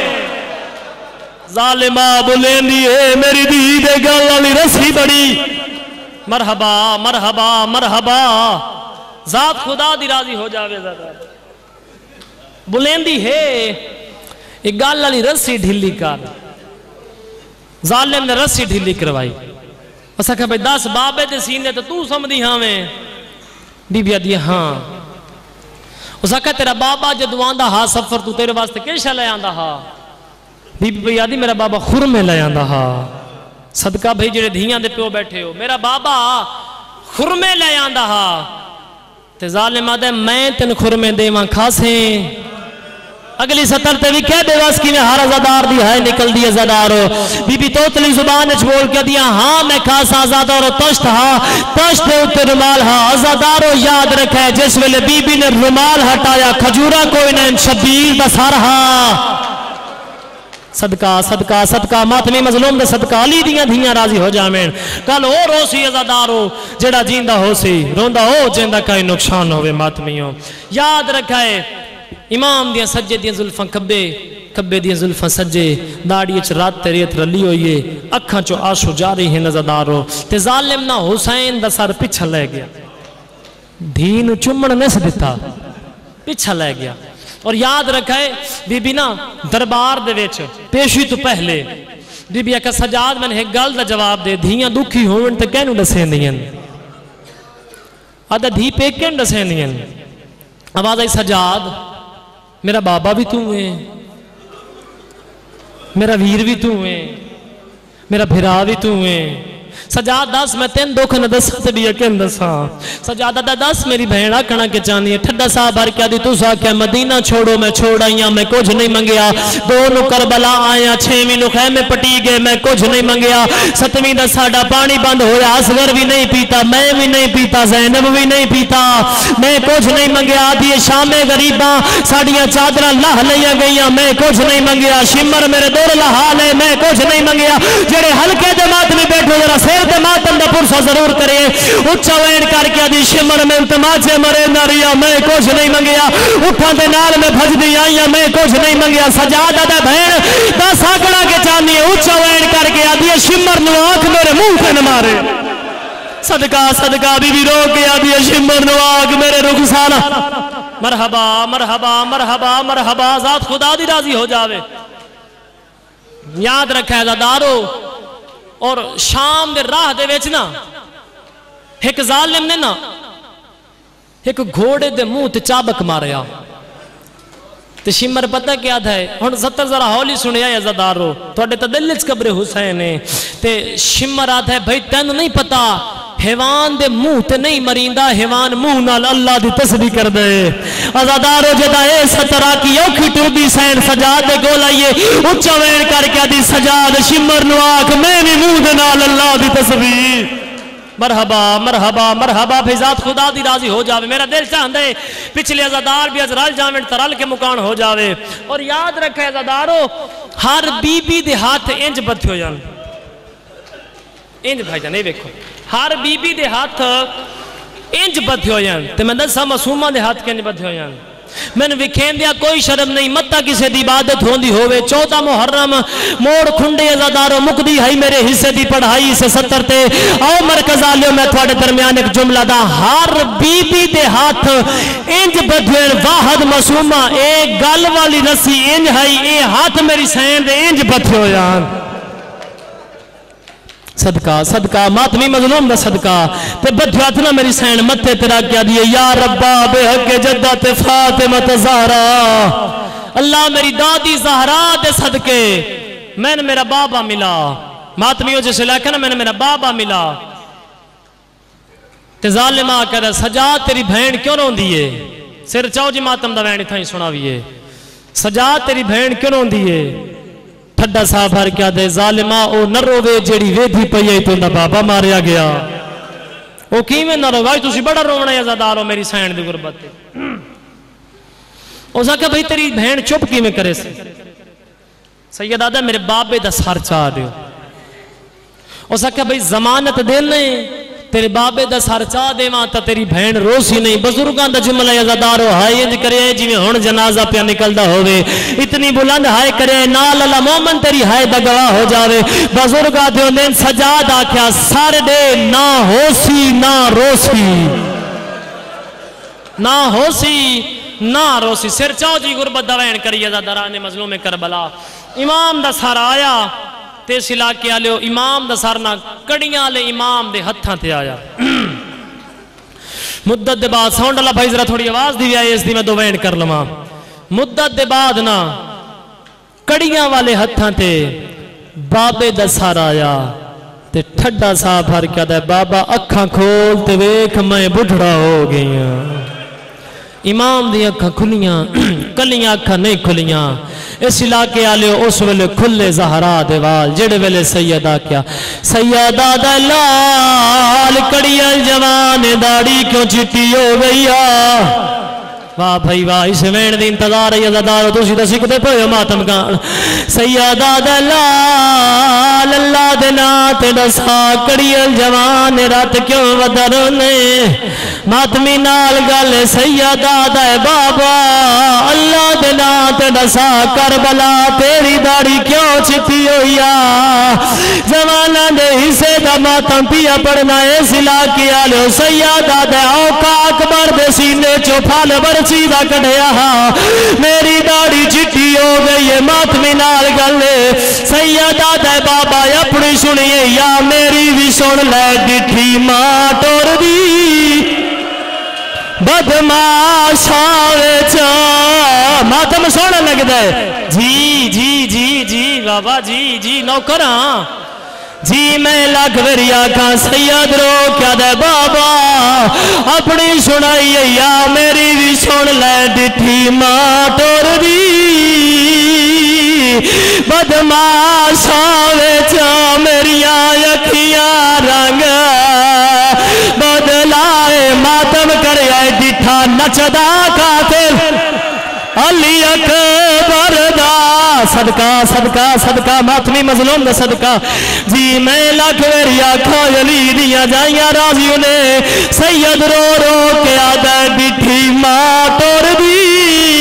ظالمہ بلیندی ہے میری دی دے گل والی رسی بڑی مرحبا مرحبا مرحبا ذات خدا دی راضی ہو جاوے زیادہ بلیندی ہے ایک گل والی رسی ڈھلی کر ظالم نے رسی ڈھلی کروائی اسا کہا بھئی دس بابے دے سینے تو تو سمدھی ہاں میں بی بی آدھی ہاں اسا کہا تیرا بابا جدوان دا ہاں سفر تو تیرے واسطے کیشا لے آندہ ہاں بی بی بھئی آدھی میرا بابا خرمے لے آندہ ہاں صدقہ بھئی جڑے دھیاں دے پیو بیٹھے ہو میرا بابا خرمے لے آندہ ہاں تے ظالم آدھے میں تن خرمے دے ماں کھاسیں اگلی سطر تے بھی کہہ بے واس کی میں ہر ازادار دی ہے نکل دی ازادارو بی بی توتلی زبان اچھ بول کے دیا ہاں میں کھاسا ازادارو تشت ہاں تشت دے اتے رمال ہاں ازادارو یاد رکھے جس ویلے بی بی نے رمال ہٹایا کھجورہ کوئی نین شبیل دا سار ہاں صدقہ صدقہ صدقہ ماتمی مظلوم دے صدقہ علی دیاں دھیاں راضی ہو جامین کل ہو روسی ازادارو جڑا جیندہ ہو سی روندہ ہو جیندہ کئی نقصان ہوئے ماتمیوں یاد رکھائے امام دیاں سجے دیاں ظلفاں کبے کبے دیاں ظلفاں سجے داڑی اچھ رات تیریت رلی ہوئیے اکھاں چو آشو جاری ہیں نزدارو تے ظالم نہ حسین دا سار پچھا لے گیا دھین چمڑ نس دیتا پچھا لے گیا اور یاد رکھائے بی بی نا دربار دے ویچ پیشوی تو پہلے بی بی اکا سجاد میں نے ایک گل دا جواب دے دھیاں دکھی ہوئن تے کہنو ڈسین دیں آدھا دھی پہ کہن ڈسین دیں آواز آئی سجاد میرا بابا بھی تو ہوئے میرا ویر بھی تو ہوئے میرا بھرا بھی تو ہوئے سجاد دس میں تین دو کھنے دس تے بھی یقین دسا سجاد دا دس میری بہنہ کھنا کے چانی ہے ٹھڈا صاحب بھر کیا دی تو سا کہ مدینہ چھوڑو میں چھوڑ آئیاں میں کچھ نہیں منگیا دونوں کربلا آیا چھویں نو خیمے پٹی گئے میں کچھ نہیں منگیا ستویں دا ساڑا پانی بند ہویا اصغر بھی نہیں پیتا میں بھی نہیں پیتا زینب بھی نہیں پیتا میں کچھ نہیں منگیا دی شام غریباں ساڑیاں چادرہ لہ لیا گئیاں میں کچھ نہیں منگیا شمر میرے دور لحال ہے میں کچھ نہیں منگیا جڑے ہلکے جماعت میں بیٹھو ذرا سیر تے ماتم دا پرسا ضرور کرے اچھا وین کر کے دی شمر میں التماچے مرے نہ ریا میں کچھ نہیں منگیا اٹھا دے نال میں بھج دی آئیاں میں کچھ نہیں منگیا سجادہ دا بھین دا ساکڑا کے چاندی ہے اچھا وین کر کے دی شمر نو آنکھ میرے منہ پہ نمارے صدقہ صدقہ بی بی رو کے دی شمر نو آنکھ میرے رخسانہ مرحبا مرحبا مرحبا مرحبا ذات خدا دی راضی ہو جاوے یاد رکھے زدارو اور شام دے راہ دے ویچنا ایک ظالم نے نا ایک گھوڑے دے منہ تے چابک ماریا تے شمر پتہ کیا تھا ہے ہن ستر ذرا ہولی سنیا یا زدارو تو اڈے تا دلچ قبر حسین ہے تے شمر آتا ہے بھائی تین نہیں پتا حیوان دے منہ تے نہیں مریندہ حیوان منہ نال اللہ دی تسبیح کر دے ازادارو جدا اے سترہ کی اوکھی ٹوبی سین سجاد دے گول آئیے اچھا وین کر کے دی سجاد شمر نو آکھ میں بھی منہ دے نال اللہ دی تسبیح مرحبا مرحبا مرحبا بھی ذات خدا دی راضی ہو جاوے میرا دل چاہندے پچھلے ازادار بھی ازرال جامن ترال کے مکان ہو جاوے اور یاد رکھے ازادارو ہر بی بی دے ہاتھ انج بد ہو جان انج بھائی جان نہیں بیکھو ہر بی بی دے ہاتھ انج بد ہو جان تے میں دسا معصومہ دے ہاتھ کے انج بد ہو جان میں نے وکھین دیا کوئی شرم نہیں متا کسے دی عبادت ہوندی ہوئے چودہ محرم موڑ کھنڈے ازادارو مقدی ہے میرے حصے دی پڑھائی سے ستر تے او مرکز آلیو میں تھوڑے درمیان ایک جملہ دا ہر بی بی دے ہاتھ انج بدھوین واحد معصومہ ایک گل والی رسی انج ہے اے ہاتھ میری سین دے انج بدھ ہو جان صدقہ صدقہ ماتمی مظلوم دا صدقہ تے بدھو اتنا میری سین متے تیرا کیا دیئے یا ربا بے حق جدت فاطمہ زہرا اللہ میری دادی زہرا دے صدقے میں نے میرا بابا ملا ماتمیوں جیسے لکھا نا میں نے میرا بابا ملا تے ظالمہ کہہ سجاد تیری بھین کیوں رون دیئے سر چاو جی ماتم دا بھین اتھا ہی سنا ہوئے سجاد تیری بھین کیوں رون دیئے ٹھڈا صاحب ہر کیا دے ظالمہ او نہ روے جیڑی ویدھی پئی تو نہ بابا ماریا گیا او کی میں نہ روائے تسی بڑا رونا یا زدارو میری سین دی غربت او سا کہ بھئی تیری بہن چپ کی میں کرے سے سید آدھا میرے بابے دا سار چاہ دیو او سا کہ بھئی زمانت دے نہیں تیرے بابے دا سار چاہ دے ماں تا تیری بہن روسی نہیں بزرگان دا جملہ یزدارو ہائی انج کرے جی میں ہون جنازہ پہ نکل دا ہوئے اتنی بلند ہائی کرے نال اللہ مومن تیری ہائی دا گواہ ہو جاوے بزرگا دیو دین سجاد آکھیا سار دے نہ ہوسی نہ روسی نہ ہوسی نہ روسی سر چاو جی غربت دوین کری یزداران مظلوم کربلا امام دا سار آیا تے سلا کے آلے امام دا سارنا کڑیاں لے امام دے ہتھاں تے آیا مدت دے بعد ساؤنڈ اللہ بھائی ذرا تھوڑی آواز دی آئے اس دی میں دو وینڈ کر لما مدت دے بعد نا کڑیاں والے ہتھاں تے بابے دا سار آیا تے ٹھڈا سا بھر کیا دے بابا اکھاں کھول تے ویکھ میں بڑھڑا ہو گئیاں امام دی اکھاں کھلیاں کلیاں اکھاں نہیں کھلیاں اس علاقے آلے اس ویلے کھلے زہرا دیوال جڑے ویلے سیدہ کیا سیدہ دلال کڑیا جوان داڑی کیوں چٹی ہو گیا واہ بھائی واہ اس وین دی انتظار ہے یزدارو تو سیدھا سکھتے پہ ماتم کان سیدہ دلال اللہ دنات نسا کڑیا جوان رات کیوں ودرنے ماتمی نال گل سیدہ دے بابا اللہ دنات نسا کربلا تیری داڑی کیوں چھپی ہویا جوانہ دے حصے دا ماتم پیا پڑھنا اس علاقے آلے سیدہ دے اوقا اکبر دے سینے چوپال برچی دا کڑھیا میری داڑی چھٹی ہو گئی ہے ماتمی نال گلے سیدہ دے بابا اپنی سنیے یا میری بھی سن لے ڈٹھی ماں ٹور دی بدماش آوے چاہ ماتم سونا لگ دے جی جی جی جی بابا جی جی نوکران جی میں لاکھ ویری آکھاں سید رو کیا دے بابا اپنی سنائیے یا میری بھی سن لے ڈٹھی ماں ٹور دی بدماش آوے چاہ میری آیکھیاں رنگ بدلائے ماتم کرے آئے ڈٹھا نچدا قاتل علی اکبر دا صدقہ صدقہ صدقہ ماتمی مظلوم دا صدقہ جی میں لاکھ ویری آکھا علی دیا جائیاں راضیوں نے سید رو رو کے آدھا ڈٹھی ماں ٹور دی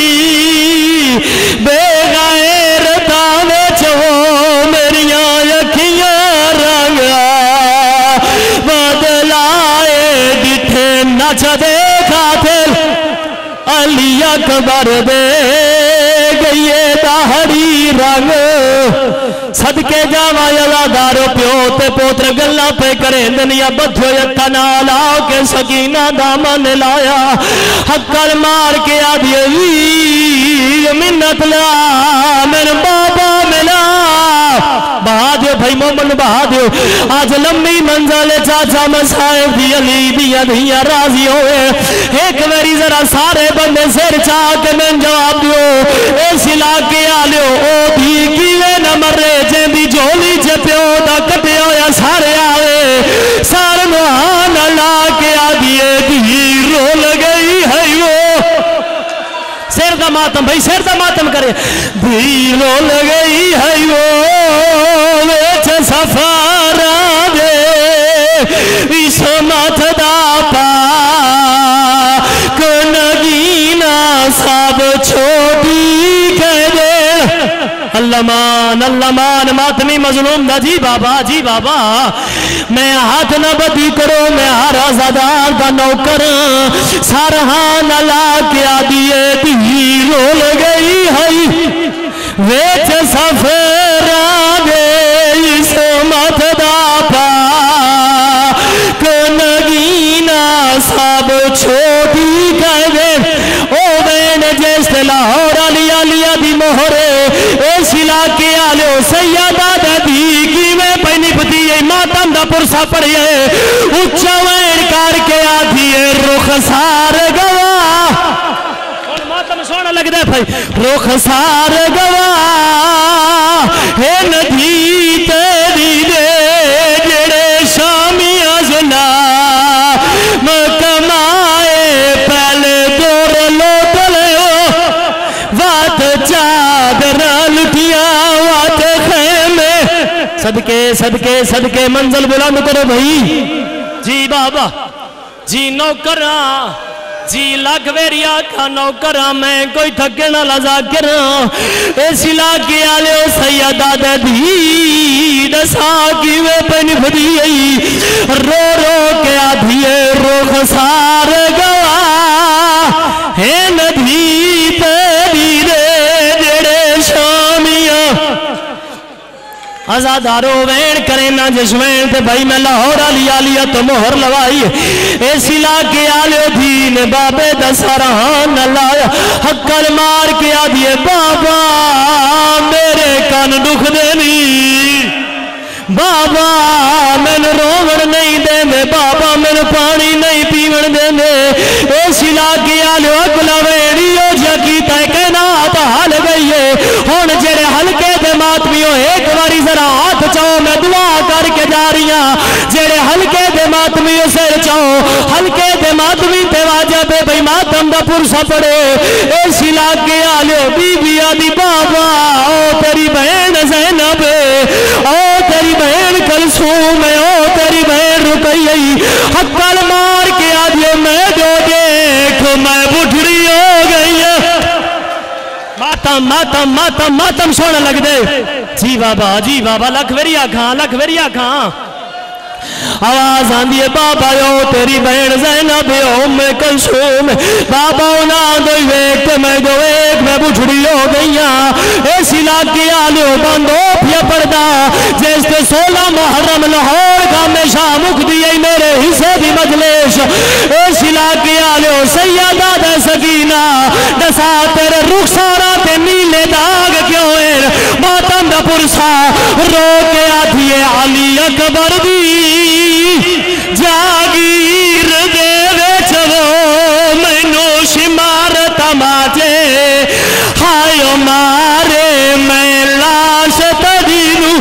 بے غیر داوے چو میری آیکھیاں رنگا بدلائے ڈٹھے نچ دے قاتل علی اکبر دے گئیے داہری رنگ صدقے جاوا یزادارو پیو تے پوتر گلہ پہ کریں دنیا بدھو یتا نالا کے سکینہ دامن لایا حقل مار کے آدھیے منت لا میرے بابا ملا بہا دیو بھائی مومن بہا دیو آج لمبی منزل چاچا مسائب دی علی دیا دیا راضی ہوئے ایک میری ذرا سارے بندے سر چاہ کے میں جواب دیو اس علاقے آلیو او بھی کیوے نہ مرے جن دی جولی چپیو دا کٹے ہویا سارے آوے سار نوان اللہ کے آدھیے دی رو لگئی ہے وہ سیر دا ماتم بھائی سیر دا ماتم کرے دی رو لگئی ہے وہ ویچ سفارا دے اس مات دا پا کنگینا سب چھوٹی کہہ دے اللہ مان اللہ مان ماتمی مظلوم دا جی بابا جی بابا میں ہاتھ نہ بدی کرو میں ہر آزادار دا نوکر سارہان اللہ کے آدھیے دی رول گئی ہے ویچ سفر آدھے اس مت دا پا پرسا پڑھیے اچھا وین کر کے آدھیے رخسار گواہ ماتم سونا لگ دے بھائی رخسار گواہ ہے ندھی تیری دے جڑے شامیاں زلا مکمائے پہلے دور لو دلے وات چادر لٹیاں وات خیمے صدقے صدقے صدقے منزل بلند کرو بھائی جی بابا جی نوکراں جی لاکھ ویریا کا نوکراں میں کوئی تھکے نہ لزا کراں اس علاقے آلے او سیدہ دے دی دسا کی وے پن فدیئی رو رو کے آدھیے رخسار گواہ ہے ندھی تیری دے جڑے شامیاں آزادارو وین کریں نا جشوین تے بھائی میں لاہور علی آلیا تو مہر لوائی اس علاقے آلیو دین بابے دسارہان نہ لایا حقل مار کے آدھیے بابا میرے کان دکھ دینی بابا میں نے روڑ نہیں دے میں بابا میں نے پانی نہیں پیوڑ دے میں اس علاقے آلیو اگلا ویڑیو جاکیتا ہے کہ نات حال گئی ہے ہون جڑے حلقے دے ماتمیوں ایک باری ذرا ہاتھ چاہو میں دعا کر کے جا رہی ہاں جڑے حلقے دے ماتمیوں سے چاہو حلقے دے ماتمی تے واجب ہے بھئی ماتم دا پرسا پڑے اس علاقے آلیو بی بی آدھی بابا او تیری بہن زینب او تیری بہن کلثوم ہے او تیری بہن رقیہ حقل مار کے آدھیے میں جو دیکھ میں بٹھڑی ہو گئی ماتم ماتم ماتم ماتم سونا لگ دے جی بابا جی بابا لکھ ویریا کھان لکھ ویریا کھان آواز آندھیے بابا یو تیری بہن زینب یو ام کلثوم بابا اونا دوئی ویکتے میں جو ایک میں بچھڑی ہو گئیاں اس علاقے آلیو بندو پیا پڑدا جیسے سولہ محرم لاہور کا میں شامک دیئے میرے حصے بھی مجلش اس علاقے آلیو سیدہ دے سکینہ دسا تیرے رخسارہ تے نیلے داغ کیوں ہے ماتم دا پرسا رو کے آدھیے علی اکبر دی جاگیر دے ویچو مینو شمار تماجے ہائیو مارے میں لاش تدینو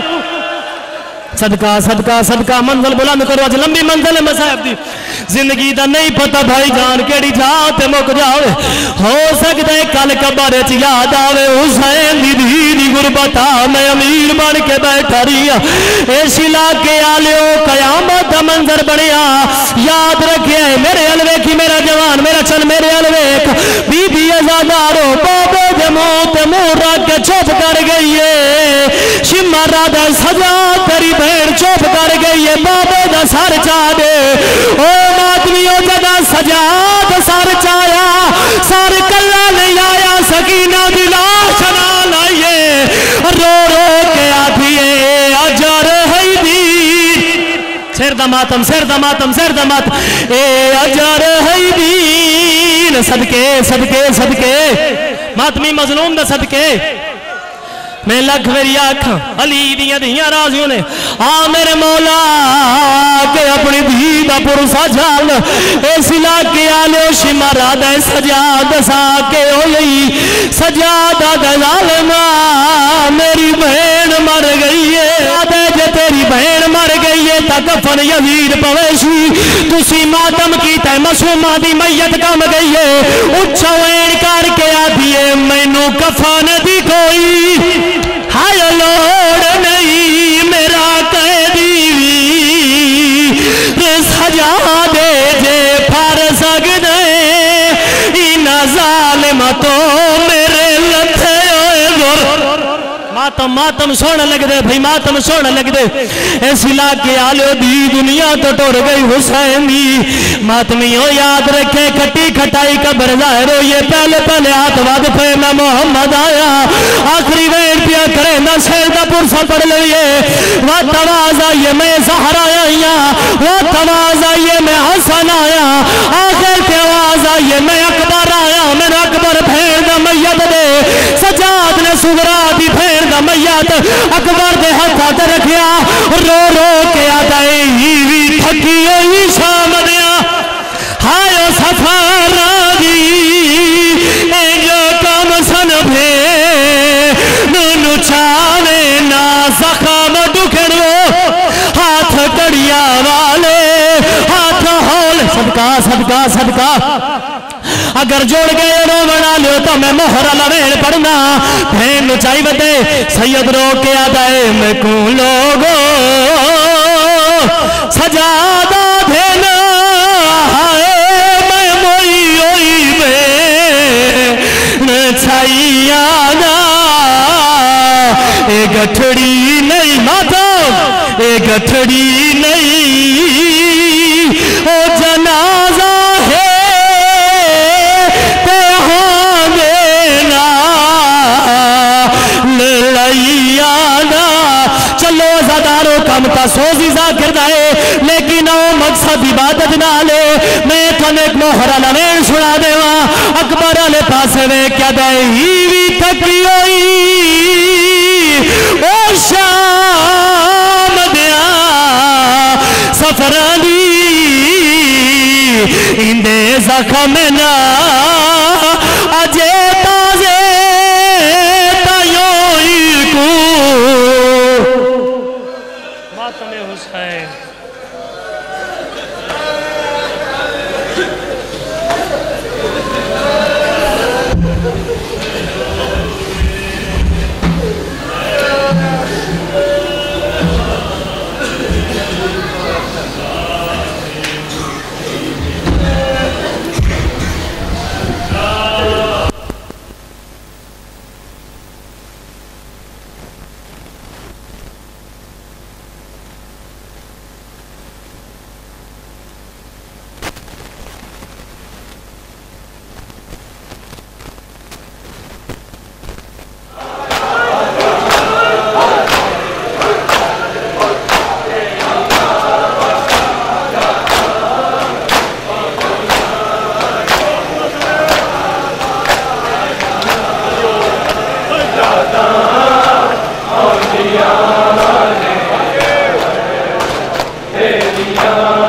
صدقہ صدقہ صدقہ منزل بلند کرو آج لمبی منزل ہے مصاحب دی زندگی دا نہیں پتا بھائی جان کیڑی جاتے مک جاوے ہو سکتا ہے کل کبارے چ یاد آوے حسین دی دھی غربتا میں امیر بن کے بیٹھا رہیا اس علاقے آلیو قیامت دا منظر بنیا یاد رکھے میرے الوے کی میرا جوان میرا چل میرے الوے بی بی ازادارو بابے دے موت مور رکھ کے چوپ کر گئی ہے شمار رادا سجا تیری بہن چوپ کر گئی ہے بابے دا سر چاہے او ماتمیوں جگہ سجاد سر چایا سر کلا نہیں آیا سکینہ دلاش نہ لائیے رو رو کے آدھیے اجر حیدین سیر دا ماتم سیر دا ماتم سیر دا ماتم اے اجر حیدین صدقے صدقے صدقے ماتمی مظلوم دا صدقے میں لکھ میری آنکھاں علی دیاں دیاں رازیوں نے آ میرے مولا کہ اپنی دھیدہ پرسا جال اس علاقے آلے شمارہ دے سجاد ساکے ہوئی سجادہ دے ظالمہ میری بہن مر گئی ہے آدھے جے تیری بہن مر گئی ہے تا کفن یزید پویشی تسی ماتم کی تے مسومہ دی میت کم گئی ہے اچھا وین کر کے آدھیے مینو کفن دی کوئی ہائے لوڑ نہیں میرا قیدی سجا دے جے پھر سکدے ان ظالمتوں میرے لتھے ہوئے گر ماتم ماتم سونا لگ دے بھئی ماتم سونا لگ دے اس علاقے آلیو دی دنیا تو ٹوڑ گئی حسین دی ماتمیوں یاد رکھے کھٹی کھٹائی قبر ظاہر ہو یہ پہلے پہلے ہاتھ واد پہ میں محمد آیا آخری وین پیا کرے نہ سیدہ پرسا پڑ لئیے وقت آواز آئیے میں زہر آیا وقت آواز آئیے میں حسن آیا آخر پہ آواز آئیے میں اکبر آیا میں اکبر پھیر دا میت دے سجاد نے سگرا دی پھیر دا میت اکبر دے ہاتھ آتے رکھیا رو رو کے آدائی تکی ہوئی شام دیا ہائے سفارا دی جو کام سن بھے نونو چاوے نا زخم ڈکھڑو ہاتھ کڑیا والے ہاتھ ہول صدقہ صدقہ صدقہ اگر جوڑ گئے رو بنا لو تو میں مہر لویل پڑھنا بھین چاہی بتے سید رو کے آدائے میں کون لوگو سجادہ دینا ہائے میں موئی ہوئی میں چھائی آنا اے گٹھڑی نہیں ماتا اے گٹھڑی نہیں او جنازہ ہے چلو زدارو کم تا سوزی ذاکر دائے لیکن او مقصد عبادت نہ لے میں تھن ایک محرہ لمین سنا دے وہاں اکبر علی پاسے میں کیا دائے ہیوی تکی ہوئی او شام دیا سفران دی اندے زخم نا اجے تازے تایوئی کو ماتم حسین Yeah.